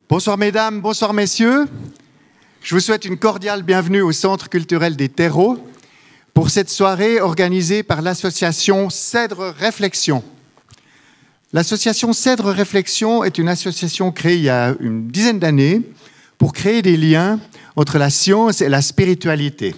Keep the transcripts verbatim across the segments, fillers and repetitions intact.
Bonsoir mesdames, bonsoir messieurs. Je vous souhaite une cordiale bienvenue au Centre culturel des terreaux pour cette soirée organisée par l'association Cèdre Réflexion. L'association Cèdre Réflexion est une association créée il y a une dizaine d'années pour créer des liens entre la science et la spiritualité.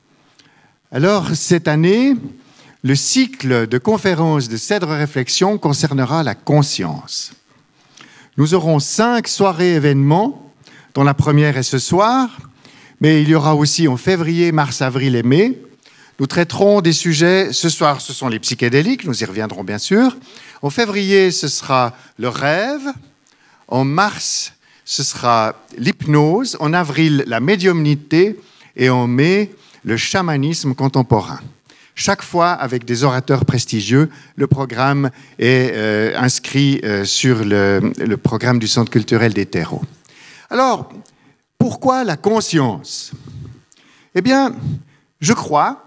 Alors, cette année, le cycle de conférences de Cèdre Réflexion concernera la conscience. Nous aurons cinq soirées événements, dont la première est ce soir, mais il y aura aussi en février, mars, avril et mai. Nous traiterons des sujets, ce soir ce sont les psychédéliques, nous y reviendrons bien sûr. En février, ce sera le rêve. En mars, ce sera l'hypnose. En avril, la médiumnité. Et en mai, le chamanisme contemporain. Chaque fois avec des orateurs prestigieux. Le programme est euh, inscrit euh, sur le, le programme du Centre culturel des terreaux. Alors, pourquoi la conscience? Eh bien, je crois,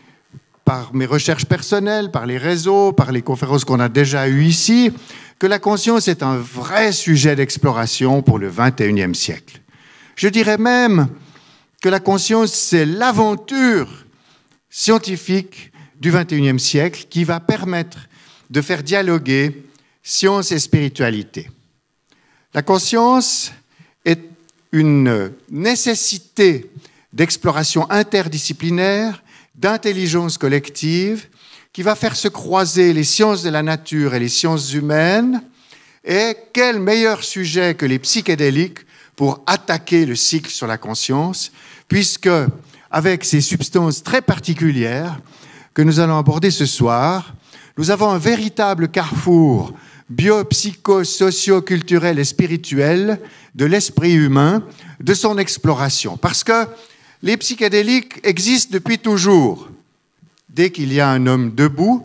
par mes recherches personnelles, par les réseaux, par les conférences qu'on a déjà eues ici, que la conscience est un vrai sujet d'exploration pour le vingt et unième siècle. Je dirais même que la conscience, c'est l'aventure scientifique du vingt et unième siècle qui va permettre de faire dialoguer science et spiritualité. La conscience est une nécessité d'exploration interdisciplinaire, d'intelligence collective, qui va faire se croiser les sciences de la nature et les sciences humaines. Et quel meilleur sujet que les psychédéliques pour attaquer le cycle sur la conscience, puisque avec ces substances très particulières que nous allons aborder ce soir, nous avons un véritable carrefour bio-psycho-socio-culturel et spirituel de l'esprit humain, de son exploration. Parce que les psychédéliques existent depuis toujours. Dès qu'il y a un homme debout,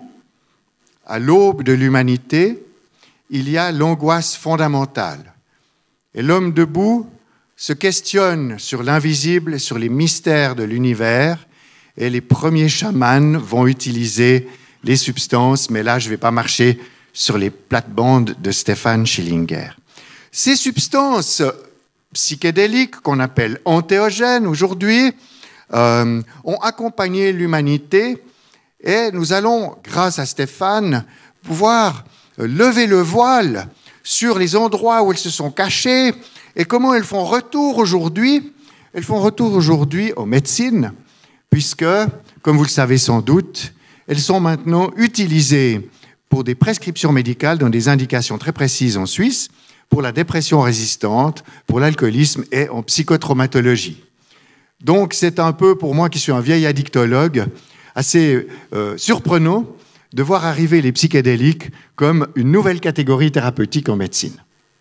à l'aube de l'humanité, il y a l'angoisse fondamentale. Et l'homme debout se questionne sur l'invisible, sur les mystères de l'univers, et les premiers chamans vont utiliser les substances, mais là, je ne vais pas marcher sur les plates-bandes de Stefan Schillinger. Ces substances psychédéliques, qu'on appelle entéogènes aujourd'hui, euh, ont accompagné l'humanité, et nous allons, grâce à Stéphane, pouvoir lever le voile sur les endroits où elles se sont cachées, et comment elles font retour aujourd'hui? Elles font retour aujourd'hui aux médecines, puisque, comme vous le savez sans doute, elles sont maintenant utilisées pour des prescriptions médicales dans des indications très précises en Suisse, pour la dépression résistante, pour l'alcoolisme et en psychotraumatologie. Donc c'est un peu, pour moi qui suis un vieil addictologue, assez euh, surprenant de voir arriver les psychédéliques comme une nouvelle catégorie thérapeutique en médecine.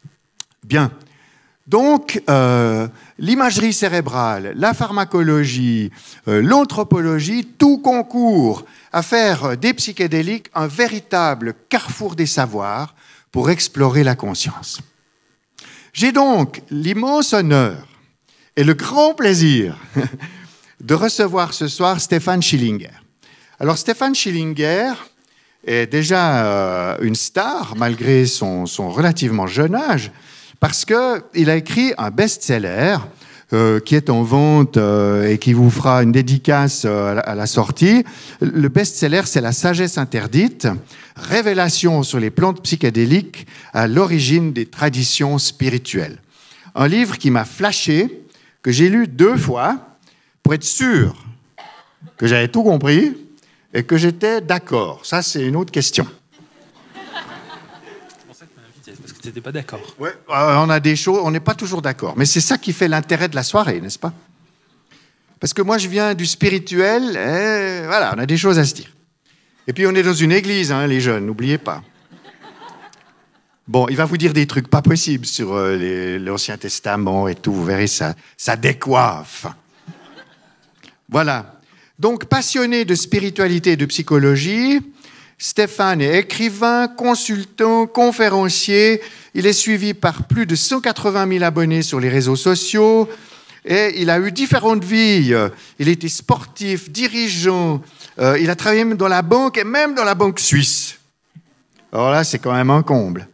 Bien. Donc, euh, l'imagerie cérébrale, la pharmacologie, euh, l'anthropologie, tout concourt à faire des psychédéliques un véritable carrefour des savoirs pour explorer la conscience. J'ai donc l'immense honneur et le grand plaisir de recevoir ce soir Stefan Schillinger. Alors, Stefan Schillinger est déjà euh, une star, malgré son, son relativement jeune âge, parce qu'il a écrit un best-seller euh, qui est en vente euh, et qui vous fera une dédicace euh, à, la, à la sortie. Le best-seller, c'est La sagesse interdite, révélation sur les plantes psychédéliques à l'origine des traditions spirituelles. Un livre qui m'a flashé, que j'ai lu deux fois, pour être sûr que j'avais tout compris et que j'étais d'accord. Ça, c'est une autre question. Parce que tu n'étais pas d'accord. Ouais, euh, on a des choses, on n'est pas toujours d'accord. Mais c'est ça qui fait l'intérêt de la soirée, n'est-ce pas? Parce que moi, je viens du spirituel, et voilà, on a des choses à se dire. Et puis, on est dans une église, hein, les jeunes, n'oubliez pas. Bon, il va vous dire des trucs pas possibles sur euh, les, l'Ancien Testament et tout, vous verrez, ça, ça décoiffe. Voilà. Donc, passionné de spiritualité et de psychologie, Stéphane est écrivain, consultant, conférencier. Il est suivi par plus de cent quatre-vingt mille abonnés sur les réseaux sociaux. Et il a eu différentes vies. Il était sportif, dirigeant. Euh, il a travaillé même dans la banque et même dans la banque suisse. Alors là, c'est quand même un comble.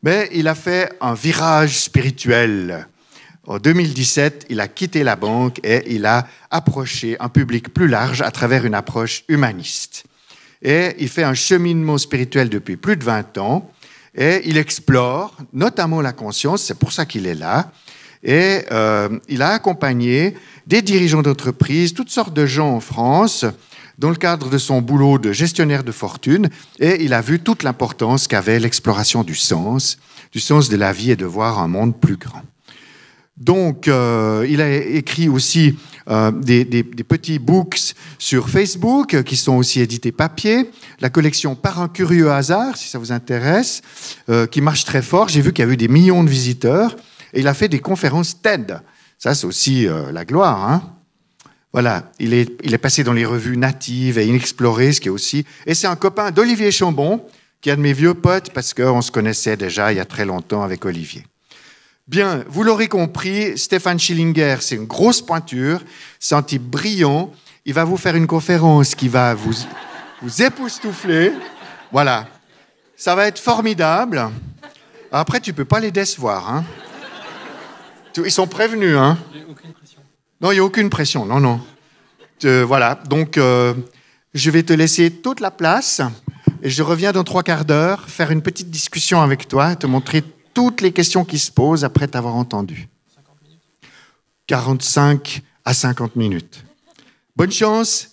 Mais il a fait un virage spirituel. En deux mille dix-sept, il a quitté la banque et il a approché un public plus large à travers une approche humaniste. Et il fait un cheminement spirituel depuis plus de vingt ans et il explore notamment la conscience, c'est pour ça qu'il est là. Et euh, il a accompagné des dirigeants d'entreprises, toutes sortes de gens en France, dans le cadre de son boulot de gestionnaire de fortune, et il a vu toute l'importance qu'avait l'exploration du sens, du sens de la vie et de voir un monde plus grand. Donc, euh, il a écrit aussi euh, des, des, des petits books sur Facebook qui sont aussi édités papier, la collection Par un curieux hasard, si ça vous intéresse, euh, qui marche très fort. J'ai vu qu'il y a eu des millions de visiteurs, et il a fait des conférences TED. Ça, c'est aussi euh, la gloire, hein. Voilà, il est, il est passé dans les revues natives et inexplorées, ce qui est aussi... Et c'est un copain d'Olivier Chambon, qui est un de mes vieux potes, parce qu'on se connaissait déjà il y a très longtemps avec Olivier. Bien, vous l'aurez compris, Stéphane Schillinger, c'est une grosse pointure, c'est un type brillant. Il va vous faire une conférence qui va vous, vous époustoufler. Voilà, ça va être formidable. Après, tu ne peux pas les décevoir, hein. Ils sont prévenus, hein. Non, il n'y a aucune pression, non, non. Euh, voilà, donc euh, je vais te laisser toute la place et je reviens dans trois quarts d'heure faire une petite discussion avec toi, te montrer toutes les questions qui se posent après t'avoir entendu. quarante-cinq à cinquante minutes. Bonne chance.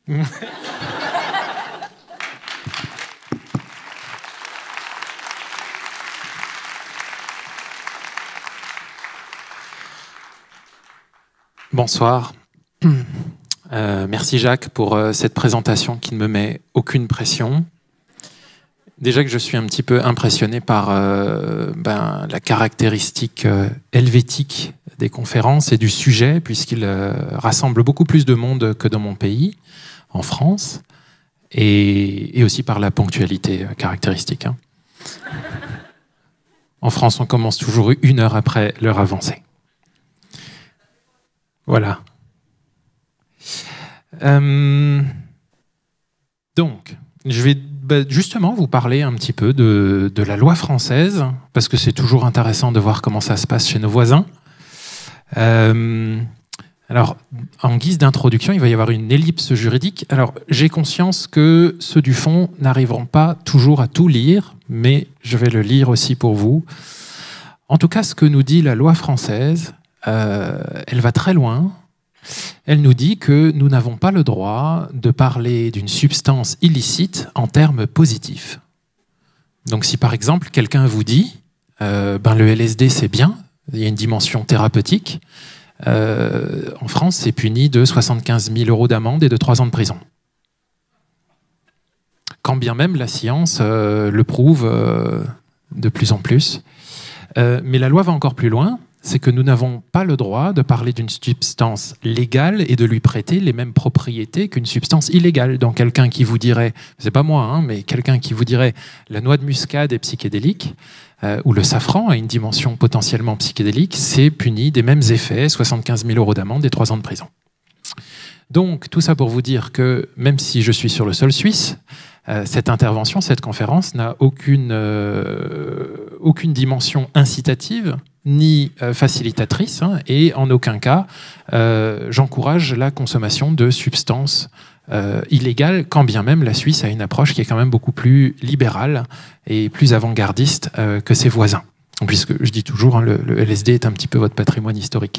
Bonsoir. Euh, merci Jacques pour euh, cette présentation qui ne me met aucune pression. Déjà que je suis un petit peu impressionné par euh, ben, la caractéristique euh, helvétique des conférences et du sujet, puisqu'il euh, rassemble beaucoup plus de monde que dans mon pays, en France, et, et aussi par la ponctualité euh, caractéristique. Hein. En France, on commence toujours une heure après l'heure avancée. Voilà. Euh, donc, je vais bah, justement vous parler un petit peu de, de la loi française, parce que c'est toujours intéressant de voir comment ça se passe chez nos voisins. Euh, alors, en guise d'introduction, il va y avoir une ellipse juridique. Alors, j'ai conscience que ceux du fond n'arriveront pas toujours à tout lire, mais je vais le lire aussi pour vous. En tout cas, ce que nous dit la loi française, Euh, elle va très loin. Elle nous dit que nous n'avons pas le droit de parler d'une substance illicite en termes positifs. Donc si par exemple quelqu'un vous dit euh, ben, le L S D c'est bien, il y a une dimension thérapeutique, euh, en France c'est puni de soixante-quinze mille euros d'amende et de trois ans de prison. Quand bien même la science euh, le prouve euh, de plus en plus. Euh, mais la loi va encore plus loin. C'est que nous n'avons pas le droit de parler d'une substance légale et de lui prêter les mêmes propriétés qu'une substance illégale. Donc quelqu'un qui vous dirait, c'est pas moi, hein, mais quelqu'un qui vous dirait la noix de muscade est psychédélique, euh, ou le safran a une dimension potentiellement psychédélique, c'est puni des mêmes effets, soixante-quinze mille euros d'amende et trois ans de prison. Donc tout ça pour vous dire que même si je suis sur le sol suisse, euh, cette intervention, cette conférence n'a aucune, euh, aucune dimension incitative, ni euh, facilitatrice, hein, et en aucun cas, euh, j'encourage la consommation de substances euh, illégales, quand bien même la Suisse a une approche qui est quand même beaucoup plus libérale et plus avant-gardiste euh, que ses voisins. Puisque je dis toujours, hein, le, le L S D est un petit peu votre patrimoine historique.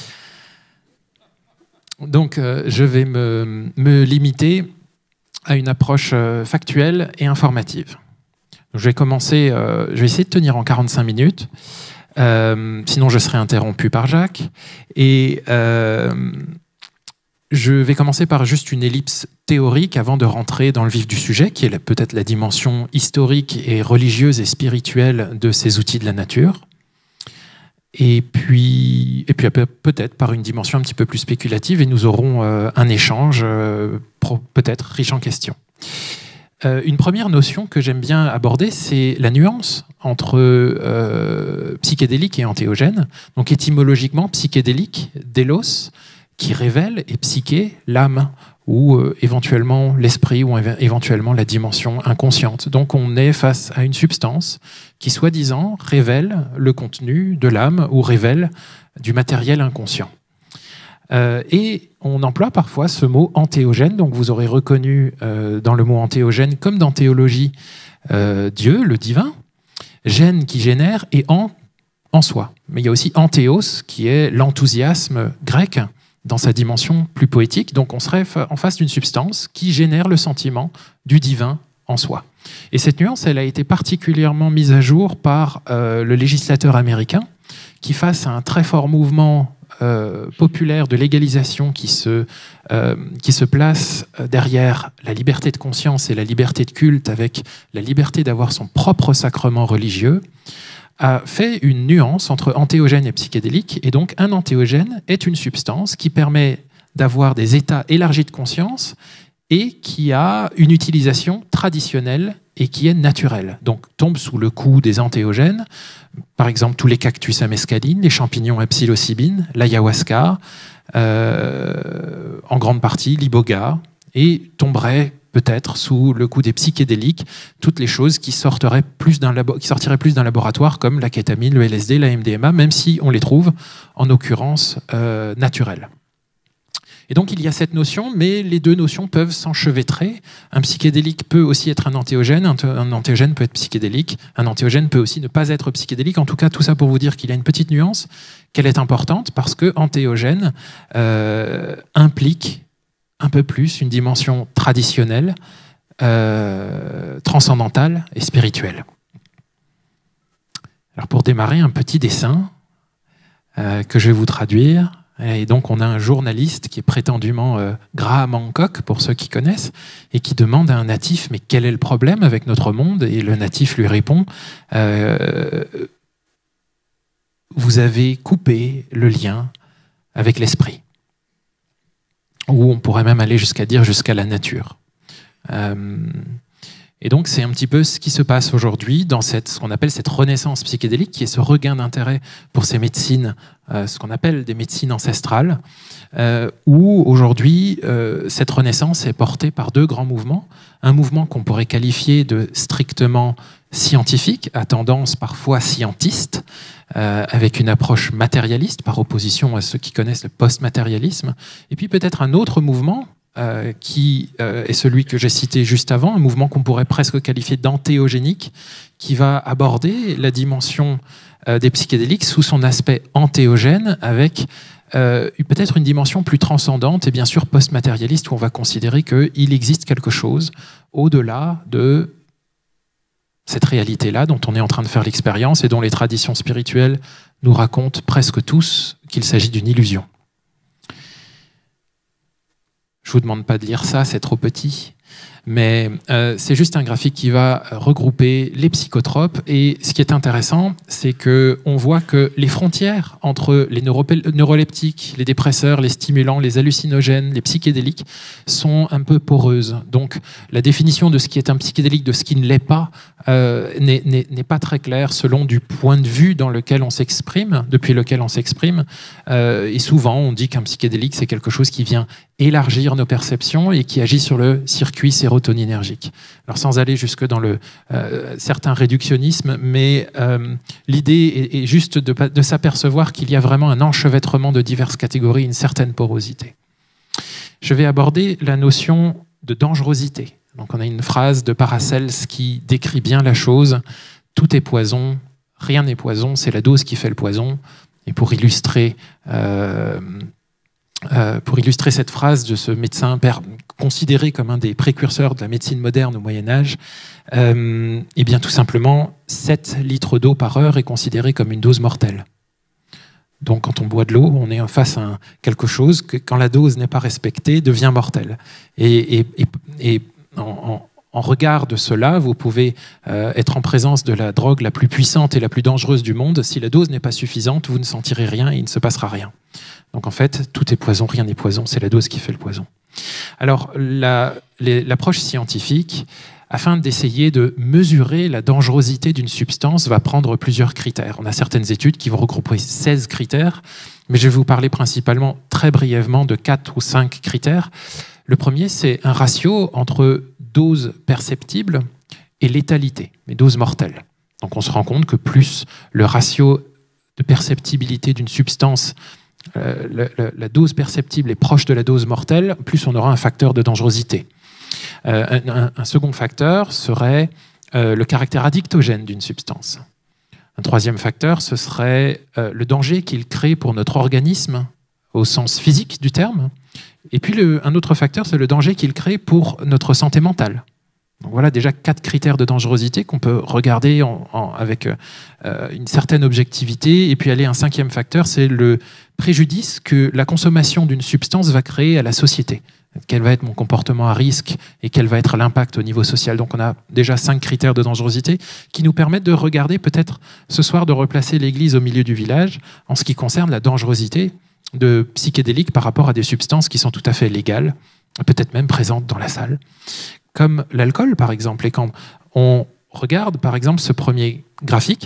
Donc, euh, je vais me, me limiter à une approche euh, factuelle et informative. Donc, je vais commencer, euh, je vais essayer de tenir en quarante-cinq minutes. Euh, sinon, je serai interrompu par Jacques. Et euh, je vais commencer par juste une ellipse théorique avant de rentrer dans le vif du sujet, qui est peut-être la dimension historique et religieuse et spirituelle de ces outils de la nature. Et puis, et puis peut-être par une dimension un petit peu plus spéculative, et nous aurons euh, un échange euh, peut-être riche en questions. Euh, une première notion que j'aime bien aborder, c'est la nuance entre euh, psychédélique et antéogène. Donc étymologiquement, psychédélique, délos, qui révèle, et psyché, l'âme, ou euh, éventuellement l'esprit, ou éve- éventuellement la dimension inconsciente. Donc on est face à une substance qui, soi-disant, révèle le contenu de l'âme ou révèle du matériel inconscient. Euh, et on emploie parfois ce mot antéogène, donc vous aurez reconnu euh, dans le mot antéogène, comme dans théologie, euh, Dieu, le divin, gène qui génère et en, en soi. Mais il y a aussi antéos, qui est l'enthousiasme grec, dans sa dimension plus poétique. Donc on serait en face d'une substance qui génère le sentiment du divin en soi. Et cette nuance, elle a été particulièrement mise à jour par euh, le législateur américain, qui, face à un très fort mouvement euh, populaire de légalisation qui se, euh, qui se place derrière la liberté de conscience et la liberté de culte, avec la liberté d'avoir son propre sacrement religieux, a fait une nuance entre antéogène et psychédélique. Et donc, un antéogène est une substance qui permet d'avoir des états élargis de conscience et qui a une utilisation traditionnelle et qui est naturelle. Donc, tombe sous le coup des antéogènes, par exemple, tous les cactus à mescaline, les champignons à psilocybine, l'ayahuasca, euh, en grande partie l'iboga, et tomberait peut-être sous le coup des psychédéliques, toutes les choses qui sortiraient plus d'un labo- qui sortiraient plus d'un laboratoire, comme la kétamine, le L S D, la M D M A, même si on les trouve, en occurrence, euh, naturelles. Et donc il y a cette notion, mais les deux notions peuvent s'enchevêtrer. Un psychédélique peut aussi être un antéogène, un, un antéogène peut être psychédélique, un antéogène peut aussi ne pas être psychédélique. En tout cas, tout ça pour vous dire qu'il y a une petite nuance, qu'elle est importante, parce que antéogène euh, implique un peu plus une dimension traditionnelle, euh, transcendantale et spirituelle. Alors pour démarrer, un petit dessin euh, que je vais vous traduire. Et donc on a un journaliste qui est prétendument euh, Graham Hancock, pour ceux qui connaissent, et qui demande à un natif « Mais quel est le problème avec notre monde ?» Et le natif lui répond euh, « Vous avez coupé le lien avec l'esprit. » Ou on pourrait même aller jusqu'à dire jusqu'à la nature. Euh, et donc c'est un petit peu ce qui se passe aujourd'hui dans cette, ce qu'on appelle cette renaissance psychédélique, qui est ce regain d'intérêt pour ces médecines, euh, ce qu'on appelle des médecines ancestrales, euh, où aujourd'hui euh, cette renaissance est portée par deux grands mouvements. Un mouvement qu'on pourrait qualifier de strictement scientifique, à tendance parfois scientiste, Euh, avec une approche matérialiste, par opposition à ceux qui connaissent le post-matérialisme. Et puis peut-être un autre mouvement, euh, qui euh, est celui que j'ai cité juste avant, un mouvement qu'on pourrait presque qualifier d'antéogénique, qui va aborder la dimension euh, des psychédéliques sous son aspect antéogène, avec euh, peut-être une dimension plus transcendante et bien sûr post-matérialiste, où on va considérer qu'il existe quelque chose au-delà de cette réalité-là dont on est en train de faire l'expérience et dont les traditions spirituelles nous racontent presque tous qu'il s'agit d'une illusion. Je ne vous demande pas de lire ça, c'est trop petit. Mais euh, c'est juste un graphique qui va regrouper les psychotropes. Et ce qui est intéressant, c'est qu'on voit que les frontières entre les neuroleptiques, les dépresseurs, les stimulants, les hallucinogènes, les psychédéliques sont un peu poreuses. Donc la définition de ce qui est un psychédélique, de ce qui ne l'est pas, euh, n'est pas très claire selon du point de vue dans lequel on s'exprime, depuis lequel on s'exprime. Euh, et souvent, on dit qu'un psychédélique, c'est quelque chose qui vient élargir nos perceptions et qui agit sur le circuit sérotoninergique. Alors sans aller jusque dans le euh, certain réductionnisme, mais euh, l'idée est, est juste de, de s'apercevoir qu'il y a vraiment un enchevêtrement de diverses catégories, une certaine porosité. Je vais aborder la notion de dangerosité. Donc on a une phrase de Paracels qui décrit bien la chose. Tout est poison, rien n'est poison, c'est la dose qui fait le poison. Et pour illustrer euh, Euh, pour illustrer cette phrase de ce médecin considéré comme un des précurseurs de la médecine moderne au Moyen-Âge, euh, eh bien tout simplement, sept litres d'eau par heure est considéré comme une dose mortelle. Donc quand on boit de l'eau, on est en face à un, quelque chose que, quand la dose n'est pas respectée, devient mortelle. Et, et, et, et en, en, en regard de cela, vous pouvez euh, être en présence de la drogue la plus puissante et la plus dangereuse du monde. Si la dose n'est pas suffisante, vous ne sentirez rien et il ne se passera rien. Donc en fait, tout est poison, rien n'est poison, c'est la dose qui fait le poison. Alors l'approche la, scientifique, afin d'essayer de mesurer la dangerosité d'une substance, va prendre plusieurs critères. On a certaines études qui vont regrouper seize critères, mais je vais vous parler principalement, très brièvement, de quatre ou cinq critères. Le premier, c'est un ratio entre dose perceptible et létalité, les doses mortelles. Donc on se rend compte que plus le ratio de perceptibilité d'une substance, euh, la, la, la dose perceptible est proche de la dose mortelle, plus on aura un facteur de dangerosité. Euh, un, un, un second facteur serait euh, le caractère addictogène d'une substance. Un troisième facteur, ce serait euh, le danger qu'il crée pour notre organisme au sens physique du terme. Et puis le, un autre facteur, c'est le danger qu'il crée pour notre santé mentale. Donc voilà déjà quatre critères de dangerosité qu'on peut regarder en, en, avec euh, une certaine objectivité. Et puis aller un cinquième facteur, c'est le préjudice que la consommation d'une substance va créer à la société. Quel va être mon comportement à risque et quel va être l'impact au niveau social. Donc on a déjà cinq critères de dangerosité qui nous permettent de regarder peut-être ce soir, de replacer l'église au milieu du village en ce qui concerne la dangerosité de psychédéliques par rapport à des substances qui sont tout à fait légales, peut-être même présentes dans la salle, comme l'alcool par exemple. Et quand on regarde par exemple ce premier graphique,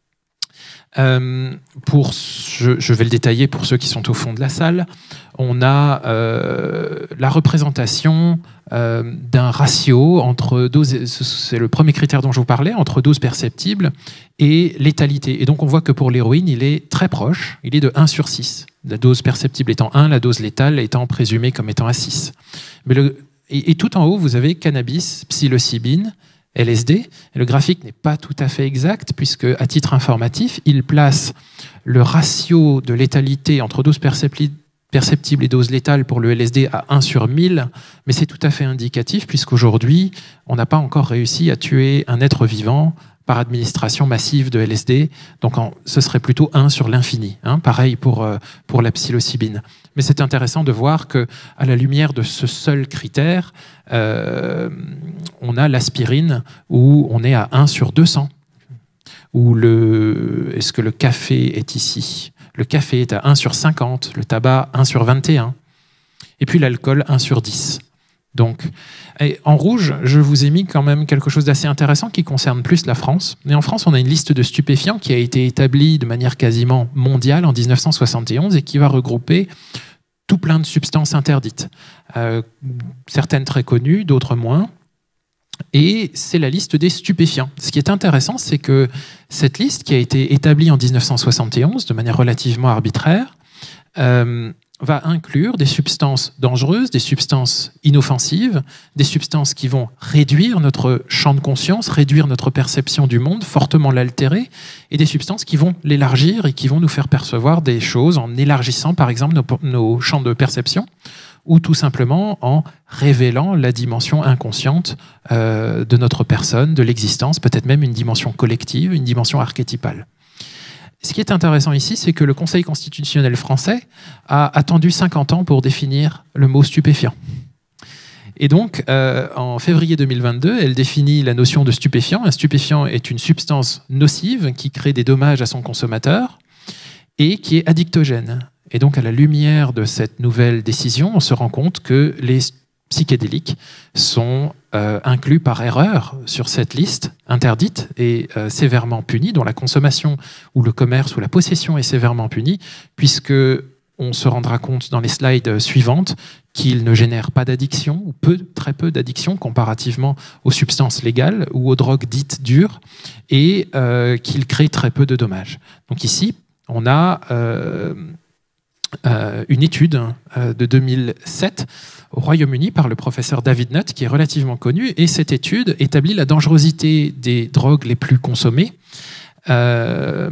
Euh, pour, je, je vais le détailler pour ceux qui sont au fond de la salle, on a euh, la représentation euh, d'un ratio entre dose, c'est le premier critère dont je vous parlais, entre dose perceptible et létalité. Et donc on voit que pour l'héroïne, il est très proche, il est de un sur six. La dose perceptible étant un, la dose létale étant présumée comme étant à six. Mais le, et, et tout en haut, vous avez cannabis, psilocybine, L S D. Et le graphique n'est pas tout à fait exact puisque, à titre informatif, il place le ratio de létalité entre dose perceptible et dose létale pour le L S D à un sur mille, mais c'est tout à fait indicatif puisqu'aujourd'hui, on n'a pas encore réussi à tuer un être vivant par administration massive de L S D, donc en, ce serait plutôt un sur l'infini. Hein, pareil pour, euh, pour la psilocybine. Mais c'est intéressant de voir qu'à la lumière de ce seul critère, euh, on a l'aspirine où on est à un sur deux cents. Où le, est-ce que le café est ici? Le café est à un sur cinquante, le tabac un sur vingt et un, et puis l'alcool un sur dix. Donc, et en rouge, je vous ai mis quand même quelque chose d'assez intéressant qui concerne plus la France. Et en France, on a une liste de stupéfiants qui a été établie de manière quasiment mondiale en dix-neuf cent soixante et onze et qui va regrouper tout plein de substances interdites. Euh, certaines très connues, d'autres moins. Et c'est la liste des stupéfiants. Ce qui est intéressant, c'est que cette liste, qui a été établie en dix-neuf cent soixante et onze de manière relativement arbitraire, euh, va inclure des substances dangereuses, des substances inoffensives, des substances qui vont réduire notre champ de conscience, réduire notre perception du monde, fortement l'altérer, et des substances qui vont l'élargir et qui vont nous faire percevoir des choses en élargissant, par exemple, nos, nos champs de perception, ou tout simplement en révélant la dimension inconsciente euh, de notre personne, de l'existence, peut-être même une dimension collective, une dimension archétypale. Ce qui est intéressant ici, c'est que le Conseil constitutionnel français a attendu cinquante ans pour définir le mot stupéfiant. Et donc, euh, en février deux mille vingt-deux, elle définit la notion de stupéfiant. Un stupéfiant est une substance nocive qui crée des dommages à son consommateur et qui est addictogène. Et donc, à la lumière de cette nouvelle décision, on se rend compte que les psychédéliques sont euh, inclus par erreur sur cette liste interdite et euh, sévèrement punis, dont la consommation ou le commerce ou la possession est sévèrement punie, puisque on se rendra compte dans les slides suivantes qu'ils ne génèrent pas d'addiction ou peu, très peu d'addiction comparativement aux substances légales ou aux drogues dites dures, et euh, qu'ils créent très peu de dommages. Donc ici, on a euh, euh, une étude euh, de deux mille sept au Royaume-Uni par le professeur David Nutt, qui est relativement connu, et cette étude établit la dangerosité des drogues les plus consommées euh,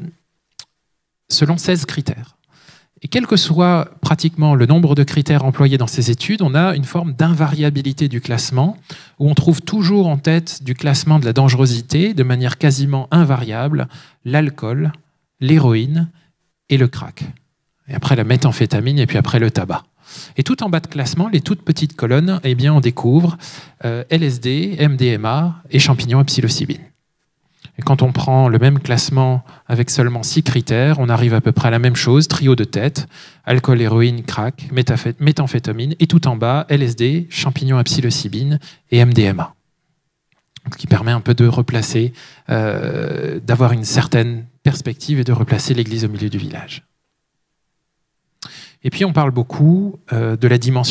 selon seize critères. Et quel que soit pratiquement le nombre de critères employés dans ces études, on a une forme d'invariabilité du classement, où on trouve toujours en tête du classement de la dangerosité, de manière quasiment invariable, l'alcool, l'héroïne et le crack. Et après la méthamphétamine, et puis après le tabac. Et tout en bas de classement, les toutes petites colonnes, eh bien, on découvre euh, L S D, M D M A et champignons à psilocybine. Et quand on prend le même classement avec seulement six critères, on arrive à peu près à la même chose, trio de tête, alcool, héroïne, crack, méthamphétamine, et tout en bas, L S D, champignons à psilocybine et M D M A. Ce qui permet un peu de replacer, euh, d'avoir une certaine perspective et de replacer l'église au milieu du village. Et puis on parle beaucoup euh, de la dimension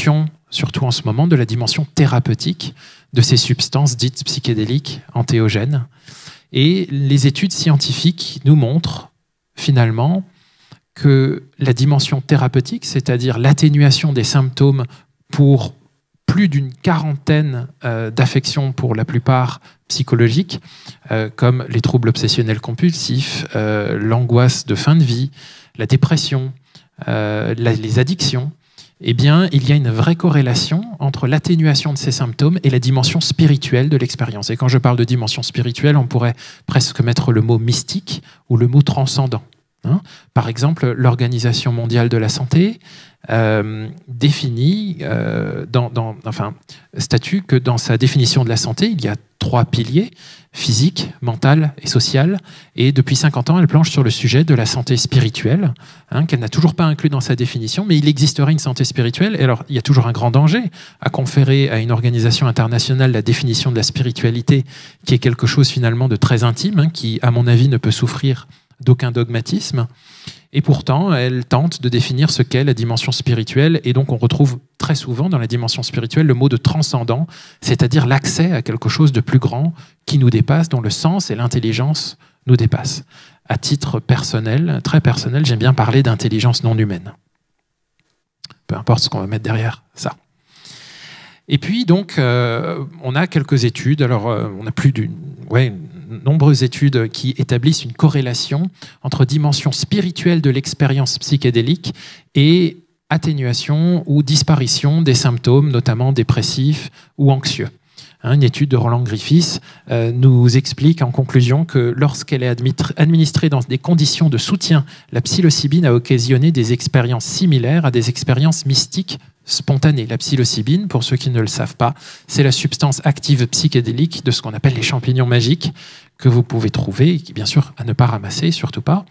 surtout en ce moment, de la dimension thérapeutique de ces substances dites psychédéliques antéogènes. Et les études scientifiques nous montrent finalement que la dimension thérapeutique, c'est-à-dire l'atténuation des symptômes pour plus d'une quarantaine euh, d'affections, pour la plupart psychologiques, euh, comme les troubles obsessionnels compulsifs, euh, l'angoisse de fin de vie, la dépression, euh, la, les addictions, eh bien, il y a une vraie corrélation entre l'atténuation de ces symptômes et la dimension spirituelle de l'expérience. Et quand je parle de dimension spirituelle, on pourrait presque mettre le mot mystique ou le mot transcendant. Hein, par exemple, l'Organisation mondiale de la santé euh, définit, euh, dans, dans, enfin, statue que dans sa définition de la santé, il y a trois piliers, physique, mental et social. Et depuis cinquante ans, elle planche sur le sujet de la santé spirituelle, hein, qu'elle n'a toujours pas inclus dans sa définition, mais il existerait une santé spirituelle. Et alors, il y a toujours un grand danger à conférer à une organisation internationale la définition de la spiritualité, qui est quelque chose finalement de très intime, hein, qui, à mon avis, ne peut souffrir d'aucun dogmatisme. Et pourtant, elle tente de définir ce qu'est la dimension spirituelle. Et donc, on retrouve très souvent dans la dimension spirituelle le mot de transcendant, c'est-à-dire l'accès à quelque chose de plus grand qui nous dépasse, dont le sens et l'intelligence nous dépassent. À titre personnel, très personnel, j'aime bien parler d'intelligence non humaine. Peu importe ce qu'on va mettre derrière ça. Et puis, donc, euh, on a quelques études. Alors, euh, on a plus d'une... Ouais, nombreuses études qui établissent une corrélation entre dimension spirituelle de l'expérience psychédélique et atténuation ou disparition des symptômes, notamment dépressifs ou anxieux. Une étude de Roland Griffiths euh, nous explique en conclusion que lorsqu'elle est administrée dans des conditions de soutien, la psilocybine a occasionné des expériences similaires à des expériences mystiques spontanées. La psilocybine, pour ceux qui ne le savent pas, c'est la substance active psychédélique de ce qu'on appelle les champignons magiques que vous pouvez trouver, et qui bien sûr à ne pas ramasser, surtout pas.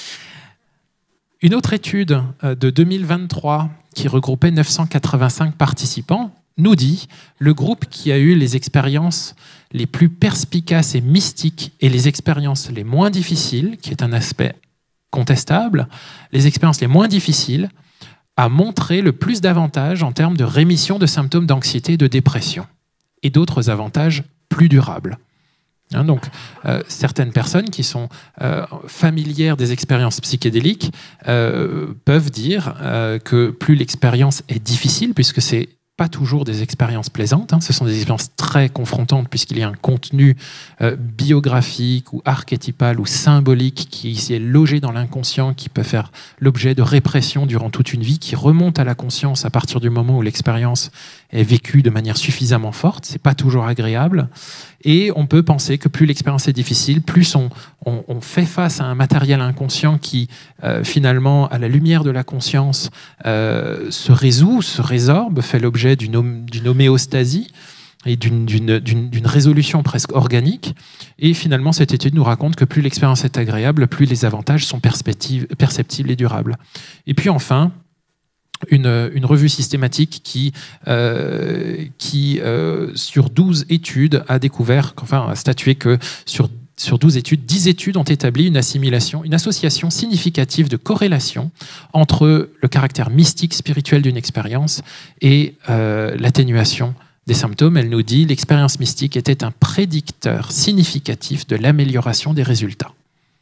Une autre étude de deux mille vingt-trois qui regroupait neuf cent quatre-vingt-cinq participants nous dit le groupe qui a eu les expériences les plus perspicaces et mystiques et les expériences les moins difficiles, qui est un aspect contestable, les expériences les moins difficiles a montré le plus d'avantages en termes de rémission de symptômes d'anxiété et de dépression, et d'autres avantages plus durables. Hein, donc, euh, certaines personnes qui sont euh, familières des expériences psychédéliques euh, peuvent dire euh, que plus l'expérience est difficile, puisque c'est pas toujours des expériences plaisantes, hein. Ce sont des expériences très confrontantes puisqu'il y a un contenu euh, biographique ou archétypal ou symbolique qui est logé dans l'inconscient, qui peut faire l'objet de répression durant toute une vie, qui remonte à la conscience à partir du moment où l'expérience est vécue de manière suffisamment forte. C'est pas toujours agréable. Et on peut penser que plus l'expérience est difficile, plus on, on, on fait face à un matériel inconscient qui, euh, finalement, à la lumière de la conscience, euh, se résout, se résorbe, fait l'objet d'une, d'une homéostasie et d'une, d'une, d'une, d'une résolution presque organique. Et finalement, cette étude nous raconte que plus l'expérience est agréable, plus les avantages sont perceptibles et durables. Et puis enfin, Une, une revue systématique qui, euh, qui euh, sur douze études, a découvert, enfin, a statué que sur, sur douze études, dix études ont établi une assimilation, une association significative de corrélation entre le caractère mystique, spirituel d'une expérience et euh, l'atténuation des symptômes. Elle nous dit que l'expérience mystique était un prédicteur significatif de l'amélioration des résultats.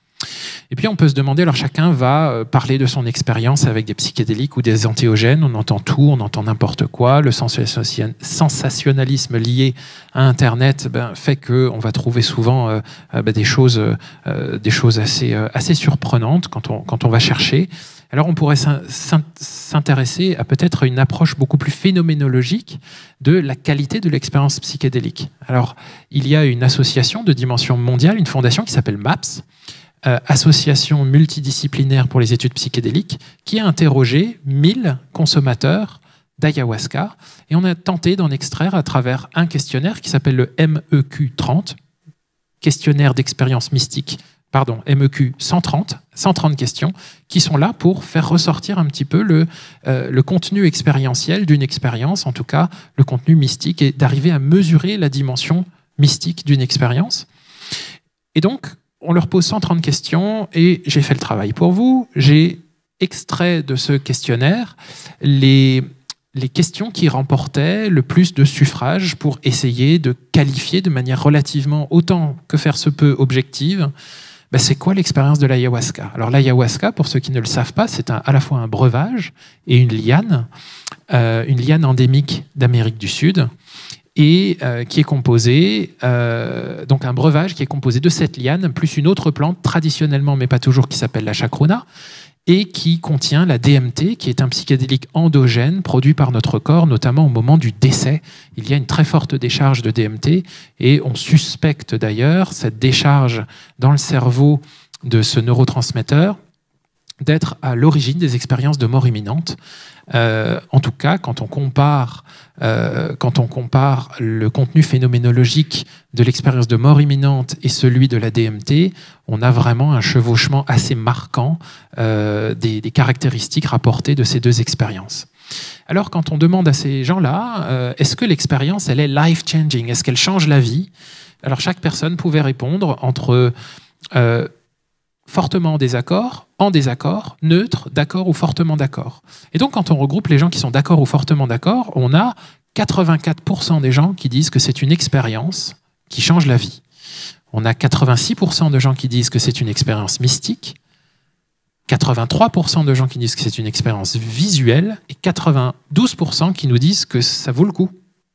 Et puis on peut se demander, alors chacun va parler de son expérience avec des psychédéliques ou des antéogènes, on entend tout, on entend n'importe quoi, le sensationnalisme lié à Internet ben, fait qu'on va trouver souvent euh, ben, des choses, euh, des choses assez, euh, assez surprenantes quand on, quand on va chercher. Alors on pourrait s'intéresser à peut-être une approche beaucoup plus phénoménologique de la qualité de l'expérience psychédélique. Alors il y a une association de dimension mondiale, une fondation qui s'appelle MAPS, Euh, association multidisciplinaire pour les études psychédéliques, qui a interrogé mille consommateurs d'ayahuasca, et on a tenté d'en extraire à travers un questionnaire qui s'appelle le M E Q trente, questionnaire d'expérience mystique, pardon, M E Q cent trente, cent trente questions, qui sont là pour faire ressortir un petit peu le, euh, le contenu expérientiel d'une expérience, en tout cas le contenu mystique, et d'arriver à mesurer la dimension mystique d'une expérience. Et donc, on leur pose cent trente questions et j'ai fait le travail pour vous. J'ai extrait de ce questionnaire les, les questions qui remportaient le plus de suffrages pour essayer de qualifier de manière relativement, autant que faire se peut, objective, ben c'est quoi l'expérience de l'ayahuasca? Alors l'ayahuasca, pour ceux qui ne le savent pas, c'est un, à la fois un breuvage et une liane, euh, une liane endémique d'Amérique du Sud, et euh, qui est composée, euh, donc un breuvage qui est composé de cette liane, plus une autre plante, traditionnellement, mais pas toujours, qui s'appelle la chacruna, et qui contient la D M T, qui est un psychédélique endogène produit par notre corps, notamment au moment du décès. Il y a une très forte décharge de D M T, et on suspecte d'ailleurs cette décharge dans le cerveau de ce neurotransmetteur d'être à l'origine des expériences de mort imminente. Euh, en tout cas, quand on compare, euh, quand on compare le contenu phénoménologique de l'expérience de mort imminente et celui de la D M T, on a vraiment un chevauchement assez marquant euh, des, des caractéristiques rapportées de ces deux expériences. Alors, quand on demande à ces gens-là, euh, est-ce que l'expérience, elle est life-changing? Est-ce qu'elle change la vie? Alors, chaque personne pouvait répondre entre euh, fortement en désaccord, en désaccord, neutre, d'accord ou fortement d'accord. Et donc, quand on regroupe les gens qui sont d'accord ou fortement d'accord, on a quatre-vingt-quatre pour cent des gens qui disent que c'est une expérience qui change la vie. On a quatre-vingt-six pour cent de gens qui disent que c'est une expérience mystique, quatre-vingt-trois pour cent de gens qui disent que c'est une expérience visuelle et quatre-vingt-douze pour cent qui nous disent que ça vaut le coup.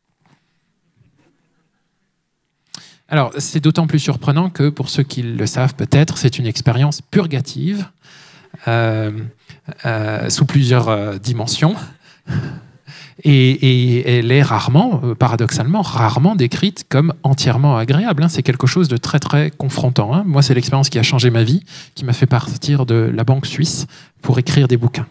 Alors, c'est d'autant plus surprenant que, pour ceux qui le savent peut-être, c'est une expérience purgative, euh, euh, sous plusieurs euh, dimensions, et, et elle est rarement, euh, paradoxalement, rarement décrite comme entièrement agréable. Hein. C'est quelque chose de très, très confrontant. Hein. Moi, c'est l'expérience qui a changé ma vie, qui m'a fait partir de la banque suisse pour écrire des bouquins.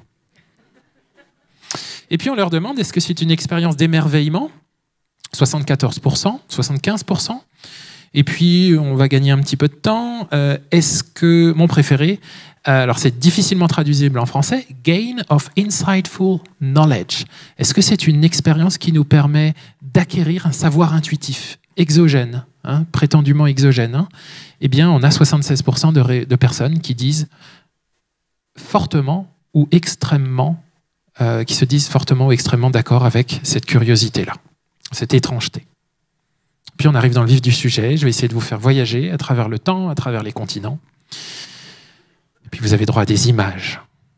Et puis, on leur demande, est-ce que c'est une expérience d'émerveillement? soixante-quatorze pour cent, soixante-quinze pour cent. Et puis, on va gagner un petit peu de temps. Euh, est-ce que, mon préféré, euh, alors c'est difficilement traduisible en français, gain of insightful knowledge. Est-ce que c'est une expérience qui nous permet d'acquérir un savoir intuitif, exogène, hein, prétendument exogène, hein? Eh bien, on a soixante-seize pour cent de, ré, de personnes qui disent fortement ou extrêmement, euh, qui se disent fortement ou extrêmement d'accord avec cette curiosité-là, cette étrangeté. Puis on arrive dans le vif du sujet. Je vais essayer de vous faire voyager à travers le temps, à travers les continents. Et puis vous avez droit à des images.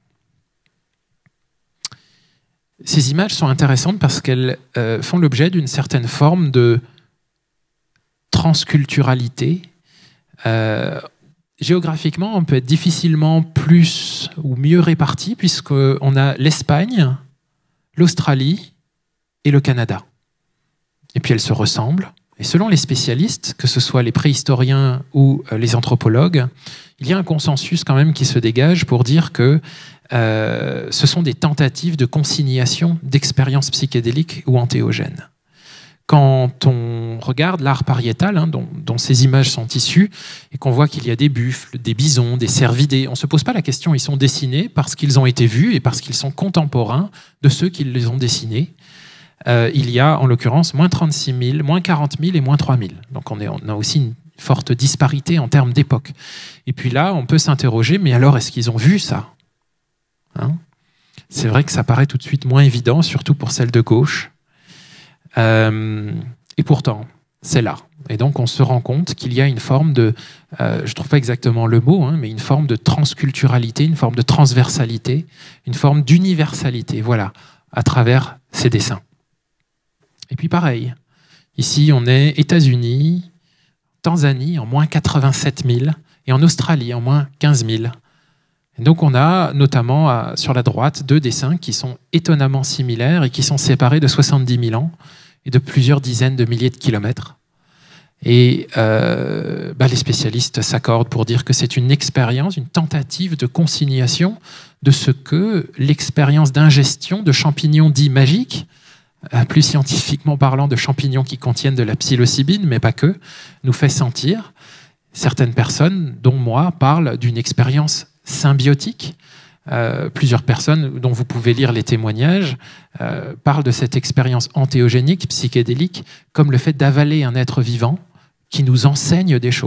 Ces images sont intéressantes parce qu'elles euh, font l'objet d'une certaine forme de transculturalité. Euh, géographiquement, on peut être difficilement plus ou mieux réparti puisqu'on a l'Espagne, l'Australie et le Canada. Et puis elles se ressemblent. Et selon les spécialistes, que ce soit les préhistoriens ou les anthropologues, il y a un consensus quand même qui se dégage pour dire que euh, ce sont des tentatives de consignation d'expériences psychédéliques ou antéogènes. Quand on regarde l'art pariétal, hein, dont, dont ces images sont issues, et qu'on voit qu'il y a des buffles, des bisons, des cervidés, on ne se pose pas la question, ils sont dessinés parce qu'ils ont été vus et parce qu'ils sont contemporains de ceux qui les ont dessinés. Euh, il y a en l'occurrence moins trente-six mille, moins quarante mille et moins trois mille. Donc on, est, on a aussi une forte disparité en termes d'époque. Et puis là, on peut s'interroger, mais alors est-ce qu'ils ont vu ça, hein? C'est vrai que ça paraît tout de suite moins évident, surtout pour celle de gauche. Euh, et pourtant, c'est là. Et donc on se rend compte qu'il y a une forme de, euh, je ne trouve pas exactement le mot, hein, mais une forme de transculturalité, une forme de transversalité, une forme d'universalité, voilà, à travers ces dessins. Et puis pareil, ici on est États-Unis, Tanzanie en moins quatre-vingt-sept mille et en Australie en moins quinze mille. Et donc on a notamment à, sur la droite deux dessins qui sont étonnamment similaires et qui sont séparés de soixante-dix mille ans et de plusieurs dizaines de milliers de kilomètres. Et euh, bah les spécialistes s'accordent pour dire que c'est une expérience, une tentative de consignation de ce que l'expérience d'ingestion de champignons dits magiques, plus scientifiquement parlant de champignons qui contiennent de la psilocybine, mais pas que, nous fait sentir. Certaines personnes, dont moi, parlent d'une expérience symbiotique. Euh, plusieurs personnes, dont vous pouvez lire les témoignages, euh, parlent de cette expérience antéogénique, psychédélique, comme le fait d'avaler un être vivant qui nous enseigne des choses.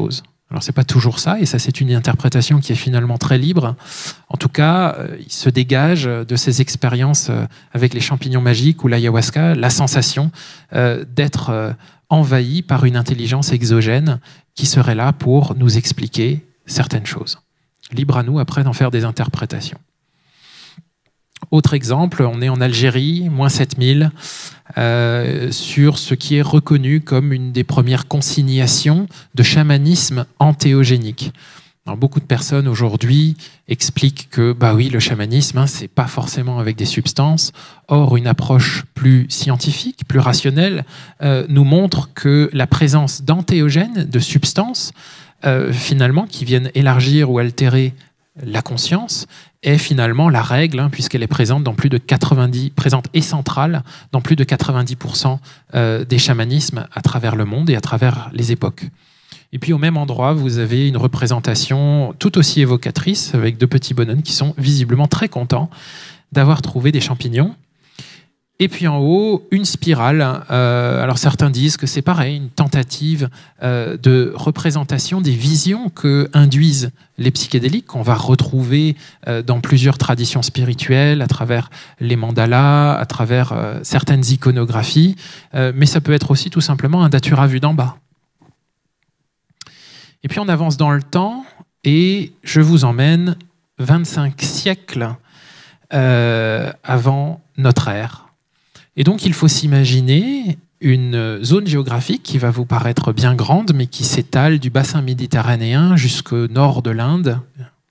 Alors c'est pas toujours ça, et ça c'est une interprétation qui est finalement très libre. En tout cas, euh, il se dégage de ces expériences euh, avec les champignons magiques ou l'ayahuasca la sensation euh, d'être euh, envahi par une intelligence exogène qui serait là pour nous expliquer certaines choses. Libre à nous après d'en faire des interprétations. Autre exemple, on est en Algérie, moins sept mille, euh, sur ce qui est reconnu comme une des premières consignations de chamanisme entéogénique. Alors, beaucoup de personnes aujourd'hui expliquent que bah oui, le chamanisme, hein, c'est pas forcément avec des substances. Or, une approche plus scientifique, plus rationnelle, euh, nous montre que la présence d'entéogènes, de substances, euh, finalement, qui viennent élargir ou altérer la conscience, est finalement la règle, hein, puisqu'elle est présente dans plus de quatre-vingt-dix, présente et centrale dans plus de quatre-vingt-dix pour cent euh, des chamanismes à travers le monde et à travers les époques. Et puis au même endroit, vous avez une représentation tout aussi évocatrice avec deux petits bonhommes qui sont visiblement très contents d'avoir trouvé des champignons. Et puis en haut, une spirale. Euh, alors certains disent que c'est pareil, une tentative euh, de représentation des visions que induisent les psychédéliques, qu'on va retrouver euh, dans plusieurs traditions spirituelles, à travers les mandalas, à travers euh, certaines iconographies. Euh, mais ça peut être aussi tout simplement un datura vu d'en bas. Et puis on avance dans le temps et je vous emmène vingt-cinq siècles euh, avant notre ère. Et donc, il faut s'imaginer une zone géographique qui va vous paraître bien grande, mais qui s'étale du bassin méditerranéen jusqu'au nord de l'Inde.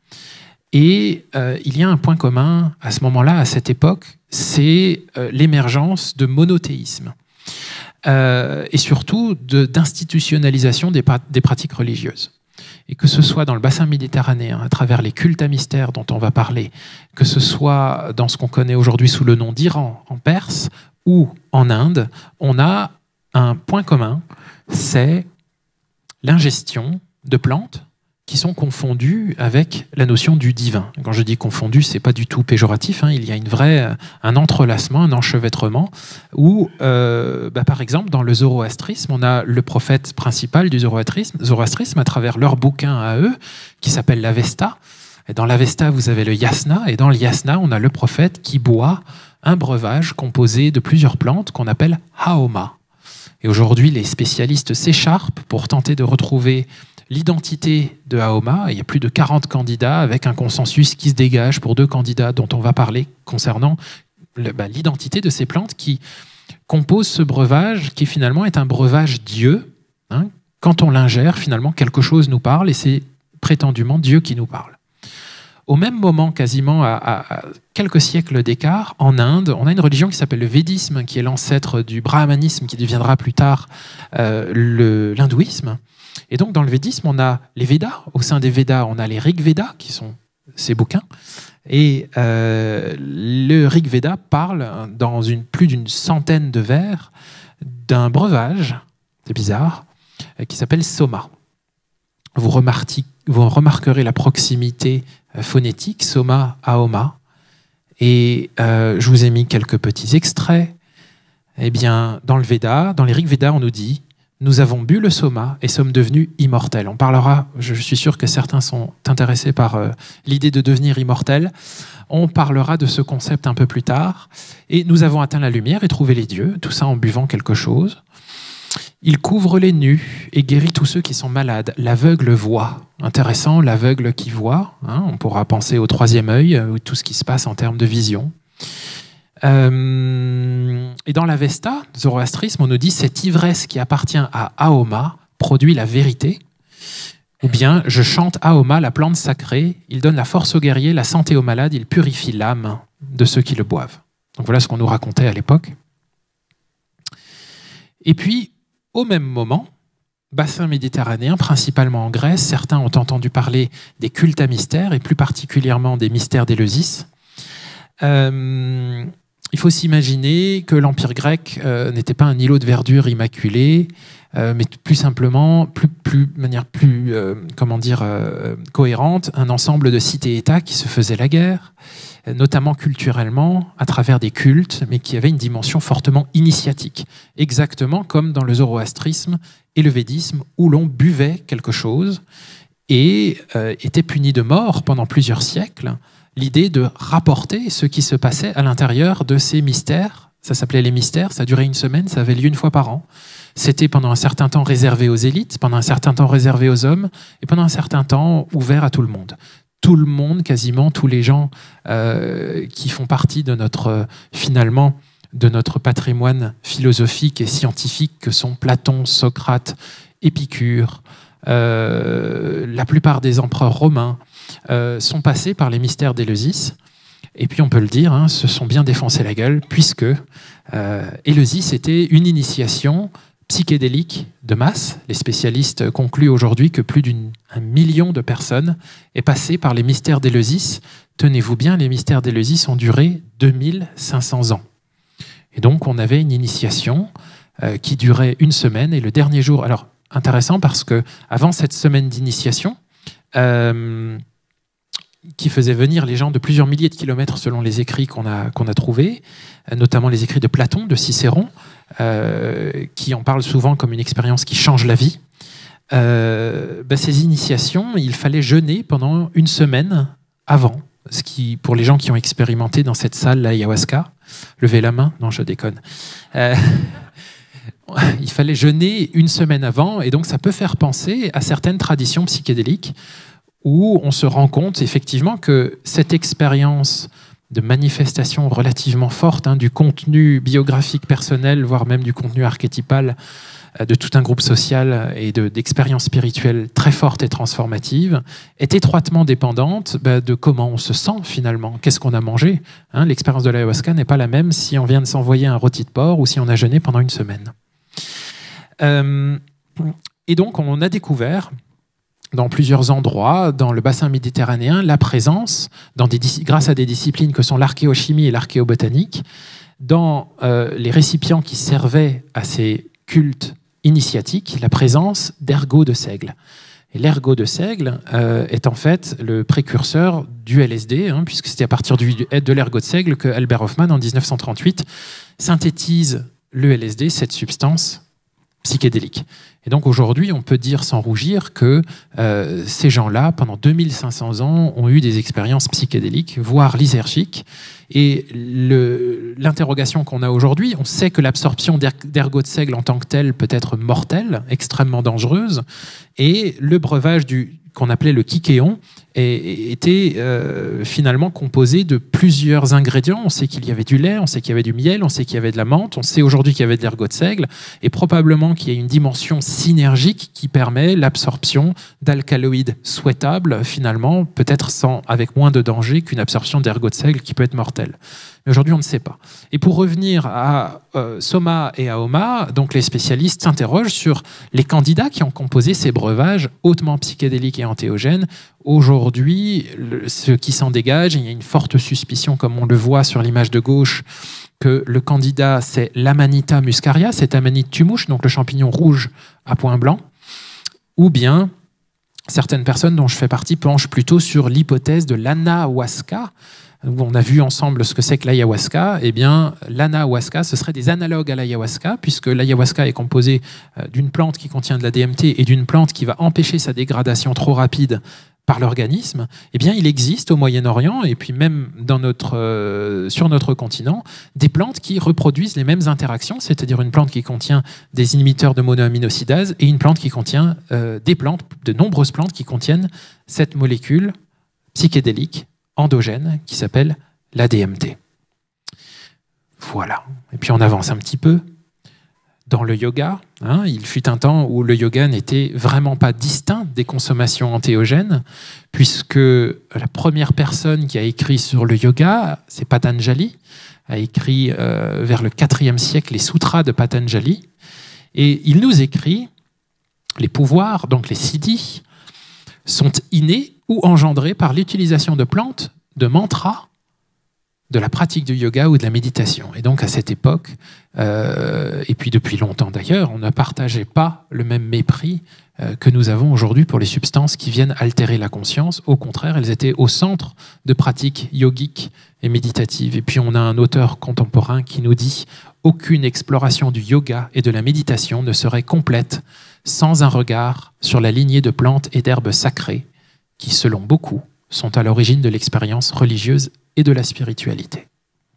Et euh, il y a un point commun à ce moment-là, à cette époque, c'est euh, l'émergence de monothéisme. Euh, et surtout de, d'institutionnalisation des, des pratiques religieuses. Et que ce soit dans le bassin méditerranéen, à travers les cultes à mystère dont on va parler, que ce soit dans ce qu'on connaît aujourd'hui sous le nom d'Iran, en Perse, ou en Inde, on a un point commun, c'est l'ingestion de plantes qui sont confondues avec la notion du divin. Quand je dis confondues, c'est pas du tout péjoratif, hein, il y a une vraie, un entrelacement, un enchevêtrement, où, euh, bah, par exemple, dans le zoroastrisme, on a le prophète principal du zoroastrisme, zoroastrisme à travers leur bouquin à eux, qui s'appelle l'Avesta. Et dans l'Avesta, vous avez le yasna, et dans le yasna, on a le prophète qui boit un breuvage composé de plusieurs plantes qu'on appelle haoma. Et aujourd'hui, les spécialistes s'écharpent pour tenter de retrouver l'identité de haoma. Il y a plus de quarante candidats avec un consensus qui se dégage pour deux candidats dont on va parler concernant le, bah, l'identité de ces plantes qui composent ce breuvage qui finalement est un breuvage Dieu. Hein. Quand on l'ingère, finalement, quelque chose nous parle et c'est prétendument Dieu qui nous parle. Au même moment, quasiment à, à, à quelques siècles d'écart, en Inde, on a une religion qui s'appelle le védisme, qui est l'ancêtre du brahmanisme, qui deviendra plus tard euh, le, l'hindouisme. Et donc, dans le védisme, on a les Védas. Au sein des Védas, on a les Rig Védas, qui sont ces bouquins. Et euh, le Rig Veda parle, dans une, plus d'une centaine de vers, d'un breuvage, c'est bizarre, qui s'appelle Soma. Vous, vous remarquerez la proximité phonétique, Soma, Aoma. Et euh, je vous ai mis quelques petits extraits. Eh bien, dans le Veda, dans les Rig Veda, on nous dit « Nous avons bu le Soma et sommes devenus immortels ». On parlera, je suis sûr que certains sont intéressés par euh, l'idée de devenir immortel. On parlera de ce concept un peu plus tard. Et nous avons atteint la lumière et trouvé les dieux, tout ça en buvant quelque chose. Il couvre les nus et guérit tous ceux qui sont malades. L'aveugle voit. Intéressant, l'aveugle qui voit. Hein, on pourra penser au troisième œil, ou tout ce qui se passe en termes de vision. Euh, et dans l'Avesta, zoroastrisme, on nous dit cette ivresse qui appartient à Aoma produit la vérité. Ou bien, je chante Aoma, la plante sacrée. Il donne la force aux guerriers, la santé aux malades. Il purifie l'âme de ceux qui le boivent. Donc voilà ce qu'on nous racontait à l'époque. Et puis, au même moment, bassin méditerranéen, principalement en Grèce, certains ont entendu parler des cultes à mystère, et plus particulièrement des mystères d'Éleusis. Euh, il faut s'imaginer que l'Empire grec euh, n'était pas un îlot de verdure immaculé, euh, mais plus simplement, plus, plus, de manière plus euh, comment dire, euh, cohérente, un ensemble de cités-États qui se faisaient la guerre, notamment culturellement, à travers des cultes, mais qui avaient une dimension fortement initiatique, exactement comme dans le zoroastrisme et le védisme, où l'on buvait quelque chose et euh, était puni de mort pendant plusieurs siècles. L'idée de rapporter ce qui se passait à l'intérieur de ces mystères, ça s'appelait les mystères, ça durait une semaine, ça avait lieu une fois par an. C'était pendant un certain temps réservé aux élites, pendant un certain temps réservé aux hommes, et pendant un certain temps ouvert à tout le monde. Tout le monde, quasiment tous les gens euh, qui font partie de notre, finalement, de notre patrimoine philosophique et scientifique, que sont Platon, Socrate, Épicure, euh, la plupart des empereurs romains, euh, sont passés par les mystères d'Éleusis. Et puis on peut le dire, hein, se sont bien défoncés la gueule, puisque euh, Éleusis était une initiation psychédélique de masse. Les spécialistes concluent aujourd'hui que plus d'un million de personnes est passé par les mystères d'Éleusis. Tenez-vous bien, les mystères d'Éleusis ont duré deux mille cinq cents ans. Et donc on avait une initiation euh, qui durait une semaine, et le dernier jour... Alors, intéressant parce que avant cette semaine d'initiation, euh, qui faisait venir les gens de plusieurs milliers de kilomètres selon les écrits qu'on a, qu'on a trouvés, notamment les écrits de Platon, de Cicéron, euh, qui en parlent souvent comme une expérience qui change la vie. Euh, ben ces initiations, il fallait jeûner pendant une semaine avant, ce qui, pour les gens qui ont expérimenté dans cette salle l'ayahuasca, levez la main, non je déconne. Euh, il fallait jeûner une semaine avant, et donc ça peut faire penser à certaines traditions psychédéliques où on se rend compte effectivement que cette expérience de manifestation relativement forte, hein, du contenu biographique personnel, voire même du contenu archétypal euh, de tout un groupe social et de, d'expériences spirituelles très fortes et transformatives, est étroitement dépendante bah, de comment on se sent finalement, qu'est-ce qu'on a mangé. Hein, l'expérience de l'ayahuasca n'est pas la même si on vient de s'envoyer un rôti de porc ou si on a jeûné pendant une semaine. Euh, et donc on a découvert dans plusieurs endroits, dans le bassin méditerranéen, la présence, dans des, grâce à des disciplines que sont l'archéochimie et l'archéobotanique, dans euh, les récipients qui servaient à ces cultes initiatiques, la présence d'ergots de seigle. Et l'ergot de seigle euh, est en fait le précurseur du L S D, hein, puisque c'était à partir du, de l'ergot de seigle que Albert Hofmann, en dix-neuf cent trente-huit, synthétise le L S D, cette substance psychédélique. Et donc aujourd'hui, on peut dire sans rougir que euh, ces gens-là, pendant deux mille cinq cents ans, ont eu des expériences psychédéliques, voire lysergiques. Et le, l'interrogation qu'on a aujourd'hui, on sait que l'absorption d'ergot de seigle en tant que telle peut être mortelle, extrêmement dangereuse, et le breuvage du qu'on appelait le kikéon était euh, finalement composé de plusieurs ingrédients. On sait qu'il y avait du lait, on sait qu'il y avait du miel, on sait qu'il y avait de la menthe, on sait aujourd'hui qu'il y avait de l'ergot de seigle, et probablement qu'il y a une dimension synergique qui permet l'absorption d'alcaloïdes souhaitables, finalement, peut-être sans, avec moins de danger qu'une absorption d'ergot de seigle qui peut être mortelle. Mais aujourd'hui, on ne sait pas. Et pour revenir à euh, Soma et à Oma, donc les spécialistes s'interrogent sur les candidats qui ont composé ces breuvages hautement psychédéliques et entéogènes. Aujourd'hui, le, ce qui s'en dégage, il y a une forte suspicion, comme on le voit sur l'image de gauche, que le candidat, c'est l'Amanita muscaria, cette amanite tumouche, donc le champignon rouge à point blanc, ou bien certaines personnes dont je fais partie penchent plutôt sur l'hypothèse de l'anahuasca, où on a vu ensemble ce que c'est que l'ayahuasca. Eh bien, l'anahuasca, ce serait des analogues à l'ayahuasca, puisque l'ayahuasca est composée d'une plante qui contient de la D M T et d'une plante qui va empêcher sa dégradation trop rapide par l'organisme. Eh bien, il existe au Moyen-Orient, et puis même dans notre, euh, sur notre continent, des plantes qui reproduisent les mêmes interactions, c'est-à-dire une plante qui contient des inhibiteurs de monoaminocidase et une plante qui contient euh, des plantes, de nombreuses plantes qui contiennent cette molécule psychédélique endogène qui s'appelle la D M T. Voilà. Et puis on avance un petit peu. Dans le yoga, hein, il fut un temps où le yoga n'était vraiment pas distinct des consommations entéogènes, puisque la première personne qui a écrit sur le yoga, c'est Patanjali, a écrit euh, vers le quatrième siècle les sutras de Patanjali, et il nous écrit les pouvoirs, donc les siddhis, sont innés ou engendrés par l'utilisation de plantes, de mantras de la pratique du yoga ou de la méditation. Et donc à cette époque, euh, et puis depuis longtemps d'ailleurs, on ne partageait pas le même mépris euh, que nous avons aujourd'hui pour les substances qui viennent altérer la conscience. Au contraire, elles étaient au centre de pratiques yogiques et méditatives. Et puis on a un auteur contemporain qui nous dit « Aucune exploration du yoga et de la méditation ne serait complète sans un regard sur la lignée de plantes et d'herbes sacrées qui, selon beaucoup, sont à l'origine de l'expérience religieuse et de la spiritualité. »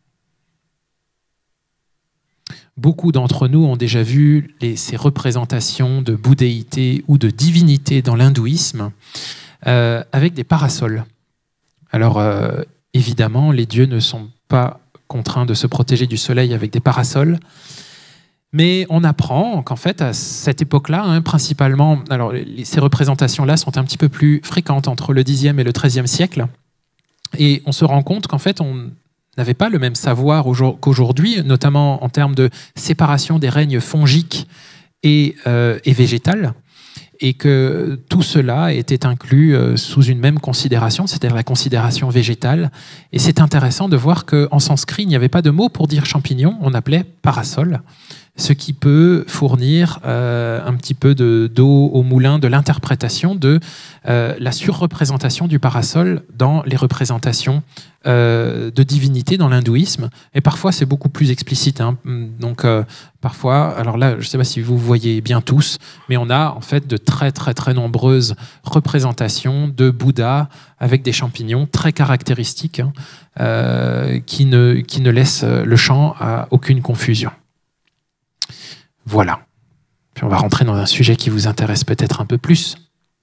Beaucoup d'entre nous ont déjà vu les, ces représentations de bouddhéité ou de divinité dans l'hindouisme euh, avec des parasols. Alors, euh, évidemment, les dieux ne sont pas contraints de se protéger du soleil avec des parasols, mais on apprend qu'en fait, à cette époque-là, hein, principalement, alors les, ces représentations-là sont un petit peu plus fréquentes entre le dixième et le treizième siècle, et on se rend compte qu'en fait, on n'avait pas le même savoir qu'aujourd'hui, notamment en termes de séparation des règnes fongiques et, euh, et végétales, et que tout cela était inclus euh, sous une même considération, c'est-à-dire la considération végétale. Et c'est intéressant de voir qu'en sanskrit, il n'y avait pas de mot pour dire champignon, on appelait parasol, ce qui peut fournir euh, un petit peu de, d'eau au moulin de l'interprétation de euh, la surreprésentation du parasol dans les représentations euh, de divinité dans l'hindouisme. Et parfois, c'est beaucoup plus explicite. Hein. Donc, euh, parfois, alors là, je ne sais pas si vous voyez bien tous, mais on a en fait de très, très, très nombreuses représentations de Bouddha avec des champignons très caractéristiques hein, euh, qui, ne, qui ne laissent le champ à aucune confusion. Voilà. Puis on va rentrer dans un sujet qui vous intéresse peut-être un peu plus.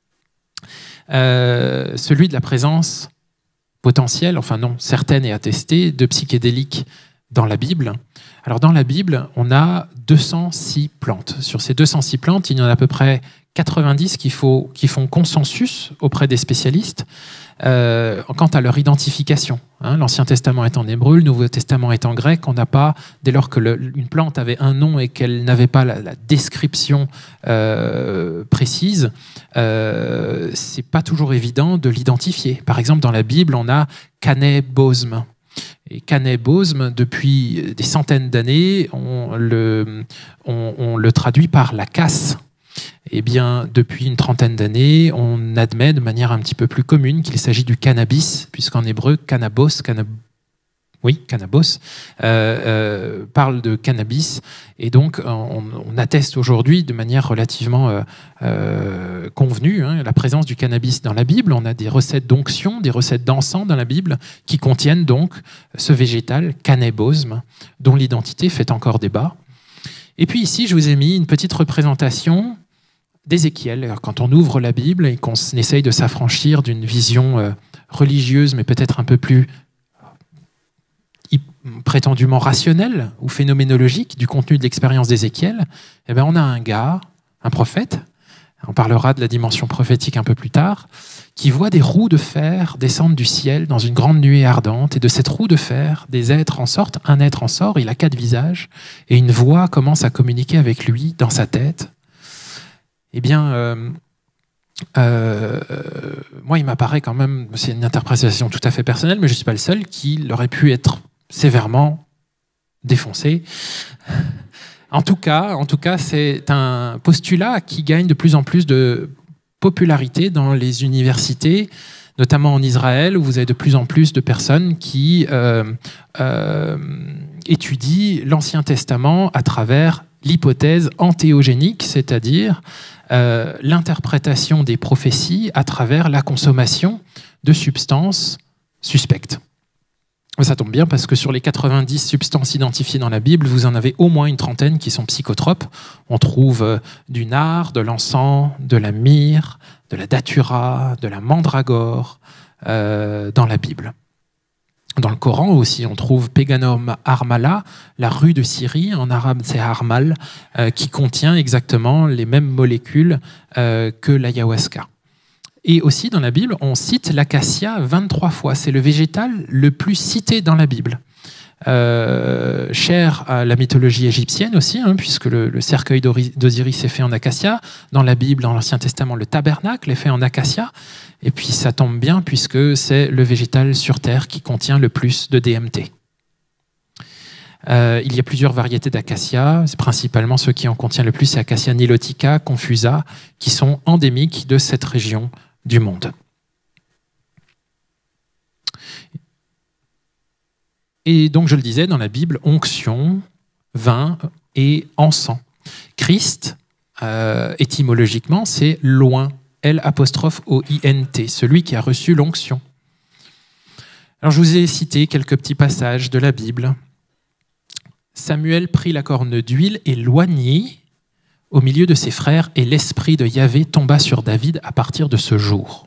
Euh, celui de la présence potentielle, enfin non, certaine et attestée, de psychédéliques dans la Bible. Alors dans la Bible, on a deux cent six plantes. Sur ces deux cent six plantes, il y en a à peu près quatre-vingt-dix qui, faut, qui font consensus auprès des spécialistes euh, quant à leur identification. Hein, L'Ancien Testament est en hébreu, le Nouveau Testament est en grec. On n'a pas, dès lors que le, une plante avait un nom et qu'elle n'avait pas la, la description euh, précise, euh, c'est pas toujours évident de l'identifier. Par exemple, dans la Bible, on a Caneh-bosm. Et Caneh-bosm, depuis des centaines d'années, on le, on, on le traduit par la casse. Eh bien, depuis une trentaine d'années, on admet de manière un petit peu plus commune qu'il s'agit du cannabis, puisqu'en hébreu, cannabos, cannab... oui, cannabos, euh, euh, parle de cannabis. Et donc, on, on atteste aujourd'hui de manière relativement euh, euh, convenue hein, la présence du cannabis dans la Bible. On a des recettes d'onction, des recettes d'encens dans la Bible qui contiennent donc ce végétal, Caneh-bosm, dont l'identité fait encore débat. Et puis ici, je vous ai mis une petite représentation d'Ézéchiel. Quand on ouvre la Bible et qu'on essaye de s'affranchir d'une vision euh, religieuse, mais peut-être un peu plus euh, prétendument rationnelle ou phénoménologique du contenu de l'expérience d'Ézéchiel, eh bien, on a un gars, un prophète, on parlera de la dimension prophétique un peu plus tard, qui voit des roues de fer descendre du ciel dans une grande nuée ardente, et de cette roue de fer, des êtres en sortent, un être en sort, il a quatre visages, et une voix commence à communiquer avec lui dans sa tête. Eh bien, euh, euh, moi, il m'apparaît quand même, c'est une interprétation tout à fait personnelle, mais je ne suis pas le seul, qu'il aurait pu être sévèrement défoncé. En tout cas, en tout cas, c'est un postulat qui gagne de plus en plus de popularité dans les universités, notamment en Israël, où vous avez de plus en plus de personnes qui euh, euh, étudient l'Ancien Testament à travers l'hypothèse antéogénique, c'est-à-dire euh, l'interprétation des prophéties à travers la consommation de substances suspectes. Ça tombe bien parce que sur les quatre-vingt-dix substances identifiées dans la Bible, vous en avez au moins une trentaine qui sont psychotropes. On trouve du nard, de l'encens, de la myrrhe, de la datura, de la mandragore euh, dans la Bible. Dans le Coran aussi, on trouve Peganom Harmala, la rue de Syrie, en arabe c'est Harmal, euh, qui contient exactement les mêmes molécules euh, que l'ayahuasca. Et aussi dans la Bible, on cite l'acacia vingt-trois fois. C'est le végétal le plus cité dans la Bible. Euh, cher à la mythologie égyptienne aussi, hein, puisque le, le cercueil d'Osiris est fait en acacia. Dans la Bible, dans l'Ancien Testament, le tabernacle est fait en acacia. Et puis ça tombe bien puisque c'est le végétal sur Terre qui contient le plus de D M T. Euh, il y a plusieurs variétés d'acacia, c'est principalement ceux qui en contiennent le plus, c'est Acacia nilotica, confusa, qui sont endémiques de cette région du monde. Et donc, je le disais, dans la Bible, onction, vin et encens. Christ, euh, étymologiquement, c'est loin, L apostrophe O I N T, celui qui a reçu l'onction. Alors, je vous ai cité quelques petits passages de la Bible. Samuel prit la corne d'huile et l'oignit au milieu de ses frères, et l'esprit de Yahvé tomba sur David à partir de ce jour.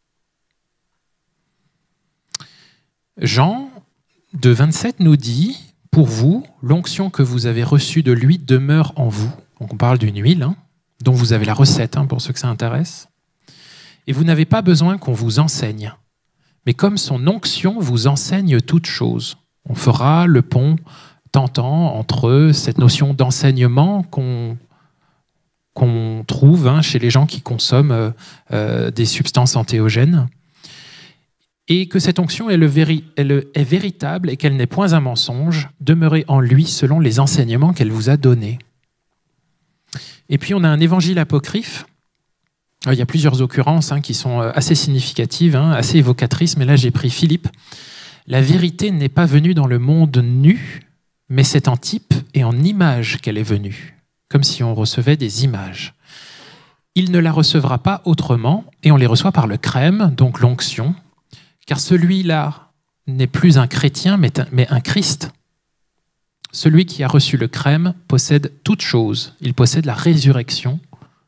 Jean deux vingt-sept nous dit, pour vous, l'onction que vous avez reçue de lui demeure en vous. Donc on parle d'une huile, hein, dont vous avez la recette, hein, pour ceux que ça intéresse. Et vous n'avez pas besoin qu'on vous enseigne. Mais comme son onction vous enseigne toutes choses, on fera le pont tentant entre cette notion d'enseignement qu'on qu'on trouve hein, chez les gens qui consomment euh, des substances entéogènes, et que cette onction est, le véri, elle est véritable et qu'elle n'est point un mensonge, demeurez en lui selon les enseignements qu'elle vous a donnés. Et puis on a un évangile apocryphe. Il y a plusieurs occurrences hein, qui sont assez significatives, hein, assez évocatrices, mais là j'ai pris Philippe. La vérité n'est pas venue dans le monde nu, mais c'est en type et en image qu'elle est venue, comme si on recevait des images. Il ne la recevra pas autrement, et on les reçoit par le crème, donc l'onction, car celui-là n'est plus un chrétien, mais un Christ. Celui qui a reçu le crème possède toute chose. Il possède la résurrection,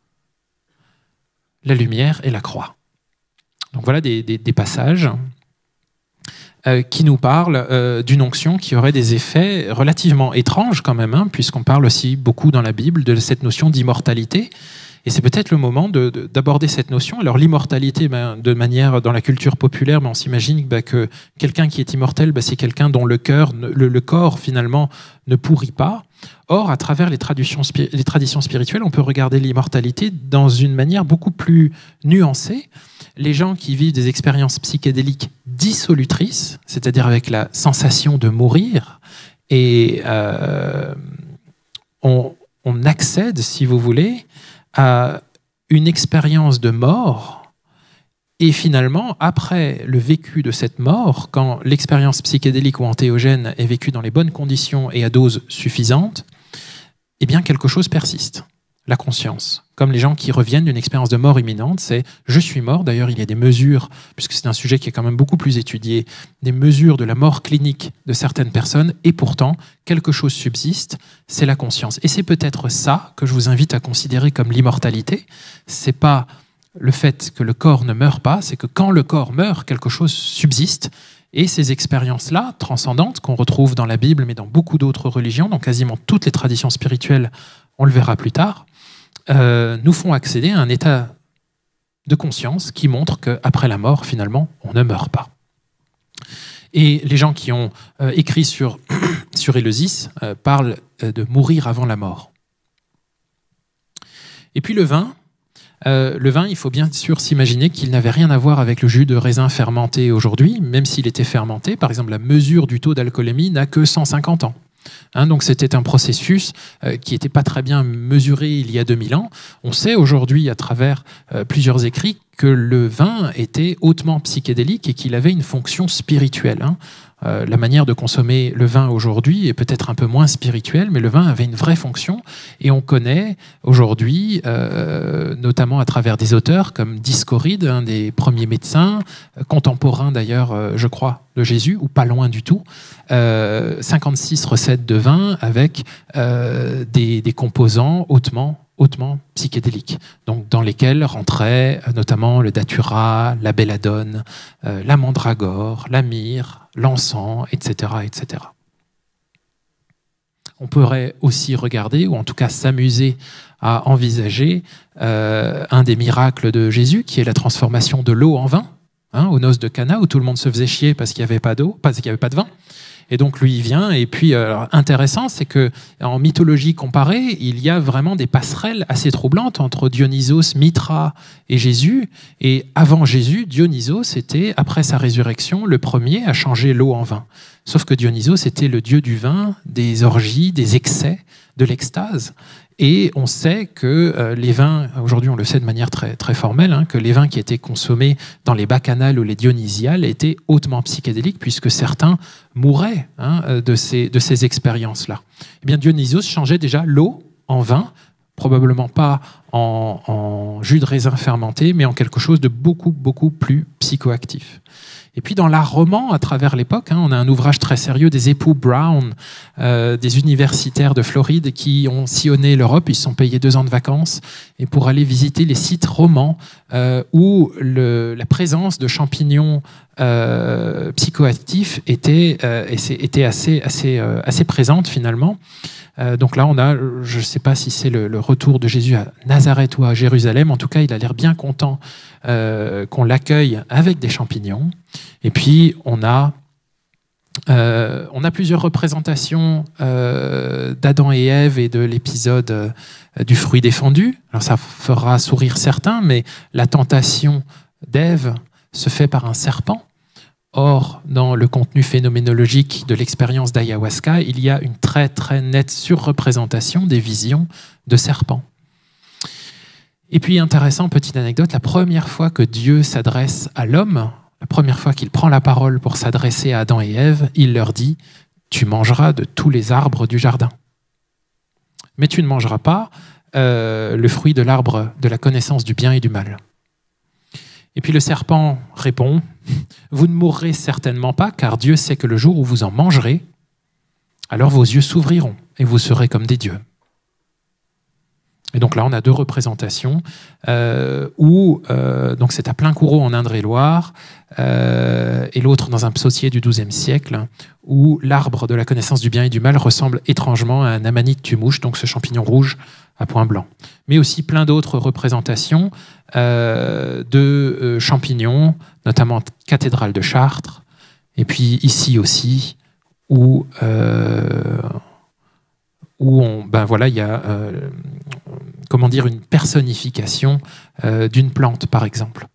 la lumière et la croix. Donc voilà des, des, des passages euh, qui nous parlent euh, d'une onction qui aurait des effets relativement étranges quand même, hein, puisqu'on parle aussi beaucoup dans la Bible de cette notion d'immortalité. Et c'est peut-être le moment de, de, d'aborder cette notion. Alors l'immortalité, ben, de manière dans la culture populaire, ben, on s'imagine ben, que quelqu'un qui est immortel, ben, c'est quelqu'un dont le, cœur, le, le corps finalement ne pourrit pas. Or, à travers les traditions, les traditions spirituelles, on peut regarder l'immortalité dans une manière beaucoup plus nuancée. Les gens qui vivent des expériences psychédéliques dissolutrices, c'est-à-dire avec la sensation de mourir, et euh, on, on accède, si vous voulez, à une expérience de mort, et finalement, après le vécu de cette mort, quand l'expérience psychédélique ou entéogène est vécue dans les bonnes conditions et à dose suffisante, eh bien quelque chose persiste, la conscience. Comme les gens qui reviennent d'une expérience de mort imminente, c'est « je suis mort ». D'ailleurs, il y a des mesures, puisque c'est un sujet qui est quand même beaucoup plus étudié, des mesures de la mort clinique de certaines personnes, et pourtant, quelque chose subsiste, c'est la conscience. Et c'est peut-être ça que je vous invite à considérer comme l'immortalité. C'est pas le fait que le corps ne meurt pas, c'est que quand le corps meurt, quelque chose subsiste. Et ces expériences-là, transcendantes, qu'on retrouve dans la Bible, mais dans beaucoup d'autres religions, dans quasiment toutes les traditions spirituelles, on le verra plus tard, euh, nous font accéder à un état de conscience qui montre qu'après la mort, finalement, on ne meurt pas. Et les gens qui ont euh, écrit sur, sur Éleusis euh, parlent de mourir avant la mort. Et puis le vin, Euh, le vin, il faut bien sûr s'imaginer qu'il n'avait rien à voir avec le jus de raisin fermenté aujourd'hui, même s'il était fermenté. Par exemple, la mesure du taux d'alcoolémie n'a que cent cinquante ans. Hein, donc c'était un processus euh, qui n'était pas très bien mesuré il y a deux mille ans. On sait aujourd'hui, à travers euh, plusieurs écrits, que le vin était hautement psychédélique et qu'il avait une fonction spirituelle. Hein. Euh, la manière de consommer le vin aujourd'hui est peut-être un peu moins spirituelle, mais le vin avait une vraie fonction. Et on connaît aujourd'hui, euh, notamment à travers des auteurs comme Discoride, un des premiers médecins, euh, contemporains d'ailleurs, euh, je crois, de Jésus, ou pas loin du tout, euh, cinquante-six recettes de vin avec euh, des, des composants hautement hautement psychédéliques, donc dans lesquels rentraient notamment le datura, la belladone, euh, la mandragore, la myrrhe, l'encens, et cetera, et cetera. On pourrait aussi regarder, ou en tout cas s'amuser à envisager euh, un des miracles de Jésus, qui est la transformation de l'eau en vin, hein, aux noces de Cana, où tout le monde se faisait chier parce qu'il n'y avait pas d'eau, parce qu'il n'y avait pas de vin. Et donc lui, il vient. Et puis, alors, intéressant, c'est que en mythologie comparée, il y a vraiment des passerelles assez troublantes entre Dionysos, Mithra et Jésus. Et avant Jésus, Dionysos était, après sa résurrection, le premier à changer l'eau en vin. Sauf que Dionysos était le dieu du vin, des orgies, des excès, de l'extase. Et on sait que euh, les vins, aujourd'hui on le sait de manière très, très formelle, hein, que les vins qui étaient consommés dans les bacchanales ou les dionysiales étaient hautement psychédéliques, puisque certains mouraient hein, de ces, de ces expériences-là. Eh bien, Dionysos changeait déjà l'eau en vin, probablement pas en, en jus de raisin fermenté, mais en quelque chose de beaucoup, beaucoup plus psychoactif. Et puis dans l'art roman, à travers l'époque, hein, on a un ouvrage très sérieux des époux Brown, euh, des universitaires de Floride qui ont sillonné l'Europe. Ils se sont payés deux ans de vacances et pour aller visiter les sites romans euh, où le, la présence de champignons euh, psychoactifs était, euh, était assez, assez, euh, assez présente finalement. Euh, donc là, on a, je ne sais pas si c'est le, le retour de Jésus à Nazareth ou à Jérusalem. En tout cas, il a l'air bien content euh, qu'on l'accueille avec des champignons. Et puis, on a, euh, on a plusieurs représentations euh, d'Adam et Ève et de l'épisode euh, du fruit défendu. Alors, ça fera sourire certains, mais la tentation d'Ève se fait par un serpent. Or, dans le contenu phénoménologique de l'expérience d'ayahuasca, il y a une très très nette surreprésentation des visions de serpents. Et puis, intéressant, petite anecdote, la première fois que Dieu s'adresse à l'homme, la première fois qu'il prend la parole pour s'adresser à Adam et Ève, il leur dit « Tu mangeras de tous les arbres du jardin. Mais tu ne mangeras pas euh, le fruit de l'arbre de la connaissance du bien et du mal. » Et puis le serpent répond « Vous ne mourrez certainement pas, car Dieu sait que le jour où vous en mangerez, alors vos yeux s'ouvriront et vous serez comme des dieux. » Et donc là, on a deux représentations euh, où euh, donc c'est à Plaincourau en Indre-et-Loire euh, et l'autre dans un psautier du douzième siècle où l'arbre de la connaissance du bien et du mal ressemble étrangement à un amanite tumouche, donc ce champignon rouge à point blanc. Mais aussi plein d'autres représentations euh, de euh, champignons, notamment cathédrale de Chartres, et puis ici aussi où euh, où on, ben voilà, il y a euh, comment dire, une personnification euh, d'une plante, par exemple.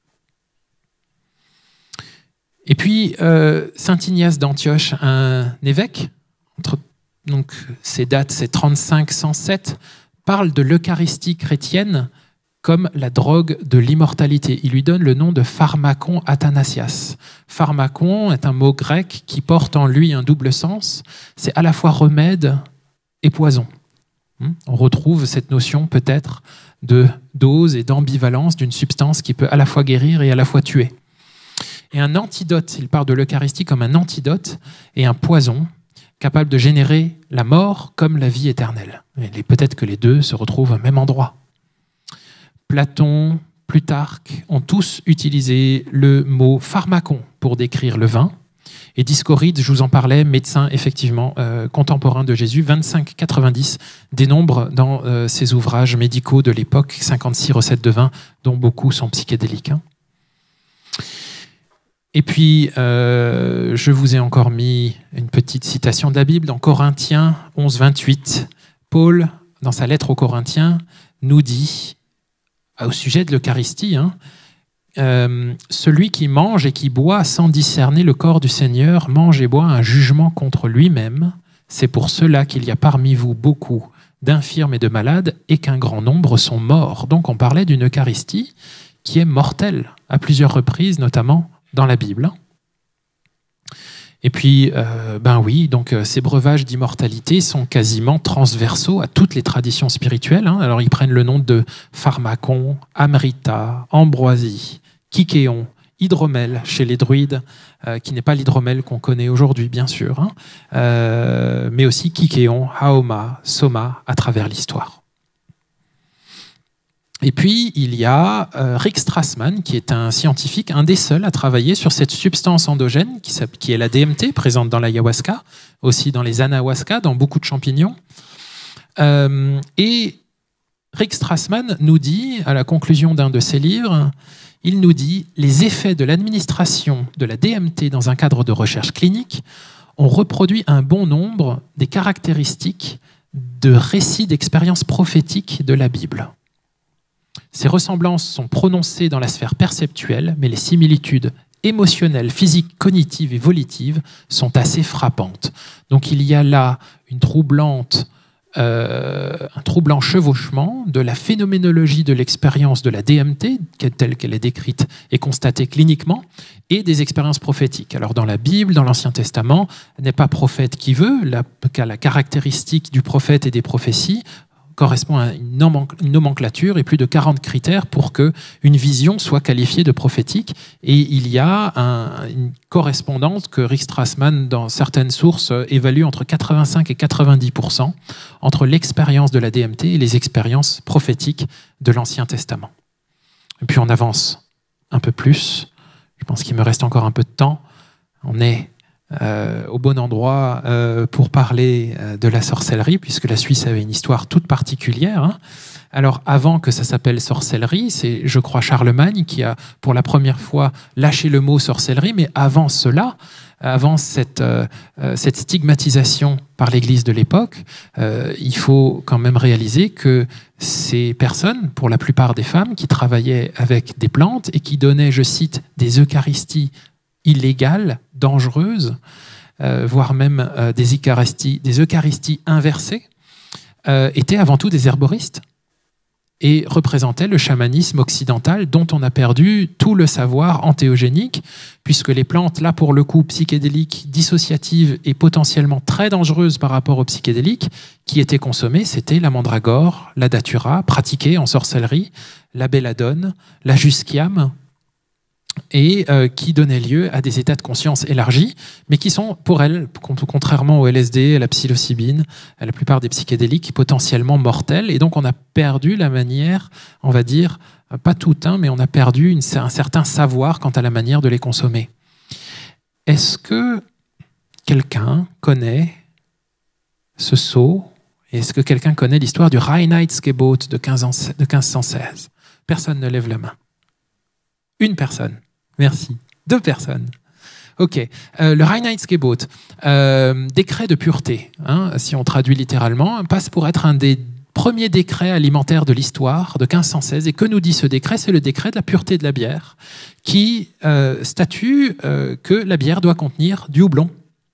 Et puis, euh, saint Ignace d'Antioche, un évêque, entre, donc ces dates, c'est trente-cinq cent sept, parle de l'Eucharistie chrétienne comme la drogue de l'immortalité. Il lui donne le nom de pharmakon Athanasias. Pharmakon est un mot grec qui porte en lui un double sens. C'est à la fois remède et poison. On retrouve cette notion peut-être de dose et d'ambivalence d'une substance qui peut à la fois guérir et à la fois tuer. Et un antidote, il parle de l'Eucharistie comme un antidote et un poison capable de générer la mort comme la vie éternelle. Et peut-être que les deux se retrouvent au même endroit. Platon, Plutarque ont tous utilisé le mot pharmakon pour décrire le vin. Et Discoride, je vous en parlais, médecin effectivement euh, contemporain de Jésus, vingt-cinq quatre-vingt-dix, dénombre dans euh, ses ouvrages médicaux de l'époque cinquante-six recettes de vin, dont beaucoup sont psychédéliques. Hein. Et puis, euh, je vous ai encore mis une petite citation de la Bible dans Corinthiens onze vingt-huit. Paul, dans sa lettre aux Corinthiens, nous dit, au sujet de l'Eucharistie, hein, Euh, celui qui mange et qui boit sans discerner le corps du Seigneur mange et boit un jugement contre lui-même. C'est pour cela qu'il y a parmi vous beaucoup d'infirmes et de malades et qu'un grand nombre sont morts. Donc on parlait d'une Eucharistie qui est mortelle à plusieurs reprises, notamment dans la Bible. Et puis, euh, ben oui, donc euh, ces breuvages d'immortalité sont quasiment transversaux à toutes les traditions spirituelles. Hein. Alors ils prennent le nom de pharmakon, amrita, ambroisie, kykéon, hydromel chez les druides, euh, qui n'est pas l'hydromel qu'on connaît aujourd'hui, bien sûr, hein, euh, mais aussi kykéon, haoma, soma à travers l'histoire. Et puis, il y a euh, Rick Strassman, qui est un scientifique, un des seuls à travailler sur cette substance endogène, qui, qui est la D M T, présente dans l'ayahuasca, aussi dans les anahuasca, dans beaucoup de champignons. Euh, et Rick Strassman nous dit, à la conclusion d'un de ses livres, il nous dit « Les effets de l'administration de la D M T dans un cadre de recherche clinique on reproduit un bon nombre des caractéristiques de récits d'expériences prophétiques de la Bible. Ces ressemblances sont prononcées dans la sphère perceptuelle, mais les similitudes émotionnelles, physiques, cognitives et volitives sont assez frappantes. Donc il y a là une troublante, euh, un troublant chevauchement de la phénoménologie de l'expérience de la D M T, telle qu'elle est décrite et constatée cliniquement, et des expériences prophétiques. Alors dans la Bible, dans l'Ancien Testament, n'est pas prophète qui veut, la, la caractéristique du prophète et des prophéties correspond à une nomenclature et plus de quarante critères pour qu'une vision soit qualifiée de prophétique. Et il y a un, une correspondance que Rick Strassman, dans certaines sources, évalue entre quatre-vingt-cinq et quatre-vingt-dix pour cent entre l'expérience de la D M T et les expériences prophétiques de l'Ancien Testament. Et puis on avance un peu plus. Je pense qu'il me reste encore un peu de temps. On est Euh, au bon endroit euh, pour parler euh, de la sorcellerie, puisque la Suisse avait une histoire toute particulière. Hein. Alors, avant que ça s'appelle sorcellerie, c'est, je crois, Charlemagne qui a, pour la première fois, lâché le mot sorcellerie, mais avant cela, avant cette, euh, cette stigmatisation par l'Église de l'époque, euh, il faut quand même réaliser que ces personnes, pour la plupart des femmes, qui travaillaient avec des plantes et qui donnaient, je cite, des eucharisties illégales, dangereuses, euh, voire même euh, des, eucharisties, des eucharisties inversées, euh, étaient avant tout des herboristes et représentaient le chamanisme occidental dont on a perdu tout le savoir antéogénique, puisque les plantes, là pour le coup psychédéliques, dissociatives et potentiellement très dangereuses par rapport aux psychédéliques, qui étaient consommées, c'était la mandragore, la datura, pratiquée en sorcellerie, la belladone, la jusquiame, et euh, qui donnaient lieu à des états de conscience élargis, mais qui sont, pour elles, contrairement au L S D, à la psilocybine, à la plupart des psychédéliques, potentiellement mortels. Et donc on a perdu la manière, on va dire, pas tout, hein, mais on a perdu une, un certain savoir quant à la manière de les consommer. Est-ce que quelqu'un connaît ce sceau? Est-ce que quelqu'un connaît l'histoire du Reinheitsgebot de quinze cent seize? Personne ne lève la main. Une personne. Merci. Deux personnes. OK. Euh, le Reinheitsgebot, euh, décret de pureté, hein, si on traduit littéralement, passe pour être un des premiers décrets alimentaires de l'histoire de quinze cent seize. Et que nous dit ce décret? C'est le décret de la pureté de la bière, qui euh, statue euh, que la bière doit contenir du houblon.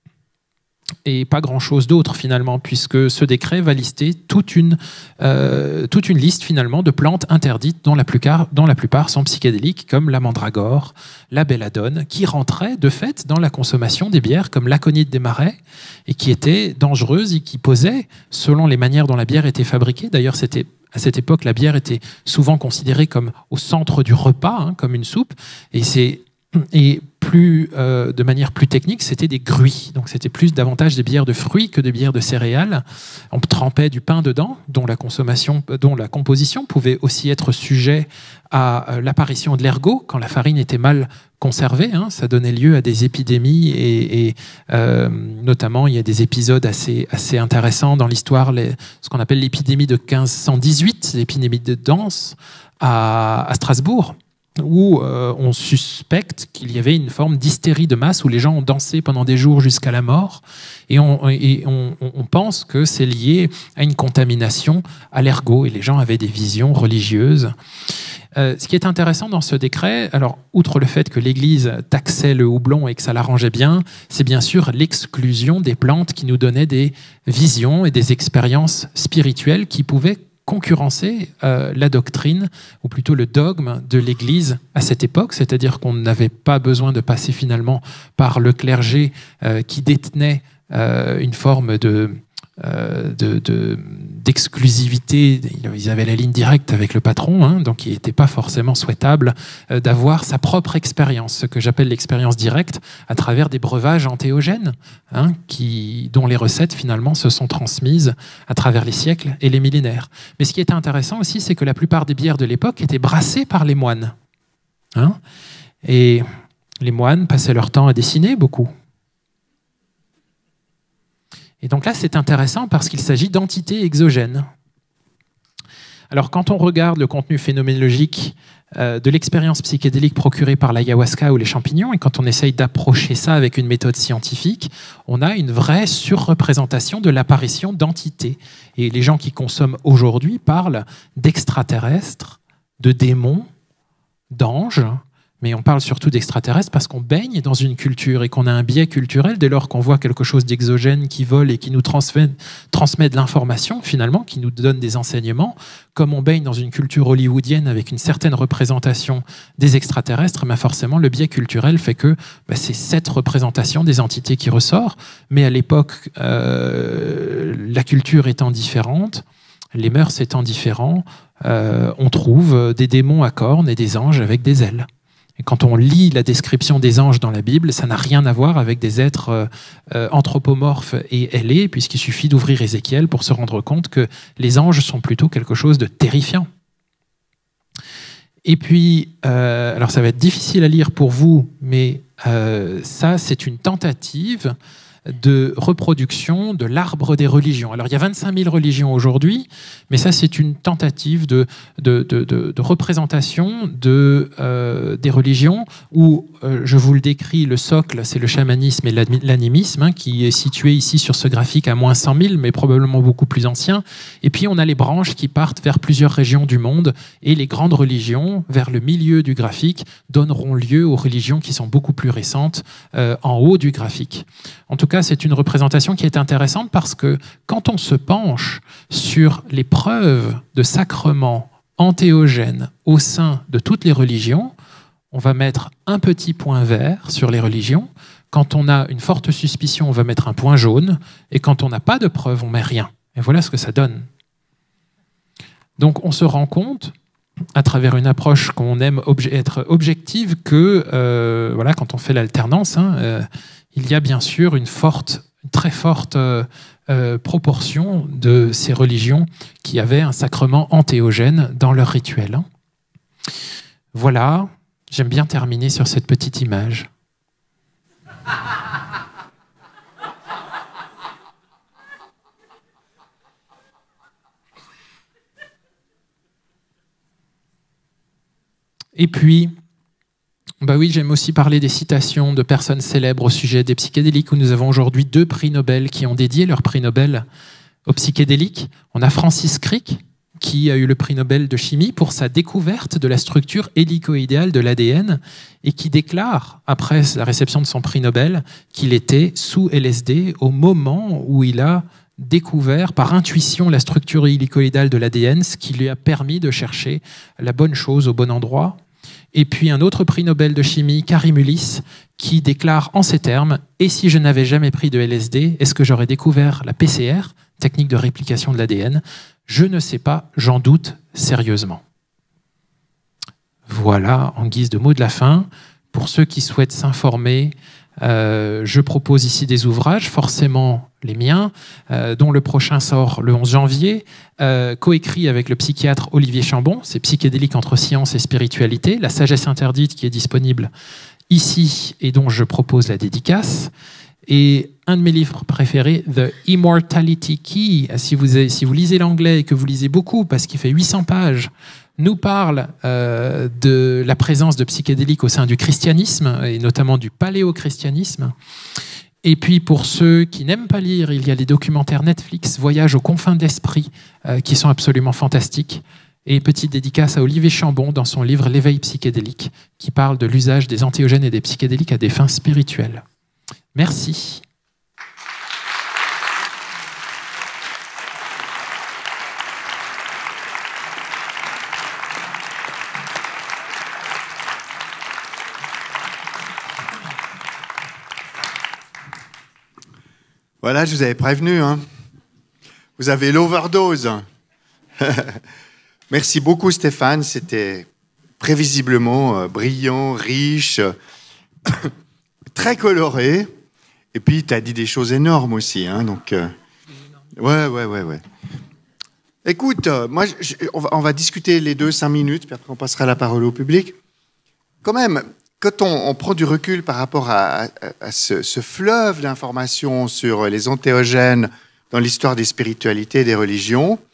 Et pas grand-chose d'autre finalement, puisque ce décret va lister toute une, euh, toute une liste finalement de plantes interdites dont la, plupart, dont la plupart sont psychédéliques, comme la mandragore, la belladone, qui rentraient de fait dans la consommation des bières comme l'aconite des marais, et qui étaient dangereuses et qui posaient, selon les manières dont la bière était fabriquée, d'ailleurs c'était à cette époque la bière était souvent considérée comme au centre du repas, hein, comme une soupe, et c'est Et plus, euh, de manière plus technique, c'était des gruits. Donc c'était plus davantage des bières de fruits que des bières de céréales. On trempait du pain dedans, dont la consommation, dont la composition pouvait aussi être sujet à l'apparition de l'ergot quand la farine était mal conservée. Hein, ça donnait lieu à des épidémies et, et euh, notamment il y a des épisodes assez, assez intéressants dans l'histoire, les, ce qu'on appelle l'épidémie de quinze cent dix-huit, l'épidémie de danse à, à Strasbourg, où euh, on suspecte qu'il y avait une forme d'hystérie de masse où les gens ont dansé pendant des jours jusqu'à la mort, et on, et on, on pense que c'est lié à une contamination à l'ergot, et les gens avaient des visions religieuses. Euh, ce qui est intéressant dans ce décret, alors outre le fait que l'Église taxait le houblon et que ça l'arrangeait bien, c'est bien sûr l'exclusion des plantes qui nous donnaient des visions et des expériences spirituelles qui pouvaient concurrencer euh, la doctrine, ou plutôt le dogme de l'Église à cette époque, c'est-à-dire qu'on n'avait pas besoin de passer finalement par le clergé euh, qui détenait euh, une forme de, euh, de, de, d'exclusivité. Ils avaient la ligne directe avec le patron, hein, donc il n'était pas forcément souhaitable euh, d'avoir sa propre expérience, ce que j'appelle l'expérience directe, à travers des breuvages antéogènes, hein, qui, dont les recettes finalement se sont transmises à travers les siècles et les millénaires. Mais ce qui était intéressant aussi, c'est que la plupart des bières de l'époque étaient brassées par les moines. Hein, et les moines passaient leur temps à dessiner beaucoup. Et donc là, c'est intéressant parce qu'il s'agit d'entités exogènes. Alors, quand on regarde le contenu phénoménologique euh, de l'expérience psychédélique procurée par l'ayahuasca ou les champignons, et quand on essaye d'approcher ça avec une méthode scientifique, on a une vraie surreprésentation de l'apparition d'entités. Et les gens qui consomment aujourd'hui parlent d'extraterrestres, de démons, d'anges, mais on parle surtout d'extraterrestres parce qu'on baigne dans une culture et qu'on a un biais culturel dès lors qu'on voit quelque chose d'exogène qui vole et qui nous transmet, transmet de l'information, finalement, qui nous donne des enseignements. Comme on baigne dans une culture hollywoodienne avec une certaine représentation des extraterrestres, bah forcément, le biais culturel fait que bah, c'est cette représentation des entités qui ressort. Mais à l'époque, euh, la culture étant différente, les mœurs étant différents, euh, on trouve des démons à cornes et des anges avec des ailes. Et quand on lit la description des anges dans la Bible, ça n'a rien à voir avec des êtres euh, anthropomorphes et ailés, puisqu'il suffit d'ouvrir Ézéchiel pour se rendre compte que les anges sont plutôt quelque chose de terrifiant. Et puis, euh, alors ça va être difficile à lire pour vous, mais euh, ça, c'est une tentative de reproduction de l'arbre des religions. Alors, il y a vingt-cinq mille religions aujourd'hui, mais ça, c'est une tentative de, de, de, de, de représentation de, euh, des religions où, euh, je vous le décris, le socle, c'est le chamanisme et l'animisme, hein, qui est situé ici sur ce graphique à moins cent mille, mais probablement beaucoup plus ancien. Et puis, on a les branches qui partent vers plusieurs régions du monde, et les grandes religions, vers le milieu du graphique, donneront lieu aux religions qui sont beaucoup plus récentes, euh, en haut du graphique. En tout cas, c'est une représentation qui est intéressante parce que quand on se penche sur les preuves de sacrements antéogènes au sein de toutes les religions, on va mettre un petit point vert sur les religions. Quand on a une forte suspicion, on va mettre un point jaune. Et quand on n'a pas de preuves, on met rien. Et voilà ce que ça donne. Donc on se rend compte, à travers une approche qu'on aime obje- être objective, que euh, voilà, quand on fait l'alternance, hein, euh, il y a bien sûr une forte, une très forte euh, euh, proportion de ces religions qui avaient un sacrement antéogène dans leur rituel. Voilà, j'aime bien terminer sur cette petite image. Et puis, bah oui, j'aime aussi parler des citations de personnes célèbres au sujet des psychédéliques, où nous avons aujourd'hui deux prix Nobel qui ont dédié leur prix Nobel aux psychédéliques. On a Francis Crick, qui a eu le prix Nobel de chimie pour sa découverte de la structure hélicoïdale de l'A D N et qui déclare, après la réception de son prix Nobel, qu'il était sous L S D au moment où il a découvert par intuition la structure hélicoïdale de l'A D N, ce qui lui a permis de chercher la bonne chose au bon endroit. Et puis un autre prix Nobel de chimie, Karim Ulis, qui déclare en ces termes « Et si je n'avais jamais pris de L S D, est-ce que j'aurais découvert la P C R, technique de réplication de l'A D N ? Je ne sais pas, j'en doute sérieusement. » Voilà, en guise de mot de la fin, pour ceux qui souhaitent s'informer, Euh, je propose ici des ouvrages, forcément les miens, euh, dont le prochain sort le onze janvier, euh, coécrit avec le psychiatre Olivier Chambon, c'est Psychédélique entre science et spiritualité, La sagesse interdite, qui est disponible ici et dont je propose la dédicace. Et un de mes livres préférés, The Immortality Key, si vous, avez, si vous lisez l'anglais et que vous lisez beaucoup, parce qu'il fait huit cents pages, nous parle euh, de la présence de psychédéliques au sein du christianisme, et notamment du paléochristianisme. Et puis pour ceux qui n'aiment pas lire, il y a les documentaires Netflix, Voyage aux confins de l'esprit, euh, qui sont absolument fantastiques. Et petite dédicace à Olivier Chambon dans son livre L'éveil psychédélique, qui parle de l'usage des antéogènes et des psychédéliques à des fins spirituelles. Merci. Voilà, je vous avais prévenu, hein. Vous avez l'overdose. Merci beaucoup, Stéphane. C'était prévisiblement euh, brillant, riche, très coloré. Et puis, tu as dit des choses énormes aussi. Hein, donc, euh... ouais, ouais, ouais, ouais. Écoute, euh, moi, je, on, va, on va discuter les deux, cinq minutes, puis après, on passera la parole au public. Quand même, quand on, on prend du recul par rapport à, à, à ce, ce fleuve d'informations sur les antéogènes dans l'histoire des spiritualités et des religions,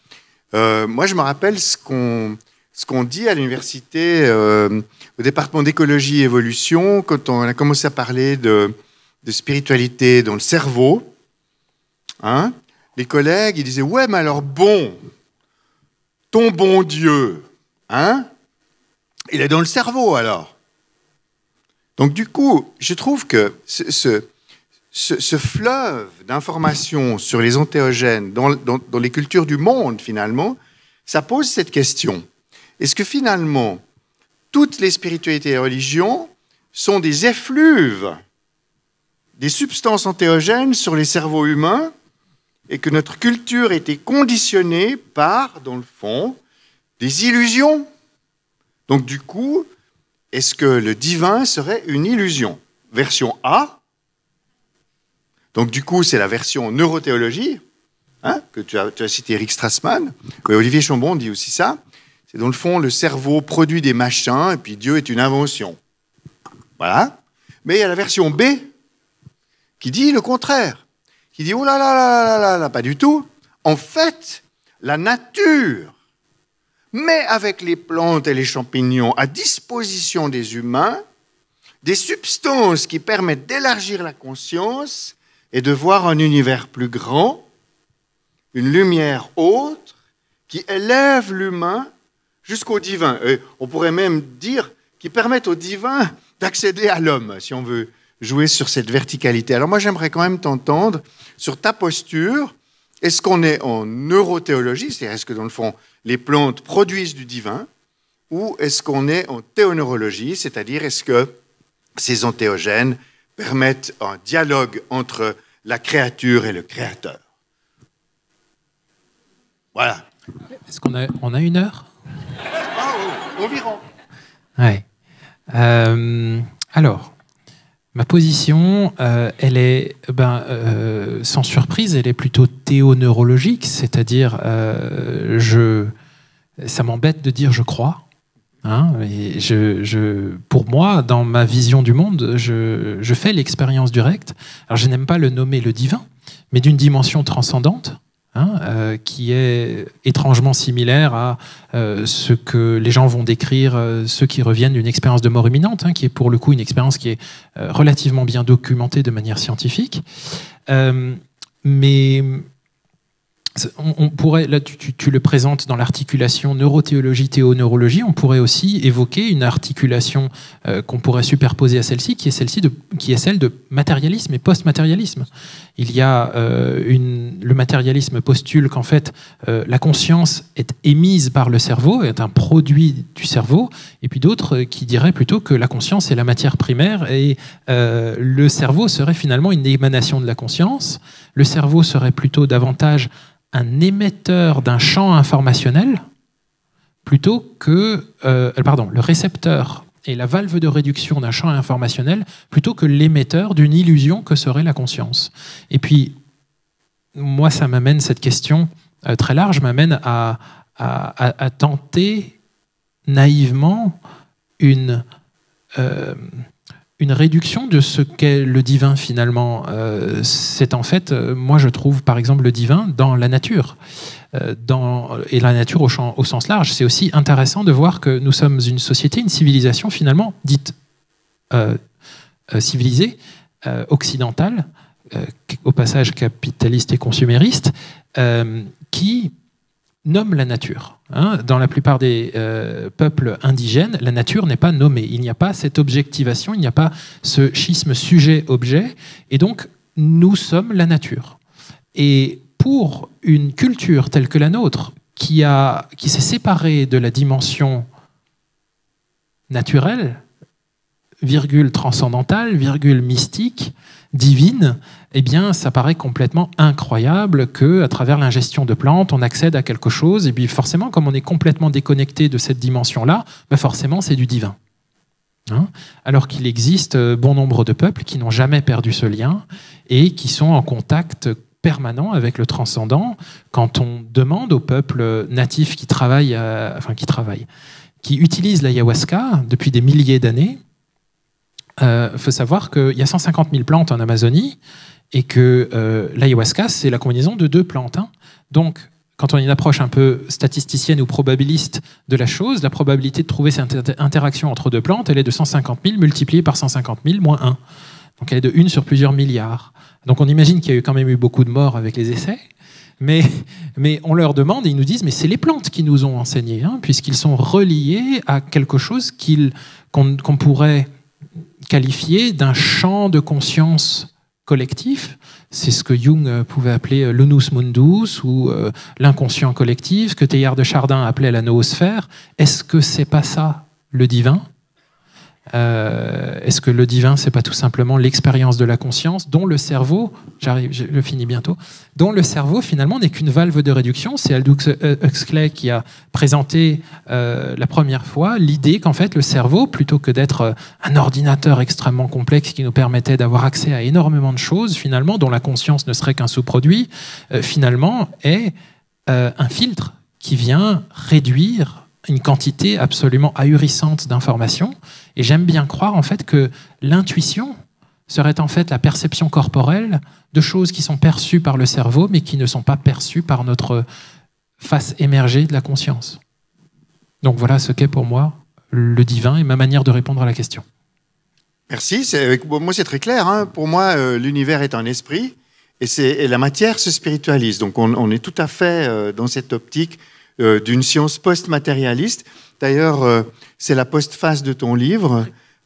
Euh, moi, je me rappelle ce qu'on ce qu'on dit à l'université, euh, au département d'écologie et évolution, quand on a commencé à parler de, de spiritualité dans le cerveau. Hein, les collègues, ils disaient « Ouais, mais alors bon, ton bon Dieu, hein, il est dans le cerveau alors ». Donc du coup, je trouve que ce, ce, ce, ce fleuve d'informations sur les entéogènes dans, dans, dans les cultures du monde, finalement, ça pose cette question. Est-ce que finalement, toutes les spiritualités et religions sont des effluves, des substances entéogènes sur les cerveaux humains, et que notre culture a été conditionnée par, dans le fond, des illusions? Donc du coup, est-ce que le divin serait une illusion? Version A. Donc du coup, c'est la version neurothéologie, hein, que tu as, tu as cité Eric Strassmann. Oui, Olivier Chambon dit aussi ça. C'est dans le fond, le cerveau produit des machins, et puis Dieu est une invention. Voilà. Mais il y a la version B, qui dit le contraire. Qui dit, oh là là là là là là, pas du tout. En fait, la nature met avec les plantes et les champignons à disposition des humains des substances qui permettent d'élargir la conscience et de voir un univers plus grand, une lumière autre, qui élève l'humain jusqu'au divin. Et on pourrait même dire qui permettent au divin d'accéder à l'homme, si on veut jouer sur cette verticalité. Alors moi, j'aimerais quand même t'entendre sur ta posture. Est-ce qu'on est en neurothéologie, c'est-à-dire est-ce que dans le fond, les plantes produisent du divin, ou est-ce qu'on est en théoneurologie, c'est-à-dire est-ce que ces entéogènes permettent un dialogue entre la créature et le créateur? Voilà. Est-ce qu'on a, on a une heure? Ah, oh, environ. Ouais. Euh, alors, ma position, euh, elle est, ben, euh, sans surprise, elle est plutôt théoneurologique, c'est-à-dire, euh, je, ça m'embête de dire je crois. Hein, et je, je, pour moi, dans ma vision du monde, je, je fais l'expérience directe. Alors, je n'aime pas le nommer le divin, mais d'une dimension transcendante. Hein, euh, qui est étrangement similaire à euh, ce que les gens vont décrire, euh, ceux qui reviennent d'une expérience de mort imminente, hein, qui est pour le coup une expérience qui est euh, relativement bien documentée de manière scientifique. Euh, mais on, on pourrait, là tu, tu, tu le présentes dans l'articulation neurothéologie, théoneurologie, on pourrait aussi évoquer une articulation euh, qu'on pourrait superposer à celle-ci, qui est, celle-ci de, qui est celle de matérialisme et post-matérialisme. Il y a euh, une, le matérialisme postule qu'en fait euh, la conscience est émise par le cerveau, est un produit du cerveau, et puis d'autres euh, qui diraient plutôt que la conscience est la matière primaire et euh, le cerveau serait finalement une émanation de la conscience. Le cerveau serait plutôt davantage un émetteur d'un champ informationnel plutôt que euh, pardon, le récepteur et la valve de réduction d'un champ informationnel plutôt que l'émetteur d'une illusion que serait la conscience. Et puis, moi, ça m'amène, cette question euh, très large, m'amène à, à, à, à tenter naïvement une, euh, une réduction de ce qu'est le divin, finalement. Euh, c'est en fait, euh, moi, je trouve, par exemple, le divin dans la nature. Dans, et la nature au, champ, au sens large. C'est aussi intéressant de voir que nous sommes une société, une civilisation finalement dite euh, euh, civilisée, euh, occidentale, euh, au passage capitaliste et consumériste, euh, qui nomme la nature. Hein. Dans la plupart des euh, peuples indigènes, la nature n'est pas nommée. Il n'y a pas cette objectivation, il n'y a pas ce schisme sujet-objet, et donc nous sommes la nature. Et pour une culture telle que la nôtre, qui, a, qui s'est séparée de la dimension naturelle, virgule transcendantale, virgule mystique, divine, eh bien, ça paraît complètement incroyable qu'à travers l'ingestion de plantes, on accède à quelque chose, et puis forcément, comme on est complètement déconnecté de cette dimension-là, ben forcément, c'est du divin. Hein, alors qu'il existe bon nombre de peuples qui n'ont jamais perdu ce lien et qui sont en contact permanent avec le transcendant. Quand on demande aux peuples natifs qui travaillent, euh, enfin qui travaillent, qui utilisent l'ayahuasca depuis des milliers d'années, il euh, faut savoir qu'il y a cent cinquante mille plantes en Amazonie et que euh, l'ayahuasca, c'est la combinaison de deux plantes. Hein. Donc, quand on a une approche un peu statisticienne ou probabiliste de la chose, la probabilité de trouver cette inter interaction entre deux plantes, elle est de cent cinquante mille multipliée par cent cinquante mille moins un. Donc elle est de une sur plusieurs milliards. Donc on imagine qu'il y a eu quand même eu beaucoup de morts avec les essais, mais, mais on leur demande et ils nous disent mais c'est les plantes qui nous ont enseigné, hein, puisqu'ils sont reliés à quelque chose qu'ils, qu'on, qu'on pourrait qualifié d'un champ de conscience collectif. C'est ce que Jung pouvait appeler l'unus mundus ou euh, l'inconscient collectif, ce que Teilhard de Chardin appelait la noosphère. Est-ce que c'est pas ça le divin ? Euh, est-ce que le divin, c'est pas tout simplement l'expérience de la conscience dont le cerveau, j'arrive, je le finis bientôt, dont le cerveau finalement n'est qu'une valve de réduction. C'est Aldous Huxley qui a présenté euh, la première fois l'idée qu'en fait le cerveau, plutôt que d'être un ordinateur extrêmement complexe qui nous permettait d'avoir accès à énormément de choses, finalement dont la conscience ne serait qu'un sous-produit, euh, finalement est euh, un filtre qui vient réduire une quantité absolument ahurissante d'informations. Et j'aime bien croire en fait que l'intuition serait en fait la perception corporelle de choses qui sont perçues par le cerveau, mais qui ne sont pas perçues par notre face émergée de la conscience. Donc voilà ce qu'est pour moi le divin et ma manière de répondre à la question. Merci. C'est, moi, c'est très clair. Hein. Pour moi, euh, l'univers est un esprit et, c'est, et la matière se spiritualise. Donc on, on est tout à fait euh, dans cette optique euh, d'une science post-matérialiste. D'ailleurs, euh, c'est la postface de ton livre.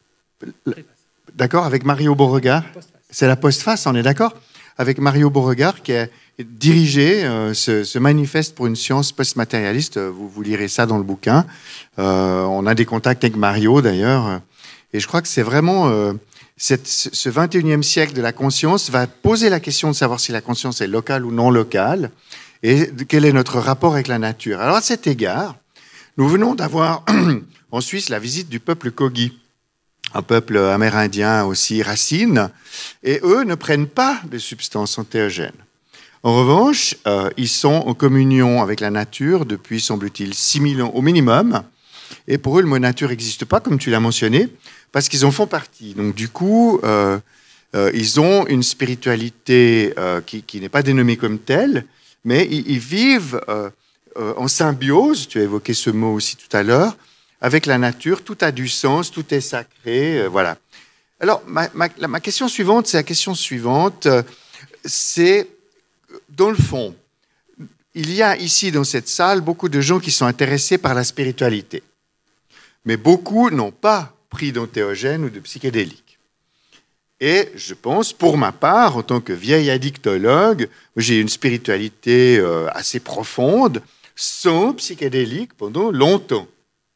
D'accord, avec Mario Beauregard. C'est la postface, on est d'accord ? Avec Mario Beauregard qui a dirigé euh, ce, ce manifeste pour une science post-matérialiste. Vous, vous lirez ça dans le bouquin. Euh, on a des contacts avec Mario d'ailleurs. Et je crois que c'est vraiment euh, cette, ce vingt et unième siècle de la conscience va poser la question de savoir si la conscience est locale ou non locale et quel est notre rapport avec la nature. Alors à cet égard, nous venons d'avoir en Suisse la visite du peuple Kogi, un peuple amérindien aussi racine, et eux ne prennent pas de substances entéogènes. En revanche, euh, ils sont en communion avec la nature depuis, semble-t-il, six mille ans au minimum, et pour eux, le mot nature n'existe pas, comme tu l'as mentionné, parce qu'ils en font partie. Donc du coup, euh, euh, ils ont une spiritualité euh, qui, qui n'est pas dénommée comme telle, mais ils, ils vivent euh, euh, en symbiose, tu as évoqué ce mot aussi tout à l'heure, avec la nature, tout a du sens, tout est sacré, euh, voilà. Alors, ma, ma, ma question suivante, c'est la question suivante, euh, c'est, dans le fond, il y a ici dans cette salle beaucoup de gens qui sont intéressés par la spiritualité, mais beaucoup n'ont pas pris d'entéogènes ou de psychédéliques. Et je pense, pour ma part, en tant que vieil addictologue, j'ai une spiritualité euh, assez profonde, sans psychédéliques pendant longtemps.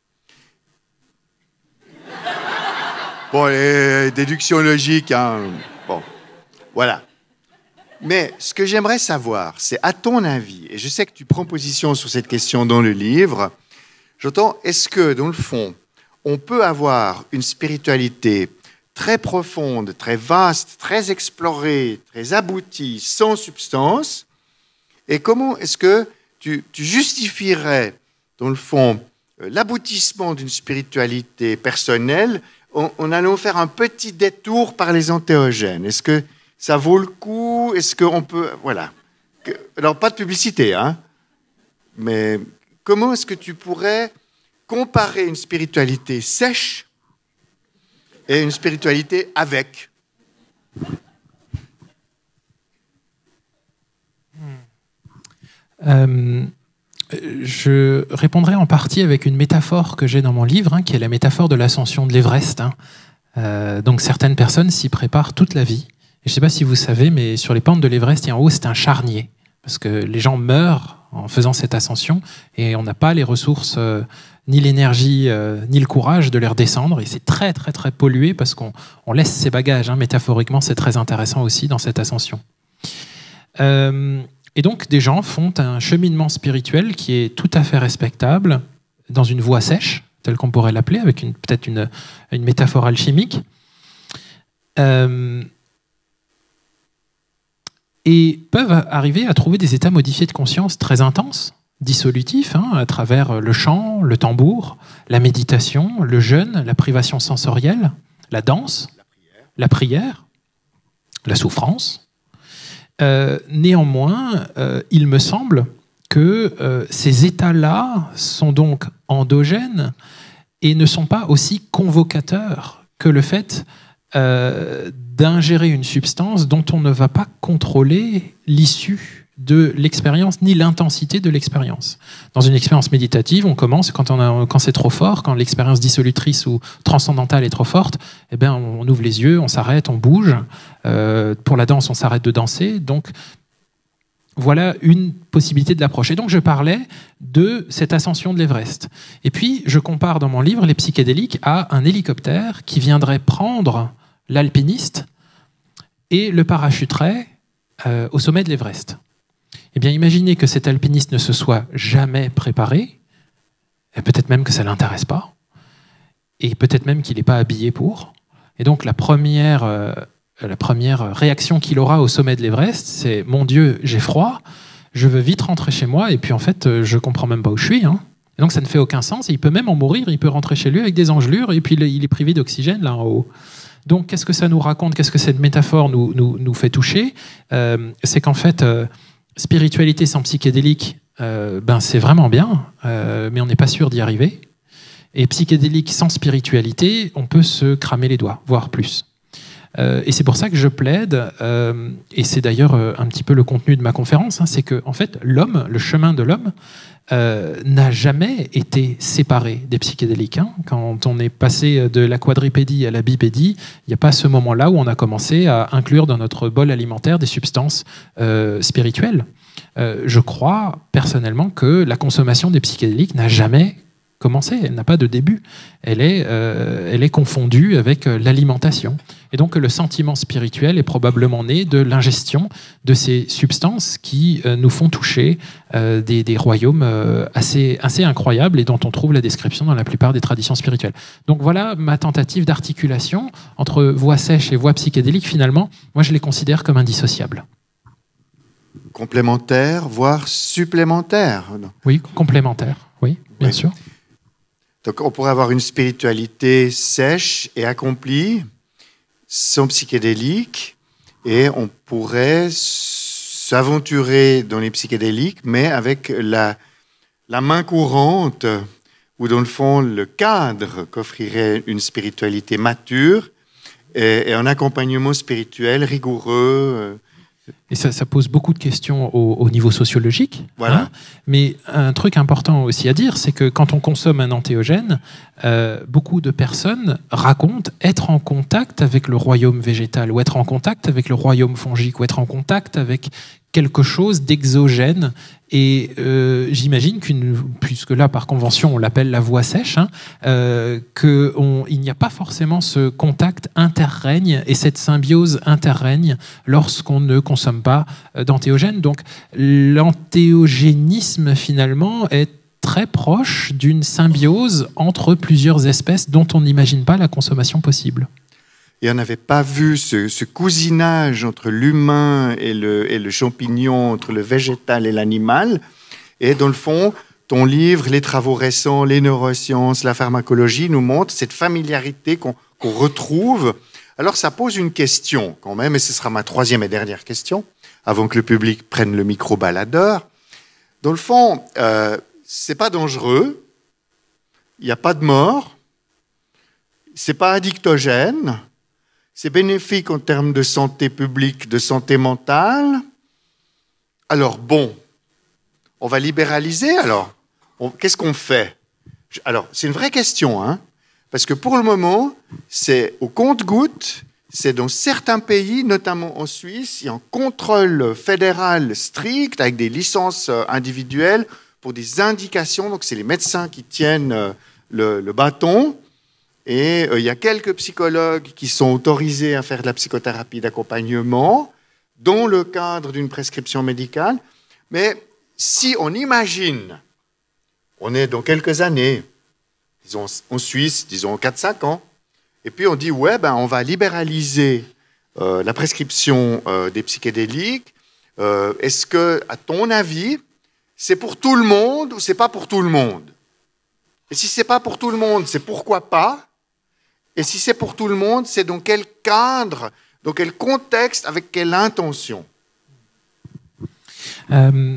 Bon, les déductions logiques, hein. Bon, voilà. Mais ce que j'aimerais savoir, c'est à ton avis, et je sais que tu prends position sur cette question dans le livre, j'entends, est-ce que, dans le fond, on peut avoir une spiritualité très profonde, très vaste, très explorée, très aboutie, sans substance, et comment est-ce que tu, tu justifierais, dans le fond, l'aboutissement d'une spiritualité personnelle en, en allant faire un petit détour par les entéogènes? Est-ce que ça vaut le coup? Est-ce qu'on peut... Voilà. Alors, pas de publicité, hein, mais comment est-ce que tu pourrais comparer une spiritualité sèche et une spiritualité avec? euh, Je répondrai en partie avec une métaphore que j'ai dans mon livre, hein, qui est la métaphore de l'ascension de l'Everest. Hein. Euh, donc certaines personnes s'y préparent toute la vie. Et je ne sais pas si vous savez, mais sur les pentes de l'Everest, en haut, c'est un charnier. Parce que les gens meurent en faisant cette ascension et on n'a pas les ressources, euh, ni l'énergie, euh, ni le courage de les redescendre. Et c'est très, très, très pollué parce qu'on on laisse ses bagages. Hein. Métaphoriquement, c'est très intéressant aussi dans cette ascension. Euh, et donc, des gens font un cheminement spirituel qui est tout à fait respectable dans une voie sèche, telle qu'on pourrait l'appeler, avec une, peut-être une, une métaphore alchimique. Euh, et peuvent arriver à trouver des états modifiés de conscience très intenses, dissolutifs, hein, à travers le chant, le tambour, la méditation, le jeûne, la privation sensorielle, la danse, la prière, la, prière, la souffrance. Euh, néanmoins, euh, il me semble que euh, ces états-là sont donc endogènes et ne sont pas aussi convocateurs que le fait euh, d'ingérer une substance dont on ne va pas contrôler l'issue de l'expérience ni l'intensité de l'expérience. Dans une expérience méditative, on commence quand, on a, quand c'est trop fort, quand l'expérience dissolutrice ou transcendantale est trop forte, eh bien, on ouvre les yeux, on s'arrête, on bouge. Euh, pour la danse, on s'arrête de danser. Donc, voilà une possibilité de l'approche. Et donc, je parlais de cette ascension de l'Everest. Et puis, je compare dans mon livre les psychédéliques à un hélicoptère qui viendrait prendre l'alpiniste et le parachuterait euh, au sommet de l'Everest. Eh bien, imaginez que cet alpiniste ne se soit jamais préparé, et peut-être même que ça ne l'intéresse pas, et peut-être même qu'il n'est pas habillé pour. Et donc, la première, euh, la première réaction qu'il aura au sommet de l'Everest, c'est « Mon Dieu, j'ai froid, je veux vite rentrer chez moi, et puis en fait, je ne comprends même pas où je suis. Hein. » Et donc, ça ne fait aucun sens, et il peut même en mourir, il peut rentrer chez lui avec des engelures, et puis il est privé d'oxygène là en haut. Donc, qu'est-ce que ça nous raconte? Qu'est-ce que cette métaphore nous, nous, nous fait toucher? euh, C'est qu'en fait... Euh, spiritualité sans psychédélique, euh, ben c'est vraiment bien, euh, mais on n'est pas sûr d'y arriver. Et psychédélique sans spiritualité, on peut se cramer les doigts, voire plus. Euh, et c'est pour ça que je plaide, euh, et c'est d'ailleurs euh, un petit peu le contenu de ma conférence, hein, c'est que en fait, l'homme, le chemin de l'homme, euh, n'a jamais été séparé des psychédéliques. Hein. Quand on est passé de la quadripédie à la bipédie, il n'y a pas ce moment-là où on a commencé à inclure dans notre bol alimentaire des substances euh, spirituelles. Euh, je crois personnellement que la consommation des psychédéliques n'a jamais commencé, elle n'a pas de début. Elle est, euh, elle est confondue avec l'alimentation. Et donc le sentiment spirituel est probablement né de l'ingestion de ces substances qui euh, nous font toucher euh, des, des royaumes euh, assez, assez incroyables et dont on trouve la description dans la plupart des traditions spirituelles. Donc voilà ma tentative d'articulation entre voie sèche et voie psychédélique. Finalement, moi je les considère comme indissociables. Complémentaire, voire supplémentaire. Oui, complémentaire, oui, bien oui. sûr. Donc on pourrait avoir une spiritualité sèche et accomplie, sans psychédélique, et on pourrait s'aventurer dans les psychédéliques, mais avec la, la main courante, ou dans le fond le cadre qu'offrirait une spiritualité mature, et, et un accompagnement spirituel rigoureux. Et ça, ça pose beaucoup de questions au, au niveau sociologique. Voilà. Hein, mais un truc important aussi à dire, c'est que quand on consomme un antéogène, euh, beaucoup de personnes racontent être en contact avec le royaume végétal, ou être en contact avec le royaume fongique, ou être en contact avec quelque chose d'exogène. Et euh, j'imagine qu'une, puisque là par convention on l'appelle la voie sèche, hein, euh, qu'il n'y a pas forcément ce contact interrègne et cette symbiose interrègne lorsqu'on ne consomme pas d'antéogènes. Donc l'antéogénisme finalement est très proche d'une symbiose entre plusieurs espèces dont on n'imagine pas la consommation possible. Et on n'avait pas vu ce, ce cousinage entre l'humain et le, et le champignon, entre le végétal et l'animal. Et dans le fond, ton livre, les travaux récents, les neurosciences, la pharmacologie nous montrent cette familiarité qu'on qu'on retrouve. Alors ça pose une question quand même, et ce sera ma troisième et dernière question, avant que le public prenne le micro baladeur. Dans le fond, euh, c'est pas dangereux, il n'y a pas de mort, c'est pas addictogène, c'est bénéfique en termes de santé publique, de santé mentale. Alors bon, on va libéraliser alors. Qu'est-ce qu'on fait? Alors, c'est une vraie question, hein, parce que pour le moment, c'est au compte-gouttes, c'est dans certains pays, notamment en Suisse, il y a un contrôle fédéral strict avec des licences individuelles pour des indications. Donc, c'est les médecins qui tiennent le, le bâton. Et euh, il y a quelques psychologues qui sont autorisés à faire de la psychothérapie d'accompagnement dans le cadre d'une prescription médicale. Mais si on imagine, on est dans quelques années, disons en Suisse, disons quatre cinq ans, et puis on dit, ouais, ben, on va libéraliser euh, la prescription euh, des psychédéliques. Euh, est-ce que, à ton avis, c'est pour tout le monde ou c'est pas pour tout le monde? Et si c'est pas pour tout le monde, c'est pourquoi pas? Et si c'est pour tout le monde, c'est dans quel cadre, dans quel contexte, avec quelle intention? euh,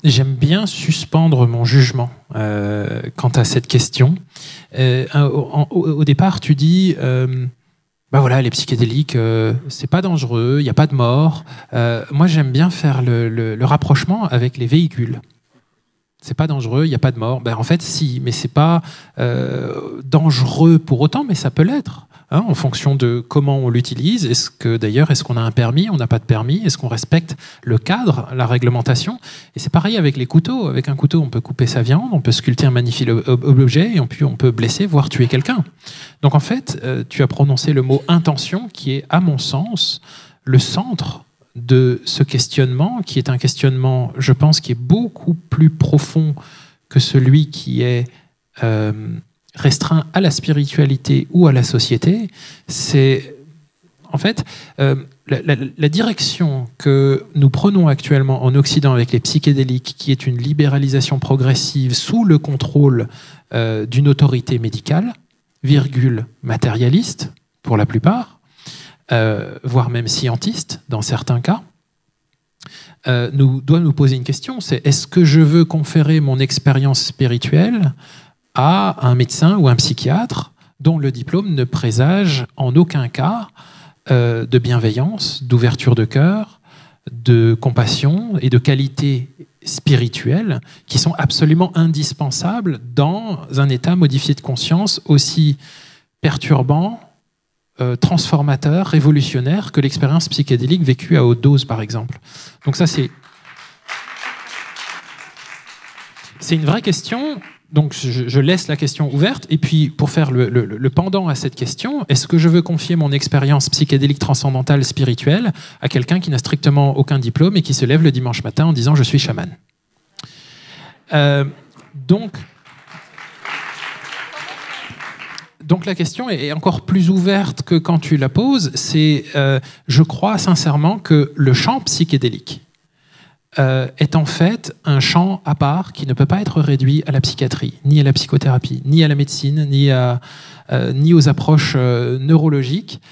j'aime bien suspendre mon jugement euh, quant à cette question. Euh, au, au, au départ, tu dis, euh, bah voilà, les psychédéliques, euh, c'est pas dangereux, il n'y a pas de mort. Euh, moi, j'aime bien faire le, le, le rapprochement avec les véhicules. C'est pas dangereux, il n'y a pas de mort. Ben, en fait, si, mais c'est pas euh, dangereux pour autant, mais ça peut l'être. Hein, en fonction de comment on l'utilise. Est-ce que d'ailleurs, est-ce qu'on a un permis, on n'a pas de permis, est-ce qu'on respecte le cadre, la réglementation? Et c'est pareil avec les couteaux. Avec un couteau, on peut couper sa viande, on peut sculpter un magnifique objet et on peut, on peut blesser, voire tuer quelqu'un. Donc en fait, euh, tu as prononcé le mot intention, qui est, à mon sens, le centre de ce questionnement, qui est un questionnement, je pense, qui est beaucoup plus profond que celui qui est euh, restreint à la spiritualité ou à la société. C'est en fait euh, la, la, la direction que nous prenons actuellement en Occident avec les psychédéliques, qui est une libéralisation progressive sous le contrôle euh, d'une autorité médicale, virgule matérialiste pour la plupart, euh, voire même scientiste dans certains cas, euh, nous, doit nous poser une question, c'est est-ce que je veux conférer mon expérience spirituelle à un médecin ou un psychiatre dont le diplôme ne présage en aucun cas euh, de bienveillance, d'ouverture de cœur, de compassion et de qualité spirituelle qui sont absolument indispensables dans un état modifié de conscience aussi perturbant, euh, transformateur, révolutionnaire que l'expérience psychédélique vécue à haute dose, par exemple. Donc ça, c'est... C'est une vraie question. Donc je, je laisse la question ouverte. Et puis, pour faire le, le, le pendant à cette question, est-ce que je veux confier mon expérience psychédélique transcendantale spirituelle à quelqu'un qui n'a strictement aucun diplôme et qui se lève le dimanche matin en disant « je suis chaman ». Euh, donc, donc la question est encore plus ouverte que quand tu la poses. C'est, euh, je crois sincèrement que le champ psychédélique euh, est en fait un champ à part qui ne peut pas être réduit à la psychiatrie, ni à la psychothérapie, ni à la médecine, ni, à, euh, ni aux approches euh, neurologiques.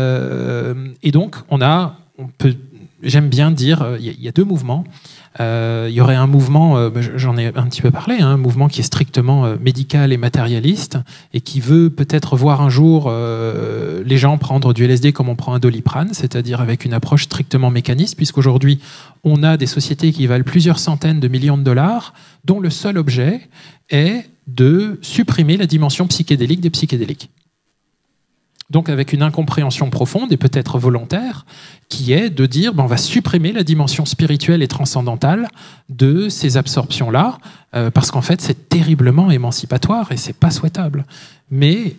Euh, et donc, on a, on peut, j'aime bien dire, il y, y a deux mouvements. Euh, il y aurait un mouvement, euh, j'en ai un petit peu parlé, hein, un mouvement qui est strictement euh, médical et matérialiste et qui veut peut-être voir un jour euh, les gens prendre du L S D comme on prend un Doliprane, c'est-à-dire avec une approche strictement mécaniste, puisqu'aujourd'hui on a des sociétés qui valent plusieurs centaines de millions de dollars, dont le seul objet est de supprimer la dimension psychédélique des psychédéliques. Donc avec une incompréhension profonde et peut-être volontaire, qui est de dire ben, on va supprimer la dimension spirituelle et transcendantale de ces absorptions-là, euh, parce qu'en fait c'est terriblement émancipatoire et c'est pas souhaitable. Mais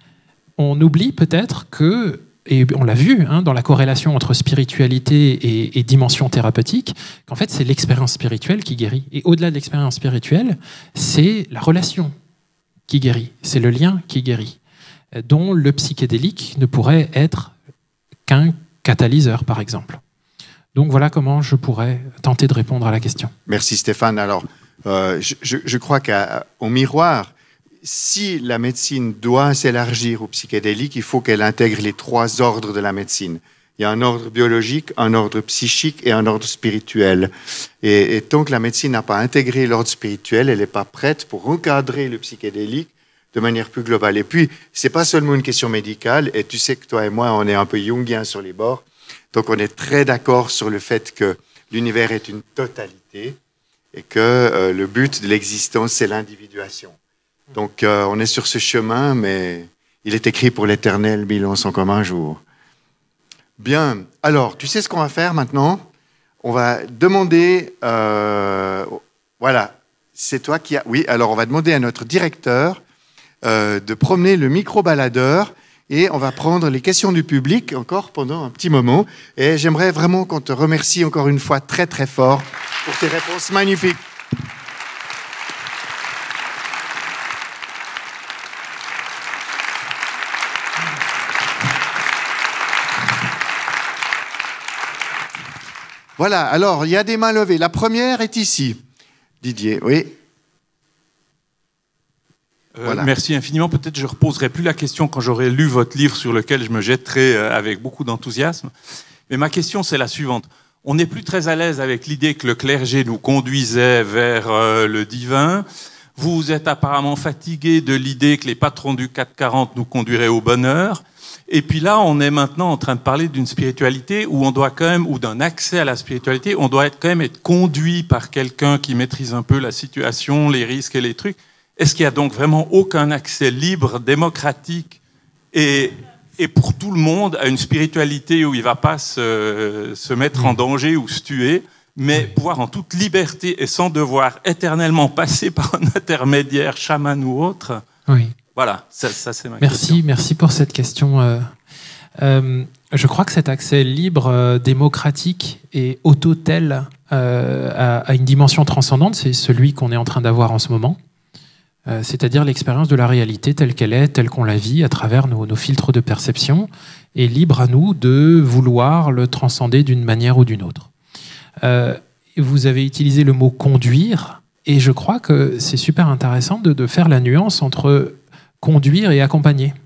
on oublie peut-être que, et on l'a vu hein, dans la corrélation entre spiritualité et, et dimension thérapeutique, qu'en fait c'est l'expérience spirituelle qui guérit. Et au-delà de l'expérience spirituelle, c'est la relation qui guérit, c'est le lien qui guérit, dont le psychédélique ne pourrait être qu'un catalyseur, par exemple. Donc voilà comment je pourrais tenter de répondre à la question. Merci Stéphane. Alors, euh, je, je, je crois qu'au miroir, si la médecine doit s'élargir au psychédélique, il faut qu'elle intègre les trois ordres de la médecine. Il y a un ordre biologique, un ordre psychique et un ordre spirituel. Et, et tant que la médecine n'a pas intégré l'ordre spirituel, elle n'est pas prête pour encadrer le psychédélique de manière plus globale. Et puis, c'est pas seulement une question médicale, et tu sais que toi et moi, on est un peu jungiens sur les bords, donc on est très d'accord sur le fait que l'univers est une totalité, et que euh, le but de l'existence, c'est l'individuation. Donc, euh, on est sur ce chemin, mais il est écrit pour l'éternel, mille ans sont comme un jour. Bien, alors, tu sais ce qu'on va faire maintenant? On va demander... Euh, voilà, c'est toi qui as... Oui, alors on va demander à notre directeur Euh, de promener le micro-baladeur et on va prendre les questions du public encore pendant un petit moment. Et j'aimerais vraiment qu'on te remercie encore une fois très très fort pour tes réponses magnifiques. Voilà, alors il y a des mains levées. La première est ici. Didier, oui. Euh, Voilà. Merci infiniment. Peut-être je ne reposerai plus la question quand j'aurai lu votre livre sur lequel je me jetterai euh, avec beaucoup d'enthousiasme. Mais ma question, c'est la suivante. On n'est plus très à l'aise avec l'idée que le clergé nous conduisait vers euh, le divin. Vous êtes apparemment fatigué de l'idée que les patrons du quatre quarante nous conduiraient au bonheur. Et puis là, on est maintenant en train de parler d'une spiritualité où on doit quand même, ou d'un accès à la spiritualité, on doit être quand même être conduit par quelqu'un qui maîtrise un peu la situation, les risques et les trucs. Est-ce qu'il y a donc vraiment aucun accès libre, démocratique et, et pour tout le monde à une spiritualité où il ne va pas se, se mettre en danger ou se tuer, mais pouvoir en toute liberté et sans devoir éternellement passer par un intermédiaire, chaman ou autre? Oui. Voilà, ça, ça c'est ma merci, question. Merci pour cette question. Euh, euh, je crois que cet accès libre, euh, démocratique et auto-tel euh, à, à une dimension transcendante, c'est celui qu'on est en train d'avoir en ce moment. Euh, c'est-à-dire l'expérience de la réalité telle qu'elle est, telle qu'on la vit à travers nos, nos filtres de perception, et libre à nous de vouloir le transcender d'une manière ou d'une autre. Euh, vous avez utilisé le mot « conduire », et je crois que c'est super intéressant de, de faire la nuance entre conduire et accompagner.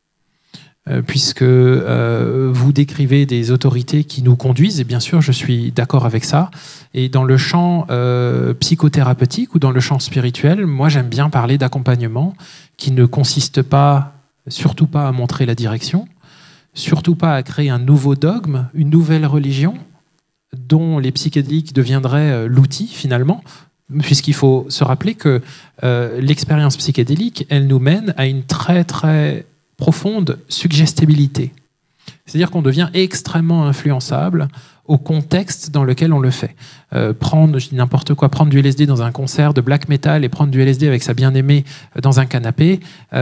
Euh, puisque euh, vous décrivez des autorités qui nous conduisent, et bien sûr, je suis d'accord avec ça. Et dans le champ euh, psychothérapeutique ou dans le champ spirituel, moi, j'aime bien parler d'accompagnement qui ne consiste pas, surtout pas à montrer la direction, surtout pas à créer un nouveau dogme, une nouvelle religion, dont les psychédéliques deviendraient euh, l'outil, finalement, puisqu'il faut se rappeler que euh, l'expérience psychédélique, elle nous mène à une très très profonde suggestibilité. C'est-à-dire qu'on devient extrêmement influençable au contexte dans lequel on le fait. Euh, prendre, je dis n'importe quoi, prendre du L S D dans un concert de black metal et prendre du L S D avec sa bien-aimée dans un canapé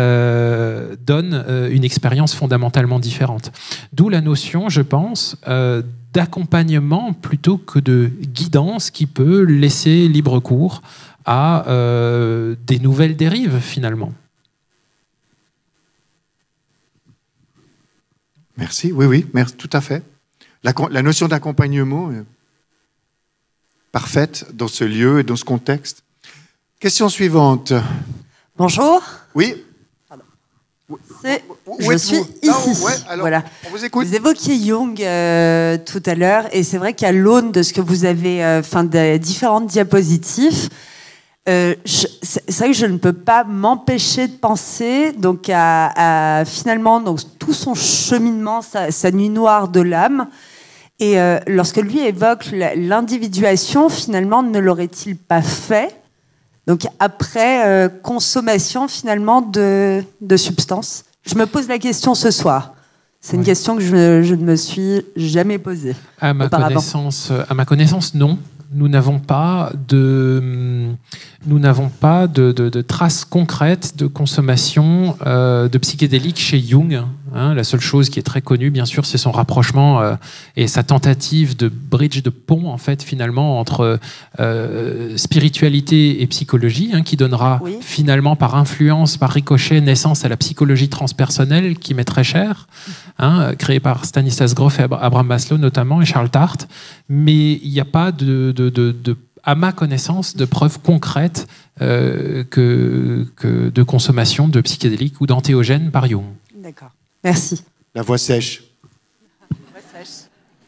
euh, donne euh, une expérience fondamentalement différente. D'où la notion, je pense, euh, d'accompagnement plutôt que de guidance qui peut laisser libre cours à euh, des nouvelles dérives, finalement. Merci, oui, oui, merci, tout à fait. La, la notion d'accompagnement est parfaite dans ce lieu et dans ce contexte. Question suivante. Bonjour. Oui. C'est, où je suis êtes-vous? ici. Non, ouais, alors, voilà. On vous écoute. Vous évoquiez Jung euh, tout à l'heure, et c'est vrai qu'à l'aune de ce que vous avez, enfin, euh, des différentes diapositives, euh, je, c'est, c'est vrai que je ne peux pas m'empêcher de penser donc à, à finalement donc tout son cheminement, sa, sa nuit noire de l'âme. Et euh, lorsque lui évoque l'individuation, finalement, ne l'aurait-il pas fait? Donc après euh, consommation finalement de, de substances. Je me pose la question ce soir. C'est une ouais. question que je, je ne me suis jamais posée. À ma connaissance, à ma connaissance, non. Nous n'avons pas de, nous n'avons pas de, de, de traces concrètes de consommation euh, de psychédéliques chez Jung. Hein, la seule chose qui est très connue, bien sûr, c'est son rapprochement euh, et sa tentative de bridge, de pont, en fait, finalement, entre euh, spiritualité et psychologie, hein, qui donnera oui. finalement, par influence, par ricochet, naissance à la psychologie transpersonnelle, qui m'est très chère, hein, créée par Stanislas Grof et Abraham Maslow, notamment, et Charles Tart. Mais il n'y a pas de, de, de, de à ma connaissance, de preuves concrètes euh, que, que de consommation de psychédéliques ou d'antéogènes par Jung. D'accord. Merci. La voix sèche. La voix sèche.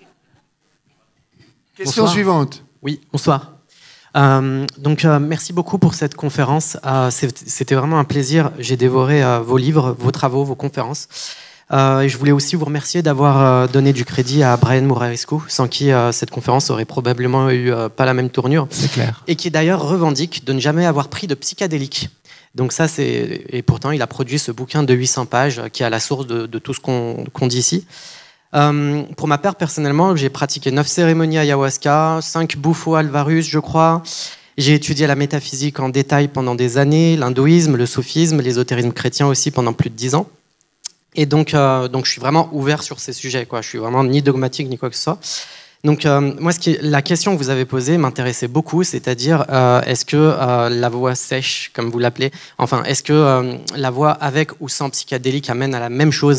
Question bonsoir. suivante. Oui, bonsoir. Euh, donc, euh, merci beaucoup pour cette conférence. Euh, C'était vraiment un plaisir. J'ai dévoré euh, vos livres, vos travaux, vos conférences. Euh, et je voulais aussi vous remercier d'avoir euh, donné du crédit à Brian Murarescu, sans qui euh, cette conférence aurait probablement eu euh, pas la même tournure. C'est clair. Et qui d'ailleurs revendique de ne jamais avoir pris de psychédélique. Donc ça, c'est... Et pourtant, il a produit ce bouquin de huit cents pages qui est à la source de, de tout ce qu'on qu'on dit ici. Euh, pour ma part, personnellement, j'ai pratiqué neuf cérémonies ayahuasca, cinq bouffos alvarus, je crois. J'ai étudié la métaphysique en détail pendant des années, l'hindouisme, le soufisme, l'ésotérisme chrétien aussi pendant plus de dix ans. Et donc, euh, donc, je suis vraiment ouvert sur ces sujets, quoi. Je suis vraiment ni dogmatique ni quoi que ce soit. Donc, euh, moi, ce qui, la question que vous avez posée m'intéressait beaucoup, c'est-à-dire, euh, est-ce que euh, la voix sèche, comme vous l'appelez, enfin, est-ce que euh, la voix avec ou sans psychédélique amène à la même chose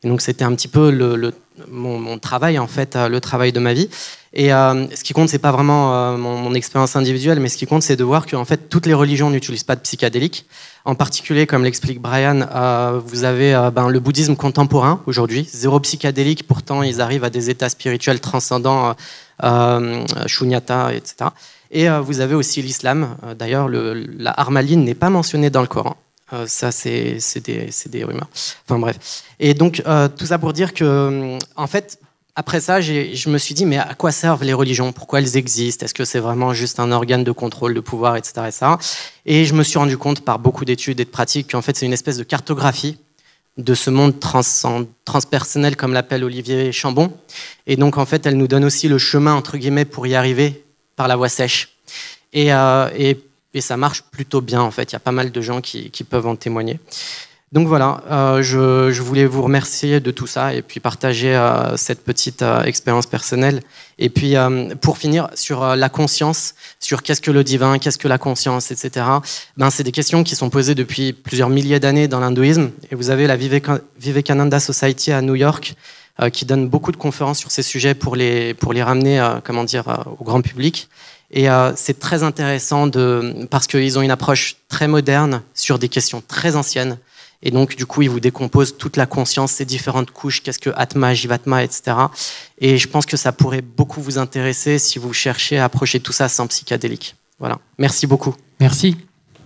Et donc c'était un petit peu le, le, mon, mon travail, en fait, le travail de ma vie. Et euh, ce qui compte, c'est pas vraiment euh, mon, mon expérience individuelle, mais ce qui compte, c'est de voir que en fait, toutes les religions n'utilisent pas de psychédéliques. En particulier, comme l'explique Brian, euh, vous avez euh, ben, le bouddhisme contemporain aujourd'hui, zéro psychédélique, pourtant ils arrivent à des états spirituels transcendants, euh, shunyata, et cetera. Et euh, vous avez aussi l'islam. Euh, d'ailleurs, le, la harmaline n'est pas mentionnée dans le Coran. Euh, ça, c'est des, des rumeurs. Enfin bref. Et donc, euh, tout ça pour dire que, en fait, après ça, je me suis dit, mais à quoi servent les religions? Pourquoi elles existent? Est-ce que c'est vraiment juste un organe de contrôle, de pouvoir, et cetera, et cetera. Et je me suis rendu compte par beaucoup d'études et de pratiques qu'en fait, c'est une espèce de cartographie de ce monde trans transpersonnel, comme l'appelle Olivier Chambon. Et donc, en fait, elle nous donne aussi le chemin, entre guillemets, pour y arriver par la voie sèche. Et, euh, et, et ça marche plutôt bien, en fait. Il y a pas mal de gens qui, qui peuvent en témoigner. Donc voilà, euh, je, je voulais vous remercier de tout ça et puis partager euh, cette petite euh, expérience personnelle. Et puis euh, pour finir, sur euh, la conscience, sur qu'est-ce que le divin, qu'est-ce que la conscience, et cetera. Ben, c'est des questions qui sont posées depuis plusieurs milliers d'années dans l'hindouisme. Et vous avez la Vivekananda Society à New York euh, qui donne beaucoup de conférences sur ces sujets pour les, pour les ramener euh, comment dire, euh, au grand public. Et euh, c'est très intéressant de, parce qu'ils ont une approche très moderne sur des questions très anciennes. Et donc, du coup, ils vous décomposent toute la conscience, ces différentes couches, qu'est-ce que Atma, Jivatma, et cetera. Et je pense que ça pourrait beaucoup vous intéresser si vous cherchez à approcher tout ça sans psychédélique. Voilà. Merci beaucoup. Merci.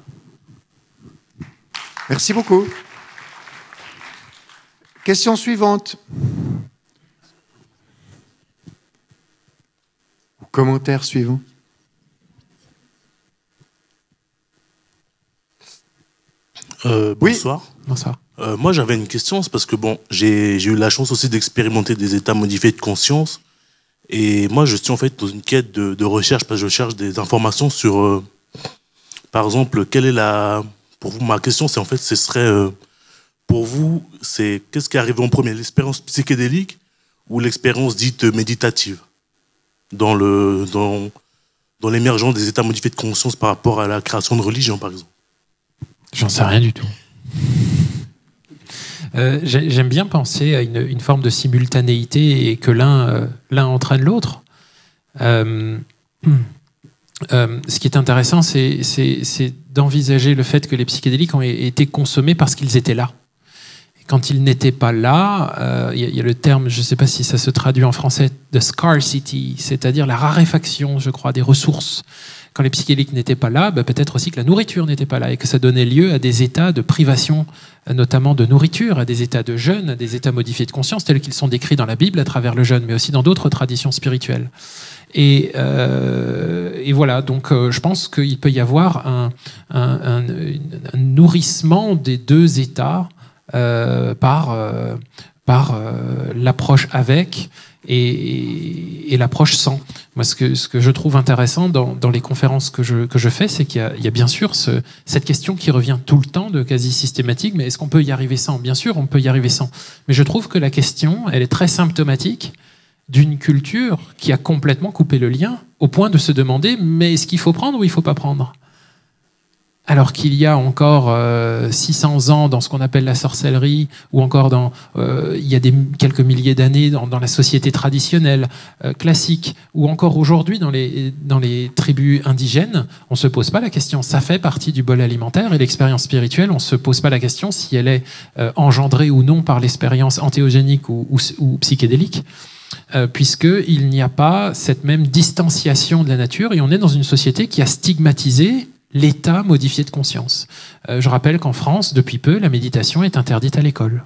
Merci beaucoup. Question suivante. Commentaire suivant. Euh, bonsoir. Oui. Bonsoir. Euh, moi, j'avais une question, c'est parce que bon, j'ai eu la chance aussi d'expérimenter des états modifiés de conscience. Et moi, je suis en fait dans une quête de, de recherche, parce que je cherche des informations sur, euh, par exemple, quelle est la... Pour vous, ma question, c'est en fait, ce serait, euh, pour vous, c'est qu'est-ce qui arrive en premier, l'expérience psychédélique ou l'expérience dite méditative dans le dans, dans l'émergence des états modifiés de conscience par rapport à la création de religion, par exemple? J'en sais rien du tout. Euh, J'aime bien penser à une, une forme de simultanéité et que l'un euh, l'un entraîne l'autre. Euh, euh, ce qui est intéressant, c'est d'envisager le fait que les psychédéliques ont été consommés parce qu'ils étaient là. Et quand ils n'étaient pas là, il euh, y, y a le terme, je ne sais pas si ça se traduit en français, de scarcity, c'est-à-dire la raréfaction, je crois, des ressources. Quand les psychédéliques n'étaient pas là, bah peut-être aussi que la nourriture n'était pas là et que ça donnait lieu à des états de privation, notamment de nourriture, à des états de jeûne, à des états modifiés de conscience tels qu'ils sont décrits dans la Bible à travers le jeûne, mais aussi dans d'autres traditions spirituelles. Et, euh, et voilà, donc euh, je pense qu'il peut y avoir un, un, un, un nourrissement des deux états euh, par, euh, par euh, l'approche avec et, et l'approche sans. Moi, ce que, ce que je trouve intéressant dans, dans les conférences que je, que je fais, c'est qu'il y, y a bien sûr ce, cette question qui revient tout le temps, de quasi systématique, mais est-ce qu'on peut y arriver sans? Bien sûr, on peut y arriver sans. Mais je trouve que la question, elle est très symptomatique d'une culture qui a complètement coupé le lien, au point de se demander, mais est-ce qu'il faut prendre ou il ne faut pas prendre? Alors qu'il y a encore euh, six cents ans dans ce qu'on appelle la sorcellerie, ou encore dans, euh, il y a des, quelques milliers d'années dans, dans la société traditionnelle, euh, classique, ou encore aujourd'hui dans les, dans les tribus indigènes, on ne se pose pas la question. Ça fait partie du bol alimentaire, et l'expérience spirituelle, on ne se pose pas la question si elle est euh, engendrée ou non par l'expérience antéogénique ou, ou, ou psychédélique. Euh, puisqu'il n'y a pas cette même distanciation de la nature, et on est dans une société qui a stigmatisé l'état modifié de conscience. Euh, je rappelle qu'en France, depuis peu, la méditation est interdite à l'école.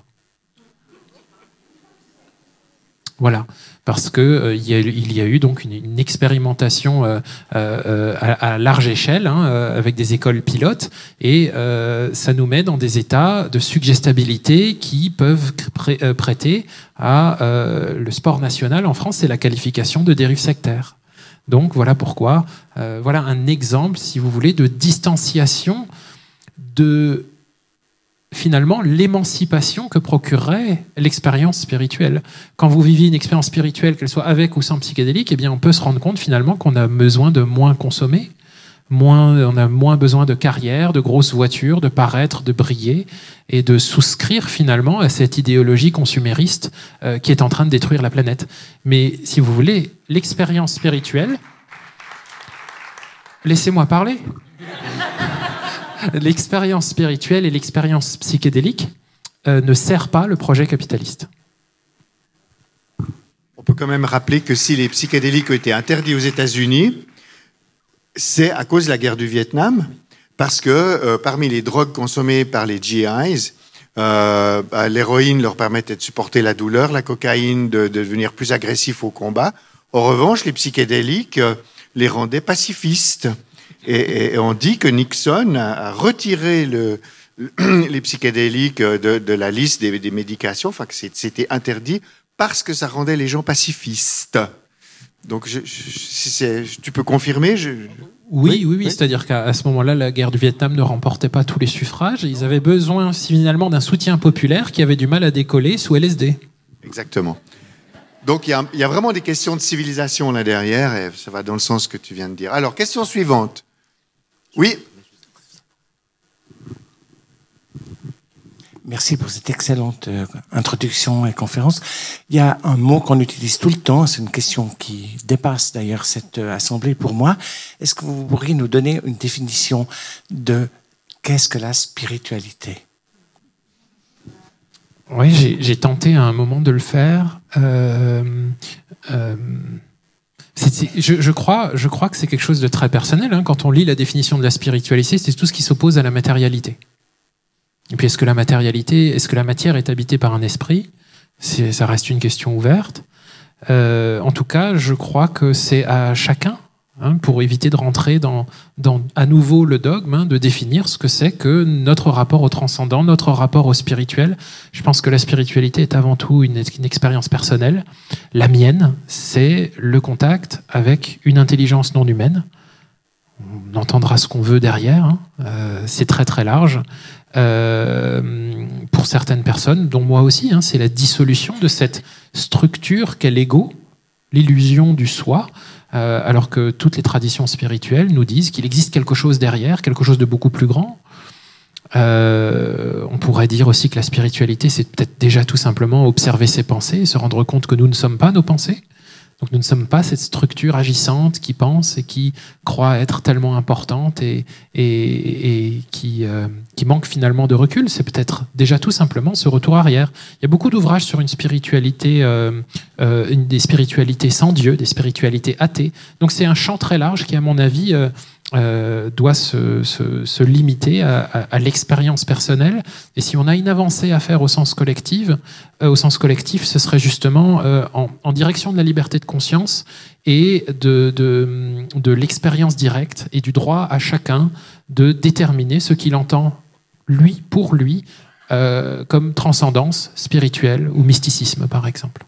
Voilà, parce qu'il euh, y, y a eu donc une, une expérimentation euh, euh, à, à large échelle, hein, euh, avec des écoles pilotes, et euh, ça nous met dans des états de suggestibilité qui peuvent pré euh, prêter à euh, le sport national. En France, c'est la qualification de dérive sectaire. Donc voilà pourquoi, euh, voilà un exemple, si vous voulez, de distanciation de finalement l'émancipation que procurerait l'expérience spirituelle. Quand vous vivez une expérience spirituelle, qu'elle soit avec ou sans psychédélique, eh bien on peut se rendre compte finalement qu'on a besoin de moins consommer, Moins, on a moins besoin de carrière, de grosses voitures, de paraître, de briller et de souscrire finalement à cette idéologie consumériste euh, qui est en train de détruire la planète. Mais si vous voulez, l'expérience spirituelle... Laissez-moi parler. L'expérience spirituelle et l'expérience psychédélique euh, ne sert pas le projet capitaliste. On peut quand même rappeler que si les psychédéliques ont été interdits aux États-Unis, c'est à cause de la guerre du Vietnam, parce que euh, parmi les drogues consommées par les G Is, euh, bah, l'héroïne leur permettait de supporter la douleur, la cocaïne de, de devenir plus agressif au combat. En revanche, les psychédéliques euh, les rendaient pacifistes. Et, et on dit que Nixon a retiré le, le, les psychédéliques de, de la liste des, des médications, enfin que c'était interdit parce que ça rendait les gens pacifistes. Donc, je, je, tu peux confirmer je... Oui, oui, oui, oui. C'est-à-dire qu'à ce moment-là, la guerre du Vietnam ne remportait pas tous les suffrages. Et ils avaient besoin finalement d'un soutien populaire qui avait du mal à décoller sous L S D. Exactement. Donc, il y, y a vraiment des questions de civilisation là derrière, et ça va dans le sens que tu viens de dire. Alors, question suivante. Oui. Merci pour cette excellente euh, introduction et conférence. Il y a un mot qu'on utilise tout le temps, c'est une question qui dépasse d'ailleurs cette euh, assemblée pour moi. Est-ce que vous pourriez nous donner une définition de qu'est-ce que la spiritualité ? Oui, j'ai tenté à un moment de le faire. Euh, euh, c'est, c'est, je, je, crois, je crois que c'est quelque chose de très personnel. Hein. Quand on lit la définition de la spiritualité, c'est tout ce qui s'oppose à la matérialité. Et puis, est-ce que la matérialité, est-ce que la matière est habitée par un esprit ? C'est, ça reste une question ouverte. Euh, en tout cas, je crois que c'est à chacun, hein, pour éviter de rentrer dans, dans à nouveau le dogme, hein, de définir ce que c'est que notre rapport au transcendant, notre rapport au spirituel. Je pense que la spiritualité est avant tout une, une expérience personnelle. La mienne, c'est le contact avec une intelligence non humaine. On entendra ce qu'on veut derrière. Hein. Euh, c'est très très large. Euh, pour certaines personnes, dont moi aussi, hein, c'est la dissolution de cette structure qu'est l'ego, l'illusion du soi, euh, alors que toutes les traditions spirituelles nous disent qu'il existe quelque chose derrière, quelque chose de beaucoup plus grand. Euh, on pourrait dire aussi que la spiritualité, c'est peut-être déjà tout simplement observer ses pensées et se rendre compte que nous ne sommes pas nos pensées. Donc nous ne sommes pas cette structure agissante qui pense et qui croit être tellement importante et, et, et qui, euh, qui manque finalement de recul. C'est peut-être déjà tout simplement ce retour arrière. Il y a beaucoup d'ouvrages sur une spiritualité, euh, euh, une, des spiritualités sans Dieu, des spiritualités athées. Donc c'est un champ très large qui, à mon avis, euh, euh, doit se, se, se limiter à, à, à l'expérience personnelle. Et si on a une avancée à faire au sens collectif, euh, au sens collectif, ce serait justement euh, en, en direction de la liberté de conscience et de, de, de l'expérience directe et du droit à chacun de déterminer ce qu'il entend, lui, pour lui, euh, comme transcendance spirituelle ou mysticisme, par exemple.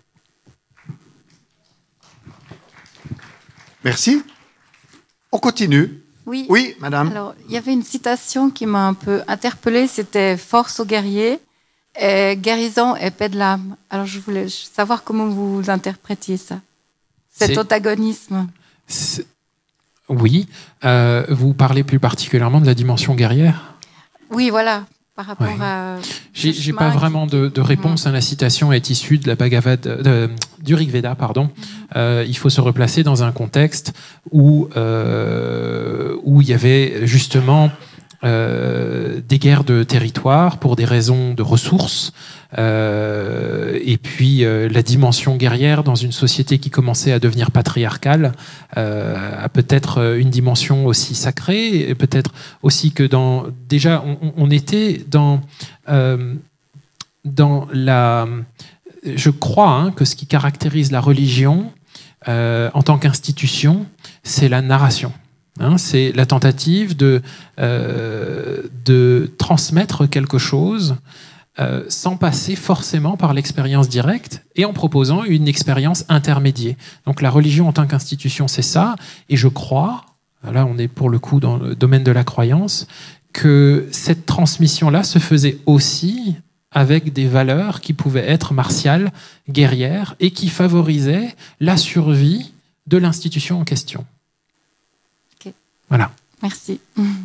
Merci. On continue. Oui. Oui, madame. Alors, il y avait une citation qui m'a un peu interpellée, c'était « Force aux guerriers, et guérison et paix de l'âme ». Alors, je voulais savoir comment vous interprétiez ça, cet c'est... antagonisme. C'est... Oui. Euh, vous parlez plus particulièrement de la dimension guerrière ? Oui, voilà. Par rapport ouais. à... J'ai, j'ai pas vraiment de, de réponse. Mmh. La citation est issue de la Bhagavad, de, du Rig Veda, pardon. Mmh. Euh, il faut se replacer dans un contexte où euh, où il y avait justement euh, des guerres de territoire pour des raisons de ressources. Euh, et puis euh, la dimension guerrière dans une société qui commençait à devenir patriarcale euh, a peut-être une dimension aussi sacrée, et peut-être aussi que dans déjà on, on était dans euh, dans la je crois hein, que ce qui caractérise la religion euh, en tant qu'institution, c'est la narration. Hein, c'est la tentative de euh, de transmettre quelque chose Euh, sans passer forcément par l'expérience directe et en proposant une expérience intermédiaire. Donc la religion en tant qu'institution, c'est ça. Et je crois, là on est pour le coup dans le domaine de la croyance, que cette transmission-là se faisait aussi avec des valeurs qui pouvaient être martiales, guerrières, et qui favorisaient la survie de l'institution en question. Okay. Voilà. Merci.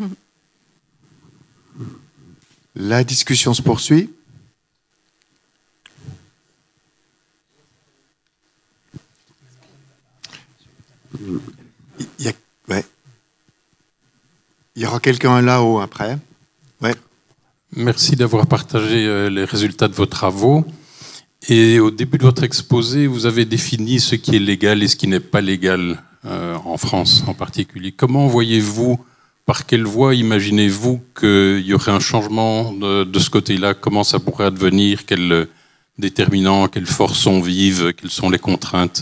La discussion se poursuit. Il y, a, ouais. Il y aura quelqu'un là-haut après. Ouais. Merci d'avoir partagé euh, les résultats de vos travaux. Et au début de votre exposé, vous avez défini ce qui est légal et ce qui n'est pas légal euh, en France en particulier. Comment voyez-vous, par quelle voie imaginez-vous qu'il y aurait un changement de, de ce côté-là? Comment ça pourrait advenir? Quels déterminants, quelles forces sont vives? Quelles sont les contraintes?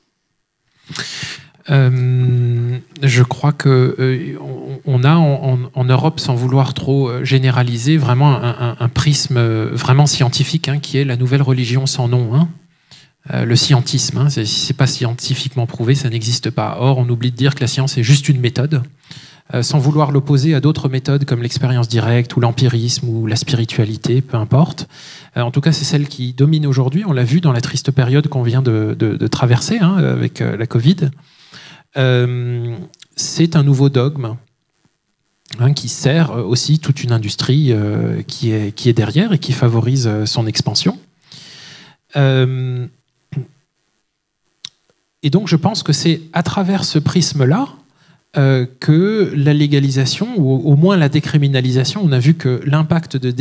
Euh, je crois que euh, on a en, en, en Europe, sans vouloir trop généraliser, vraiment un, un, un prisme vraiment scientifique, hein, qui est la nouvelle religion sans nom. Hein. Euh, le scientisme, hein, c'est, si c'est pas scientifiquement prouvé, ça n'existe pas. Or, on oublie de dire que la science est juste une méthode, euh, sans vouloir l'opposer à d'autres méthodes comme l'expérience directe ou l'empirisme ou la spiritualité, peu importe. Euh, en tout cas, c'est celle qui domine aujourd'hui. On l'a vu dans la triste période qu'on vient de, de, de traverser, hein, avec euh, la Covid. Euh, c'est un nouveau dogme, hein, qui sert aussi toute une industrie euh, qui, est, qui est derrière et qui favorise son expansion. Euh, et donc je pense que c'est à travers ce prisme-là euh, que la légalisation, ou au moins la décriminalisation, on a vu que l'impact de,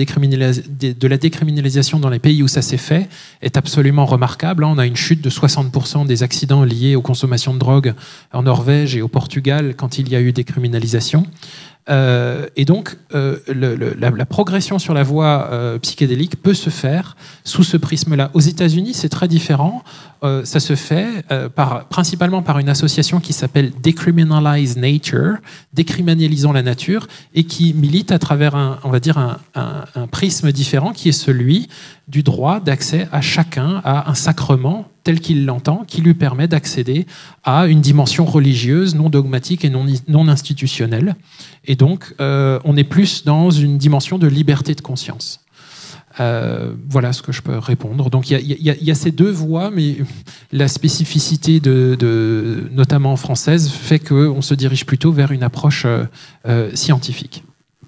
de la décriminalisation dans les pays où ça s'est fait est absolument remarquable. On a une chute de soixante pour cent des accidents liés aux consommations de drogue en Norvège et au Portugal quand il y a eu décriminalisation. Euh, et donc, euh, le, le, la, la progression sur la voie euh, psychédélique peut se faire sous ce prisme-là. Aux États-Unis, c'est très différent. Euh, ça se fait euh, par, principalement par une association qui s'appelle Decriminalize Nature, décriminalisant la nature, et qui milite à travers un, on va dire un, un, un prisme différent, qui est celui du droit d'accès à chacun à un sacrement tel qu'il l'entend, qui lui permet d'accéder à une dimension religieuse, non dogmatique et non, non institutionnelle. Et donc, euh, on est plus dans une dimension de liberté de conscience. Euh, voilà ce que je peux répondre. Donc, il y, y, y a ces deux voies, mais la spécificité, de, de, notamment française, fait qu'on se dirige plutôt vers une approche euh, scientifique.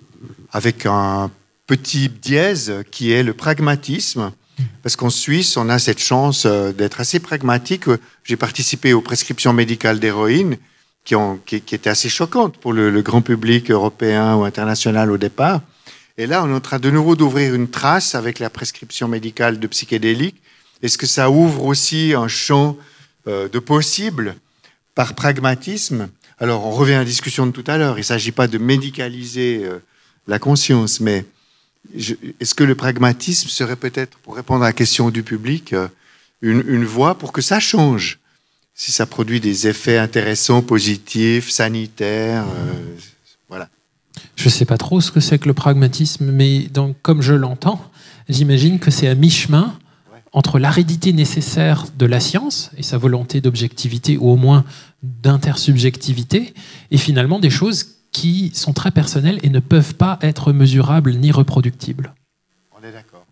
Avec un petit dièse qui est le pragmatisme. Parce qu'en Suisse, on a cette chance d'être assez pragmatique. J'ai participé aux prescriptions médicales d'héroïne qui, ont, qui, qui étaient assez choquantes pour le, le grand public européen ou international au départ. Et là, on est en train de nouveau d'ouvrir une trace avec la prescription médicale de psychédéliques. Est-ce que ça ouvre aussi un champ euh, de possibles par pragmatisme? Alors, on revient à la discussion de tout à l'heure. Il ne s'agit pas de médicaliser euh, la conscience, mais Je, est-ce que le pragmatisme serait peut-être, pour répondre à la question du public, une, une voie pour que ça change, si ça produit des effets intéressants, positifs, sanitaires, euh, voilà. Je ne sais pas trop ce que c'est que le pragmatisme, mais donc, comme je l'entends, j'imagine que c'est à mi-chemin entre l'aridité nécessaire de la science et sa volonté d'objectivité, ou au moins d'intersubjectivité, et finalement des choses qui sont très personnelles et ne peuvent pas être mesurables ni reproductibles. On est d'accord.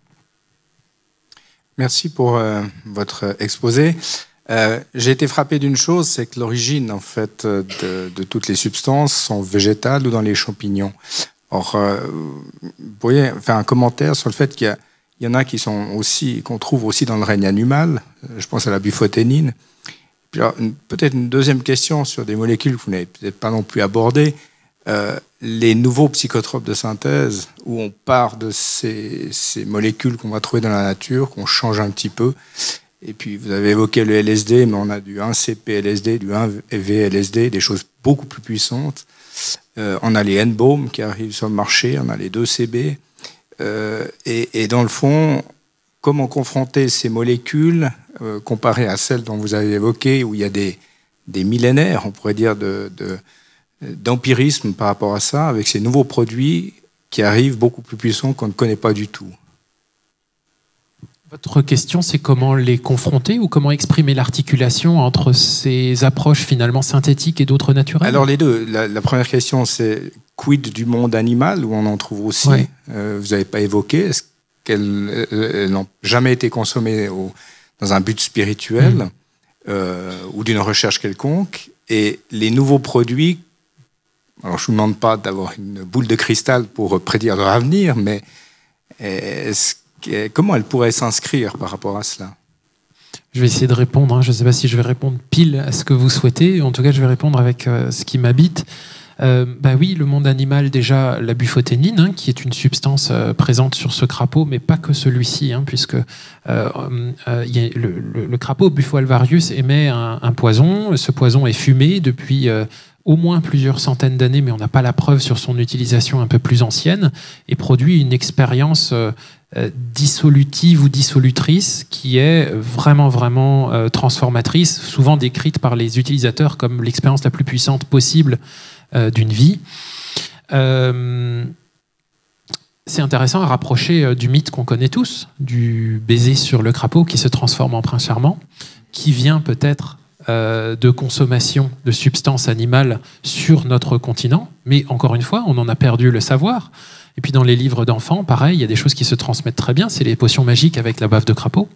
Merci pour euh, votre exposé. Euh, j'ai été frappé d'une chose, c'est que l'origine en fait de, de toutes les substances sont végétales ou dans les champignons. Or, euh, vous pourriez faire un commentaire sur le fait qu'il y, a, il y en a qui sont aussi, qu'on trouve aussi dans le règne animal. Je pense à la bufoténine. Puis alors, une, peut-être une deuxième question sur des molécules que vous n'avez peut-être pas non plus abordées. Euh, les nouveaux psychotropes de synthèse, où on part de ces, ces molécules qu'on va trouver dans la nature, qu'on change un petit peu. Et puis, vous avez évoqué le L S D, mais on a du un C P L S D, du un V L S D, des choses beaucoup plus puissantes. Euh, on a les N-Baum qui arrivent sur le marché, on a les deux C B. Euh, et, et dans le fond, comment confronter ces molécules euh, comparées à celles dont vous avez évoqué, où il y a des, des millénaires, on pourrait dire, de... de d'empirisme par rapport à ça, avec ces nouveaux produits qui arrivent beaucoup plus puissants qu'on ne connaît pas du tout. Votre question, c'est comment les confronter ou comment exprimer l'articulation entre ces approches finalement synthétiques et d'autres naturelles? Alors les deux. La, la première question, c'est quid du monde animal, où on en trouve aussi. Ouais. Euh, vous n'avez pas évoqué. Est-ce qu'elles euh, n'ont jamais été consommées au, dans un but spirituel mmh. euh, ou d'une recherche quelconque? Et les nouveaux produits, Alors, je ne vous demande pas d'avoir une boule de cristal pour prédire leur avenir, mais est-ce que, comment elle pourrait s'inscrire par rapport à cela? Je vais essayer de répondre. Hein. Je ne sais pas si je vais répondre pile à ce que vous souhaitez. En tout cas, je vais répondre avec euh, ce qui m'habite. Euh, bah oui, le monde animal, déjà, la buphoténine, hein, qui est une substance euh, présente sur ce crapaud, mais pas que celui-ci, hein, puisque euh, euh, y a le, le, le crapaud Bufo alvarius émet un, un poison. Ce poison est fumé depuis euh, au moins plusieurs centaines d'années, mais on n'a pas la preuve sur son utilisation un peu plus ancienne, et produit une expérience euh, euh, dissolutive ou dissolutrice qui est vraiment, vraiment euh, transformatrice, souvent décrite par les utilisateurs comme l'expérience la plus puissante possible euh, d'une vie. Euh, c'est intéressant à rapprocher euh, du mythe qu'on connaît tous, du baiser sur le crapaud qui se transforme en prince charmant, qui vient peut-être Euh, de consommation de substances animales sur notre continent, mais encore une fois, on en a perdu le savoir. Et puis dans les livres d'enfants, pareil, il y a des choses qui se transmettent très bien, c'est les potions magiques avec la bave de crapaud.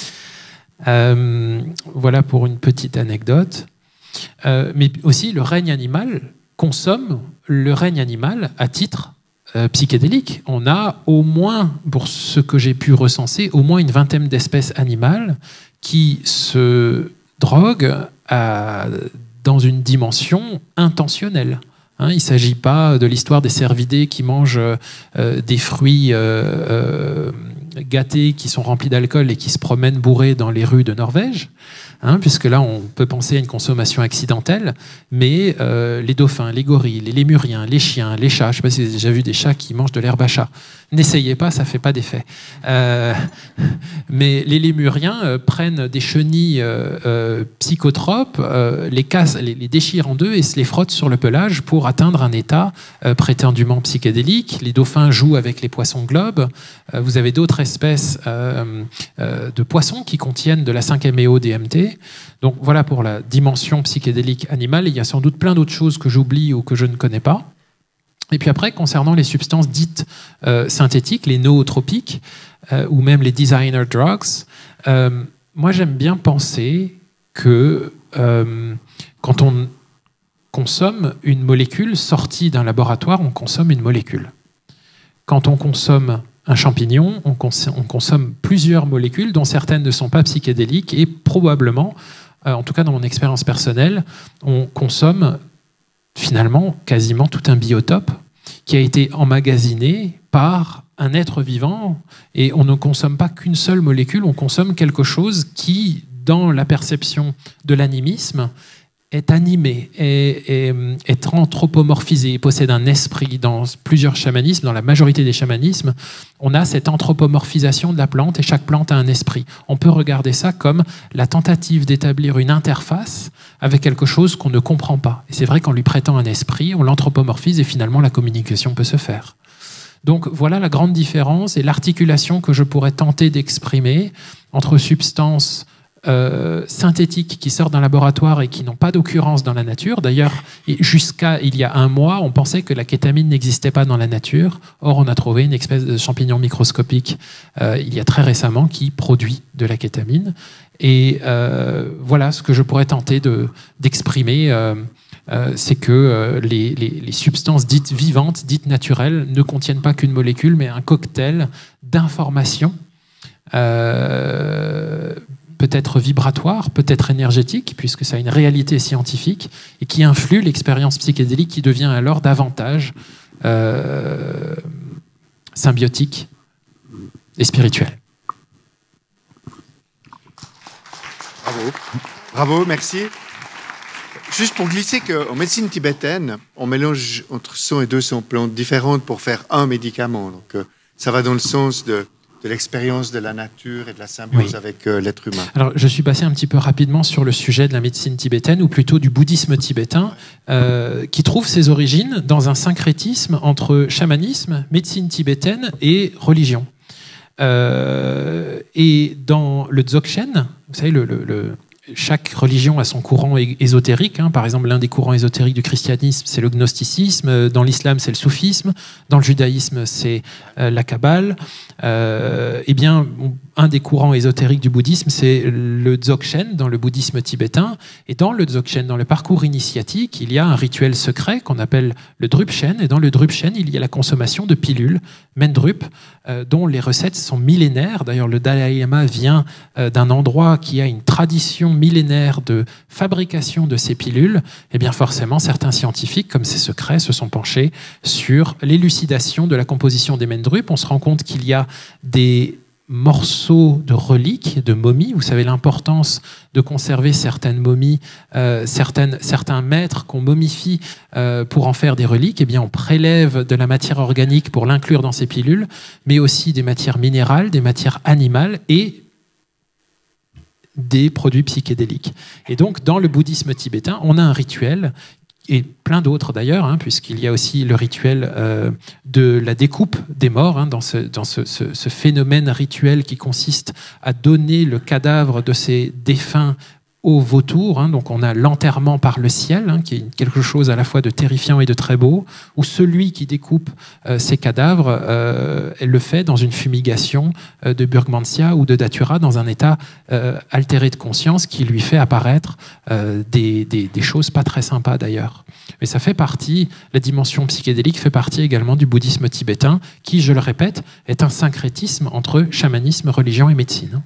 Euh, voilà pour une petite anecdote. Euh, mais aussi, le règne animal consomme le règne animal à titre euh, psychédélique. On a au moins, pour ce que j'ai pu recenser, au moins une vingtaine d'espèces animales qui se drogue à, dans une dimension intentionnelle. Hein, il ne s'agit pas de l'histoire des cervidés qui mangent euh, des fruits euh, euh, gâtés qui sont remplis d'alcool et qui se promènent bourrés dans les rues de Norvège, hein, puisque là on peut penser à une consommation accidentelle, mais euh, les dauphins, les gorilles, les lémuriens, les chiens, les chats, je ne sais pas si vous avez déjà vu des chats qui mangent de l'herbe à chat. N'essayez pas, ça ne fait pas d'effet. Euh, mais les lémuriens euh, prennent des chenilles euh, euh, psychotropes, euh, les cassent, les, les déchirent en deux et se les frottent sur le pelage pour atteindre un état euh, prétendument psychédélique. Les dauphins jouent avec les poissons globes. Euh, vous avez d'autres espèces euh, euh, de poissons qui contiennent de la cinq M E O D M T. Donc voilà pour la dimension psychédélique animale. Il y a sans doute plein d'autres choses que j'oublie ou que je ne connais pas. Et puis après, concernant les substances dites euh, synthétiques, les nootropiques, euh, ou même les designer drugs, euh, moi j'aime bien penser que euh, quand on consomme une molécule sortie d'un laboratoire, on consomme une molécule. Quand on consomme un champignon, on consomme, on consomme plusieurs molécules, dont certaines ne sont pas psychédéliques, et probablement, euh, en tout cas dans mon expérience personnelle, on consomme finalement quasiment tout un biotope qui a été emmagasiné par un être vivant, et on ne consomme pas qu'une seule molécule, on consomme quelque chose qui, dans la perception de l'animisme, est animé, est, est, est anthropomorphisé, possède un esprit. Dans plusieurs chamanismes, dans la majorité des chamanismes, on a cette anthropomorphisation de la plante, et chaque plante a un esprit. On peut regarder ça comme la tentative d'établir une interface avec quelque chose qu'on ne comprend pas. Et c'est vrai qu'en lui prêtant un esprit, on l'anthropomorphise et finalement la communication peut se faire. Donc voilà la grande différence et l'articulation que je pourrais tenter d'exprimer entre substances Euh, synthétiques qui sortent d'un laboratoire et qui n'ont pas d'occurrence dans la nature. D'ailleurs, jusqu'à il y a un mois, on pensait que la kétamine n'existait pas dans la nature. Or, on a trouvé une espèce de champignon microscopique euh, il y a très récemment qui produit de la kétamine. Et euh, voilà ce que je pourrais tenter de, d'exprimer. Euh, euh, c'est que euh, les, les, les substances dites vivantes, dites naturelles, ne contiennent pas qu'une molécule, mais un cocktail d'informations euh, peut-être vibratoire, peut-être énergétique, puisque ça a une réalité scientifique, et qui influe l'expérience psychédélique qui devient alors davantage euh, symbiotique et spirituelle. Bravo. Bravo, merci. Juste pour glisser qu'en médecine tibétaine, on mélange entre cent et deux cents plantes différentes pour faire un médicament. Donc, euh, ça va dans le sens de... de l'expérience de la nature et de la symbiose oui. avec euh, l'être humain. Alors, je suis passé un petit peu rapidement sur le sujet de la médecine tibétaine, ou plutôt du bouddhisme tibétain, euh, qui trouve ses origines dans un syncrétisme entre chamanisme, médecine tibétaine et religion. Euh, et dans le Dzogchen, vous savez, le, le, le chaque religion a son courant ésotérique. Hein. Par exemple, l'un des courants ésotériques du christianisme, c'est le gnosticisme. Dans l'islam, c'est le soufisme. Dans le judaïsme, c'est euh, la kabbale. Euh, eh bien, un des courants ésotériques du bouddhisme, c'est le Dzogchen dans le bouddhisme tibétain. Et dans le Dzogchen, dans le parcours initiatique, il y a un rituel secret qu'on appelle le Drupchen. Et dans le Drupchen, il y a la consommation de pilules, Mendrup, euh, dont les recettes sont millénaires. D'ailleurs, le Dalai Lama vient euh, d'un endroit qui a une tradition millénaire de fabrication de ces pilules. Et bien forcément, certains scientifiques, comme c'est secret, se sont penchés sur l'élucidation de la composition des Mendrup. On se rend compte qu'il y a des morceaux de reliques, de momies. Vous savez l'importance de conserver certaines momies, euh, certaines, certains maîtres qu'on momifie euh, pour en faire des reliques. Eh bien, on prélève de la matière organique pour l'inclure dans ces pilules, mais aussi des matières minérales, des matières animales et des produits psychédéliques. Et donc, dans le bouddhisme tibétain, on a un rituel, et plein d'autres d'ailleurs, hein, puisqu'il y a aussi le rituel euh, de la découpe des morts, hein, dans, ce, dans ce, ce, ce phénomène rituel qui consiste à donner le cadavre de ces défunts aux vautours. Hein, donc on a l'enterrement par le ciel, hein, qui est quelque chose à la fois de terrifiant et de très beau, où celui qui découpe euh, ces cadavres euh, elle le fait dans une fumigation euh, de Burgmansia ou de Datura, dans un état euh, altéré de conscience qui lui fait apparaître euh, des, des, des choses pas très sympas d'ailleurs. Mais ça fait partie, la dimension psychédélique fait partie également du bouddhisme tibétain, qui, je le répète, est un syncrétisme entre chamanisme, religion et médecine.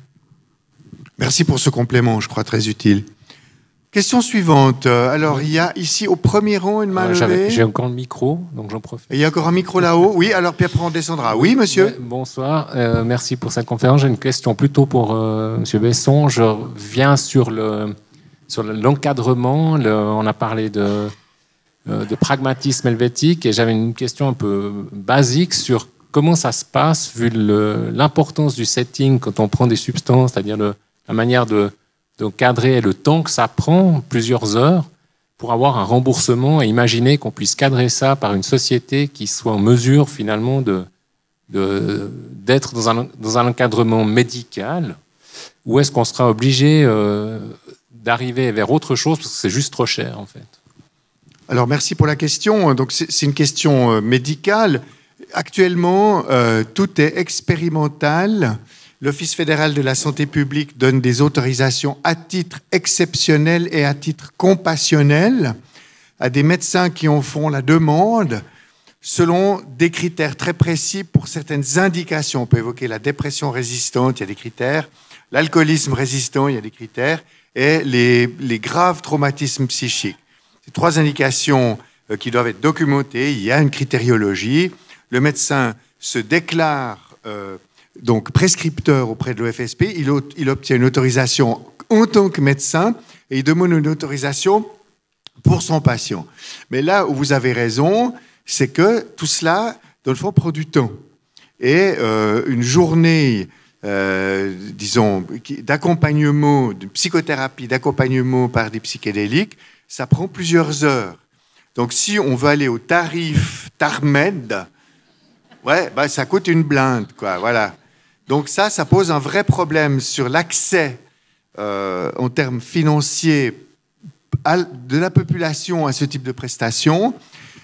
Merci pour ce complément, je crois très utile. Question suivante. Alors, il y a ici au premier rang une main ouais, levée. J'ai encore le micro, donc j'en profite. Et il y a encore un micro là-haut. Oui, alors puis après on descendra. Oui, monsieur. Ouais, bonsoir, euh, merci pour cette conférence. J'ai une question plutôt pour euh, monsieur Besson. Je viens sur le sur l'encadrement. Le, on a parlé de, euh, de pragmatisme helvétique et j'avais une question un peu basique sur comment ça se passe vu l'importance du setting quand on prend des substances, c'est-à-dire le la manière de, de cadrer le temps que ça prend, plusieurs heures, pour avoir un remboursement et imaginer qu'on puisse cadrer ça par une société qui soit en mesure finalement de, de, d'être dans un, dans un encadrement médical, ou est-ce qu'on sera obligé euh, d'arriver vers autre chose parce que c'est juste trop cher en fait? Alors merci pour la question. Donc c'est une question médicale. Actuellement, euh, tout est expérimental. L'Office fédéral de la santé publique donne des autorisations à titre exceptionnel et à titre compassionnel à des médecins qui en font la demande selon des critères très précis pour certaines indications. On peut évoquer la dépression résistante, il y a des critères, l'alcoolisme résistant, il y a des critères, et les, les graves traumatismes psychiques. Ces trois indications euh, qui doivent être documentées, il y a une critériologie. Le médecin se déclare euh, donc prescripteur auprès de l'O F S P, il, il obtient une autorisation en tant que médecin et il demande une autorisation pour son patient. Mais là où vous avez raison, c'est que tout cela, dans le fond, prend du temps. Et euh, une journée, euh, disons, d'accompagnement, de psychothérapie, d'accompagnement par des psychédéliques, ça prend plusieurs heures. Donc si on veut aller au tarif TARMED, ouais, bah, ça coûte une blinde, quoi, voilà. Donc ça, ça pose un vrai problème sur l'accès euh, en termes financiers à, de la population à ce type de prestations,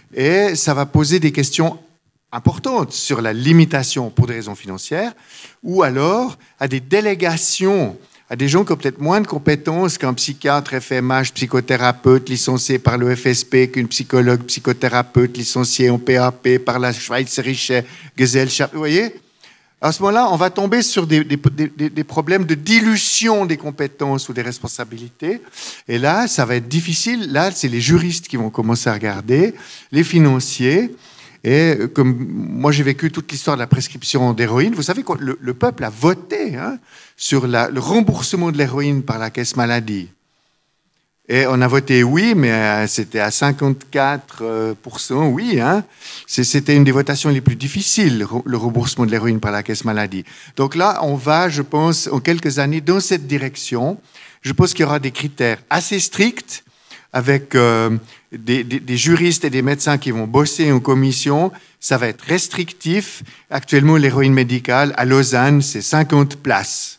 et ça va poser des questions importantes sur la limitation pour des raisons financières, ou alors à des délégations à des gens qui ont peut-être moins de compétences qu'un psychiatre, F M H, psychothérapeute licencié par l'O F S P, qu'une psychologue, psychothérapeute licenciée en P A P par la Schweizerische Gesellschaft. Vous voyez? À ce moment-là, on va tomber sur des, des, des, des problèmes de dilution des compétences ou des responsabilités. Et là, ça va être difficile. Là, c'est les juristes qui vont commencer à regarder, les financiers. Et comme moi, j'ai vécu toute l'histoire de la prescription d'héroïne, vous savez que le, le peuple a voté hein, sur la, le remboursement de l'héroïne par la caisse maladie. Et on a voté oui, mais euh, c'était à cinquante-quatre pour cent oui. Hein. C'était une des votations les plus difficiles, le remboursement de l'héroïne par la caisse maladie. Donc là, on va, je pense, en quelques années dans cette direction. Je pense qu'il y aura des critères assez stricts avec euh, des, des, des juristes et des médecins qui vont bosser en commission. Ça va être restrictif. Actuellement, l'héroïne médicale, à Lausanne, c'est cinquante places.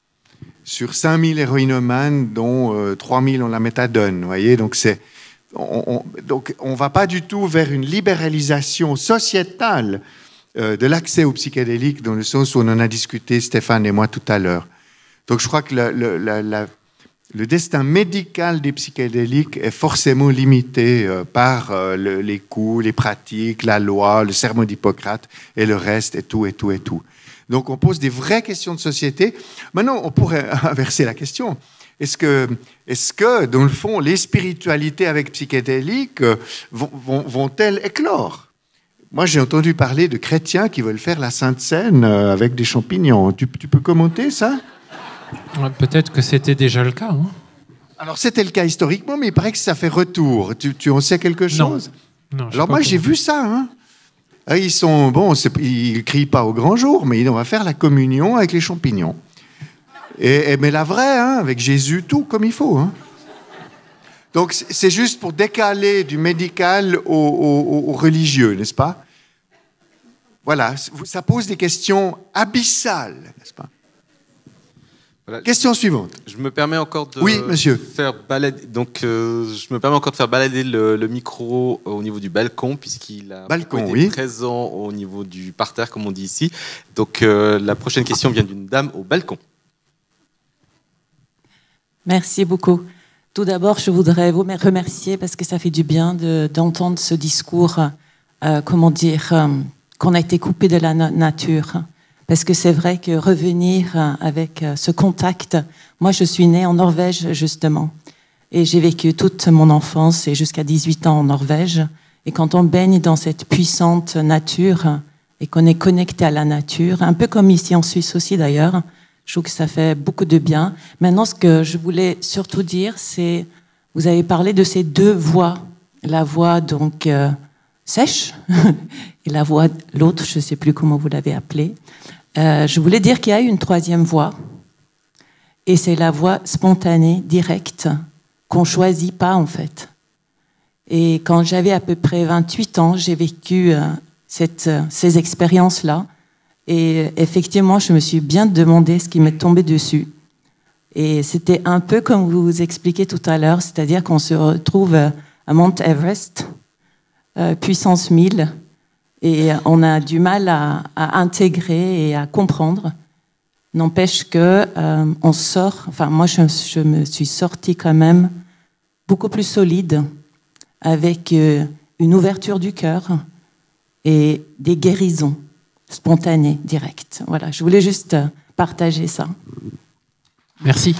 Sur cinq mille héroïnomanes, dont euh, trois mille ont la méthadone. Vous voyez, donc c'est, on, on, donc on va pas du tout vers une libéralisation sociétale euh, de l'accès aux psychédéliques dans le sens où on en a discuté, Stéphane et moi, tout à l'heure. Donc je crois que le, le, la, la, le destin médical des psychédéliques est forcément limité euh, par euh, le, les coûts, les pratiques, la loi, le serment d'Hippocrate et le reste, et tout, et tout, et tout. Donc on pose des vraies questions de société. Maintenant, on pourrait inverser la question. Est-ce que, est-ce que, dans le fond, les spiritualités avec psychédéliques euh, vont, vont, vont-elles éclore? Moi, j'ai entendu parler de chrétiens qui veulent faire la Sainte Seine euh, avec des champignons. Tu, tu peux commenter ça? Peut-être que c'était déjà le cas. Hein. Alors, c'était le cas historiquement, mais il paraît que ça fait retour. Tu, tu en sais quelque chose? Non. Non, Alors, moi, j'ai vu ça. Hein. Ils sont, bon, ils ne crient pas au grand jour, mais on va faire la communion avec les champignons. Et, et, mais la vraie, hein, avec Jésus, tout comme il faut. Hein. Donc, c'est juste pour décaler du médical au, au, au religieux, n'est-ce pas? Voilà, ça pose des questions abyssales, n'est-ce pas? Voilà. Question suivante. Je me permets encore de oui, monsieur. faire balader. Donc, euh, je me permets encore de faire balader le, le micro au niveau du balcon, puisqu'il a balcon, été oui. présent au niveau du parterre, comme on dit ici. Donc, euh, la prochaine question vient d'une dame au balcon. Merci beaucoup. Tout d'abord, je voudrais vous remercier parce que ça fait du bien de, d'entendre ce discours, euh, comment dire, euh, qu'on a été coupé de la na- nature. Parce que c'est vrai que revenir avec ce contact... Moi, je suis née en Norvège, justement. Et j'ai vécu toute mon enfance et jusqu'à dix-huit ans en Norvège. Et quand on baigne dans cette puissante nature et qu'on est connecté à la nature, un peu comme ici en Suisse aussi d'ailleurs, je trouve que ça fait beaucoup de bien. Maintenant, ce que je voulais surtout dire, c'est... Vous avez parlé de ces deux voix. La voix, donc, euh, sèche et la voix... L'autre, je ne sais plus comment vous l'avez appelée. Euh, je voulais dire qu'il y a une troisième voie, et c'est la voie spontanée, directe, qu'on ne choisit pas en fait. Et quand j'avais à peu près vingt-huit ans, j'ai vécu euh, cette, euh, ces expériences-là, et euh, effectivement, je me suis bien demandé ce qui m'est tombé dessus. Et c'était un peu comme vous vous expliquez tout à l'heure, c'est-à-dire qu'on se retrouve à Mount Everest, euh, puissance mille, et on a du mal à, à intégrer et à comprendre. N'empêche que euh, on sort. Enfin, moi, je, je me suis sortie quand même beaucoup plus solide, avec euh, une ouverture du cœur et des guérisons spontanées, directes. Voilà, je voulais juste partager ça. Merci.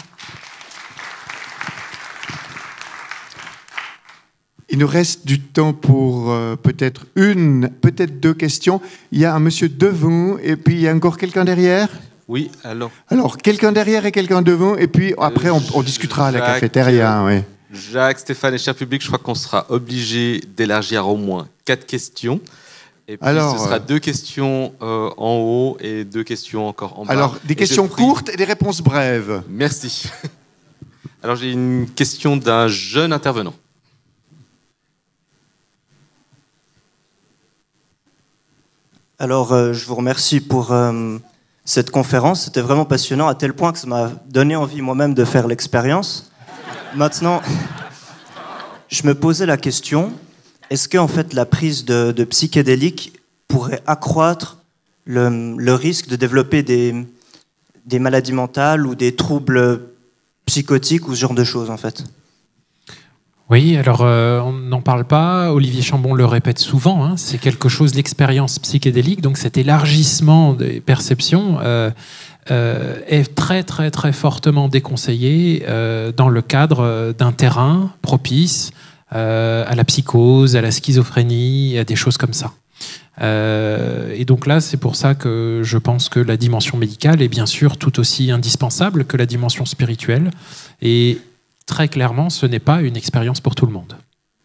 Il nous reste du temps pour euh, peut-être une, peut-être deux questions. Il y a un monsieur devant, et puis il y a encore quelqu'un derrière. Oui, alors. Alors, quelqu'un derrière et quelqu'un devant, et puis après, on, on discutera à la cafétéria. Oui. Jacques, Stéphane et cher public, je crois qu'on sera obligé d'élargir au moins quatre questions. Et puis, alors, ce sera euh... deux questions euh, en haut et deux questions encore en bas. Alors, des et questions prie... courtes et des réponses brèves. Merci. Alors, j'ai une question d'un jeune intervenant. Alors, euh, je vous remercie pour euh, cette conférence. C'était vraiment passionnant, à tel point que ça m'a donné envie moi-même de faire l'expérience. Maintenant, je me posais la question, est-ce que en fait, la prise de, de psychédéliques pourrait accroître le, le risque de développer des, des maladies mentales ou des troubles psychotiques ou ce genre de choses, en fait ? Oui, alors euh, on n'en parle pas, Olivier Chambon le répète souvent, hein, c'est quelque chose, l'expérience psychédélique, donc cet élargissement des perceptions euh, euh, est très très très fortement déconseillé euh, dans le cadre d'un terrain propice euh, à la psychose, à la schizophrénie, à des choses comme ça. Euh, et donc là, c'est pour ça que je pense que la dimension médicale est bien sûr tout aussi indispensable que la dimension spirituelle, et très clairement, ce n'est pas une expérience pour tout le monde.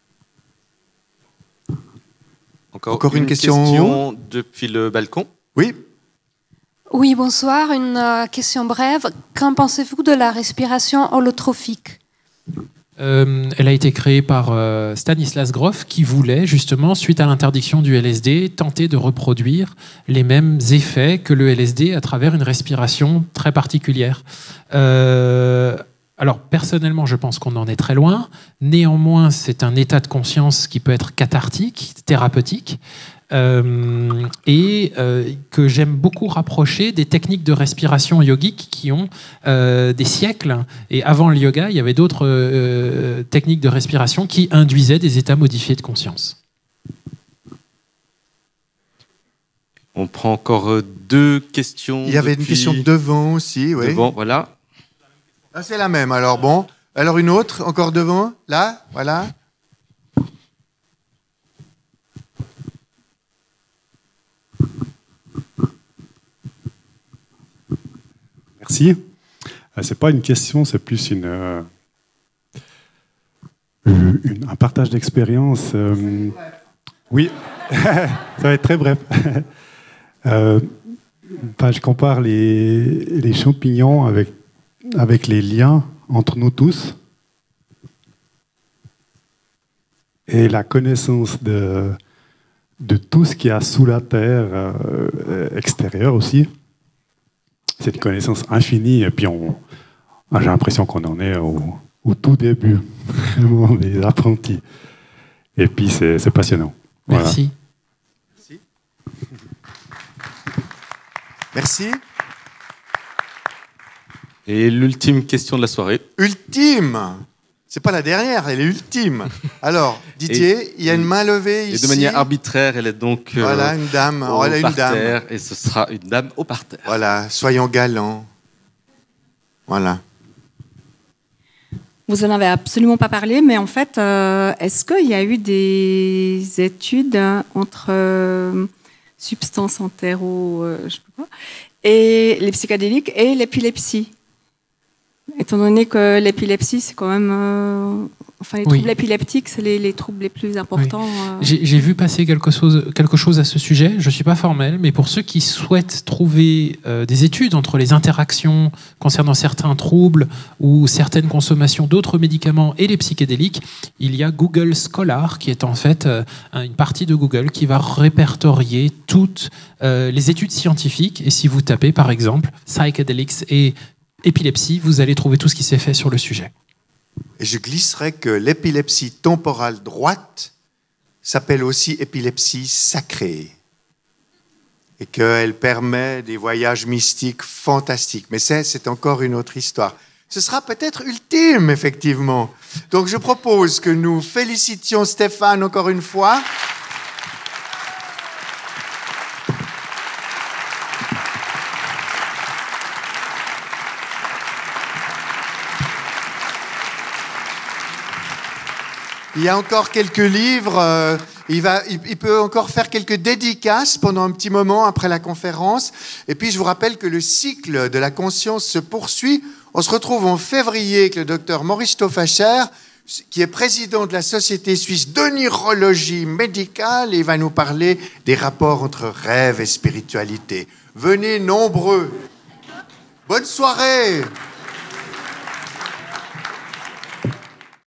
Encore, Encore une, une question, question depuis le balcon. Oui. Oui, bonsoir. Une euh, question brève. Qu'en pensez-vous de la respiration holotrophique ? euh, Elle a été créée par euh, Stanislas Grof, qui voulait justement, suite à l'interdiction du L S D, tenter de reproduire les mêmes effets que le L S D à travers une respiration très particulière. Euh, Alors, personnellement, je pense qu'on en est très loin. Néanmoins, c'est un état de conscience qui peut être cathartique, thérapeutique, euh, et euh, que j'aime beaucoup rapprocher des techniques de respiration yogique qui ont euh, des siècles. Et avant le yoga, il y avait d'autres euh, techniques de respiration qui induisaient des états modifiés de conscience. On prend encore deux questions. Il y avait depuis... une question devant aussi, oui. Devant, voilà. Ah, c'est la même, alors bon. Alors une autre, encore devant, là, voilà. Merci. C'est pas une question, c'est plus une, euh, une un partage d'expérience. Euh, oui, ça va être très bref. euh, bah, je compare les, les champignons avec avec les liens entre nous tous et la connaissance de, de tout ce qu'il y a sous la terre, euh, extérieure aussi. C'est une connaissance infinie et puis on, j'ai l'impression qu'on en est au, au tout début, vraiment des apprentis. Et puis c'est, c'est passionnant. Merci. Voilà. Merci. Merci. Et l'ultime question de la soirée. Ultime. C'est pas la dernière, elle est ultime. Alors, Didier, il y a une main levée ici. Et de manière arbitraire, elle est donc. Euh, voilà, une dame. Au voilà, une parterre, dame. et ce sera une dame au parterre. Voilà, soyons galants. Voilà. Vous en avez absolument pas parlé, mais en fait, euh, est-ce qu'il y a eu des études entre euh, substances entéro, euh, je sais pas quoi, et les psychédéliques et l'épilepsie? Étant donné que l'épilepsie, c'est quand même... Euh, enfin, les Oui. troubles épileptiques, c'est les, les troubles les plus importants. Oui. Euh... J'ai, j'ai vu passer quelque chose, quelque chose à ce sujet. Je ne suis pas formel, mais pour ceux qui souhaitent trouver euh, des études entre les interactions concernant certains troubles ou certaines consommations d'autres médicaments et les psychédéliques, il y a Google Scholar, qui est en fait euh, une partie de Google qui va répertorier toutes euh, les études scientifiques. Et si vous tapez, par exemple, psychedelics et épilepsie, vous allez trouver tout ce qui s'est fait sur le sujet. Et je glisserais que l'épilepsie temporale droite s'appelle aussi épilepsie sacrée. Et qu'elle permet des voyages mystiques fantastiques. Mais c'est, c'est encore une autre histoire. Ce sera peut-être ultime, effectivement. Donc je propose que nous félicitions Stéphane encore une fois. Il y a encore quelques livres. Euh, il, va, il, il peut encore faire quelques dédicaces pendant un petit moment après la conférence. Et puis, je vous rappelle que le cycle de la conscience se poursuit. On se retrouve en février avec le docteur Maurice Stoffacher, qui est président de la Société suisse de neurologie médicale. Et il va nous parler des rapports entre rêve et spiritualité. Venez nombreux. Bonne soirée.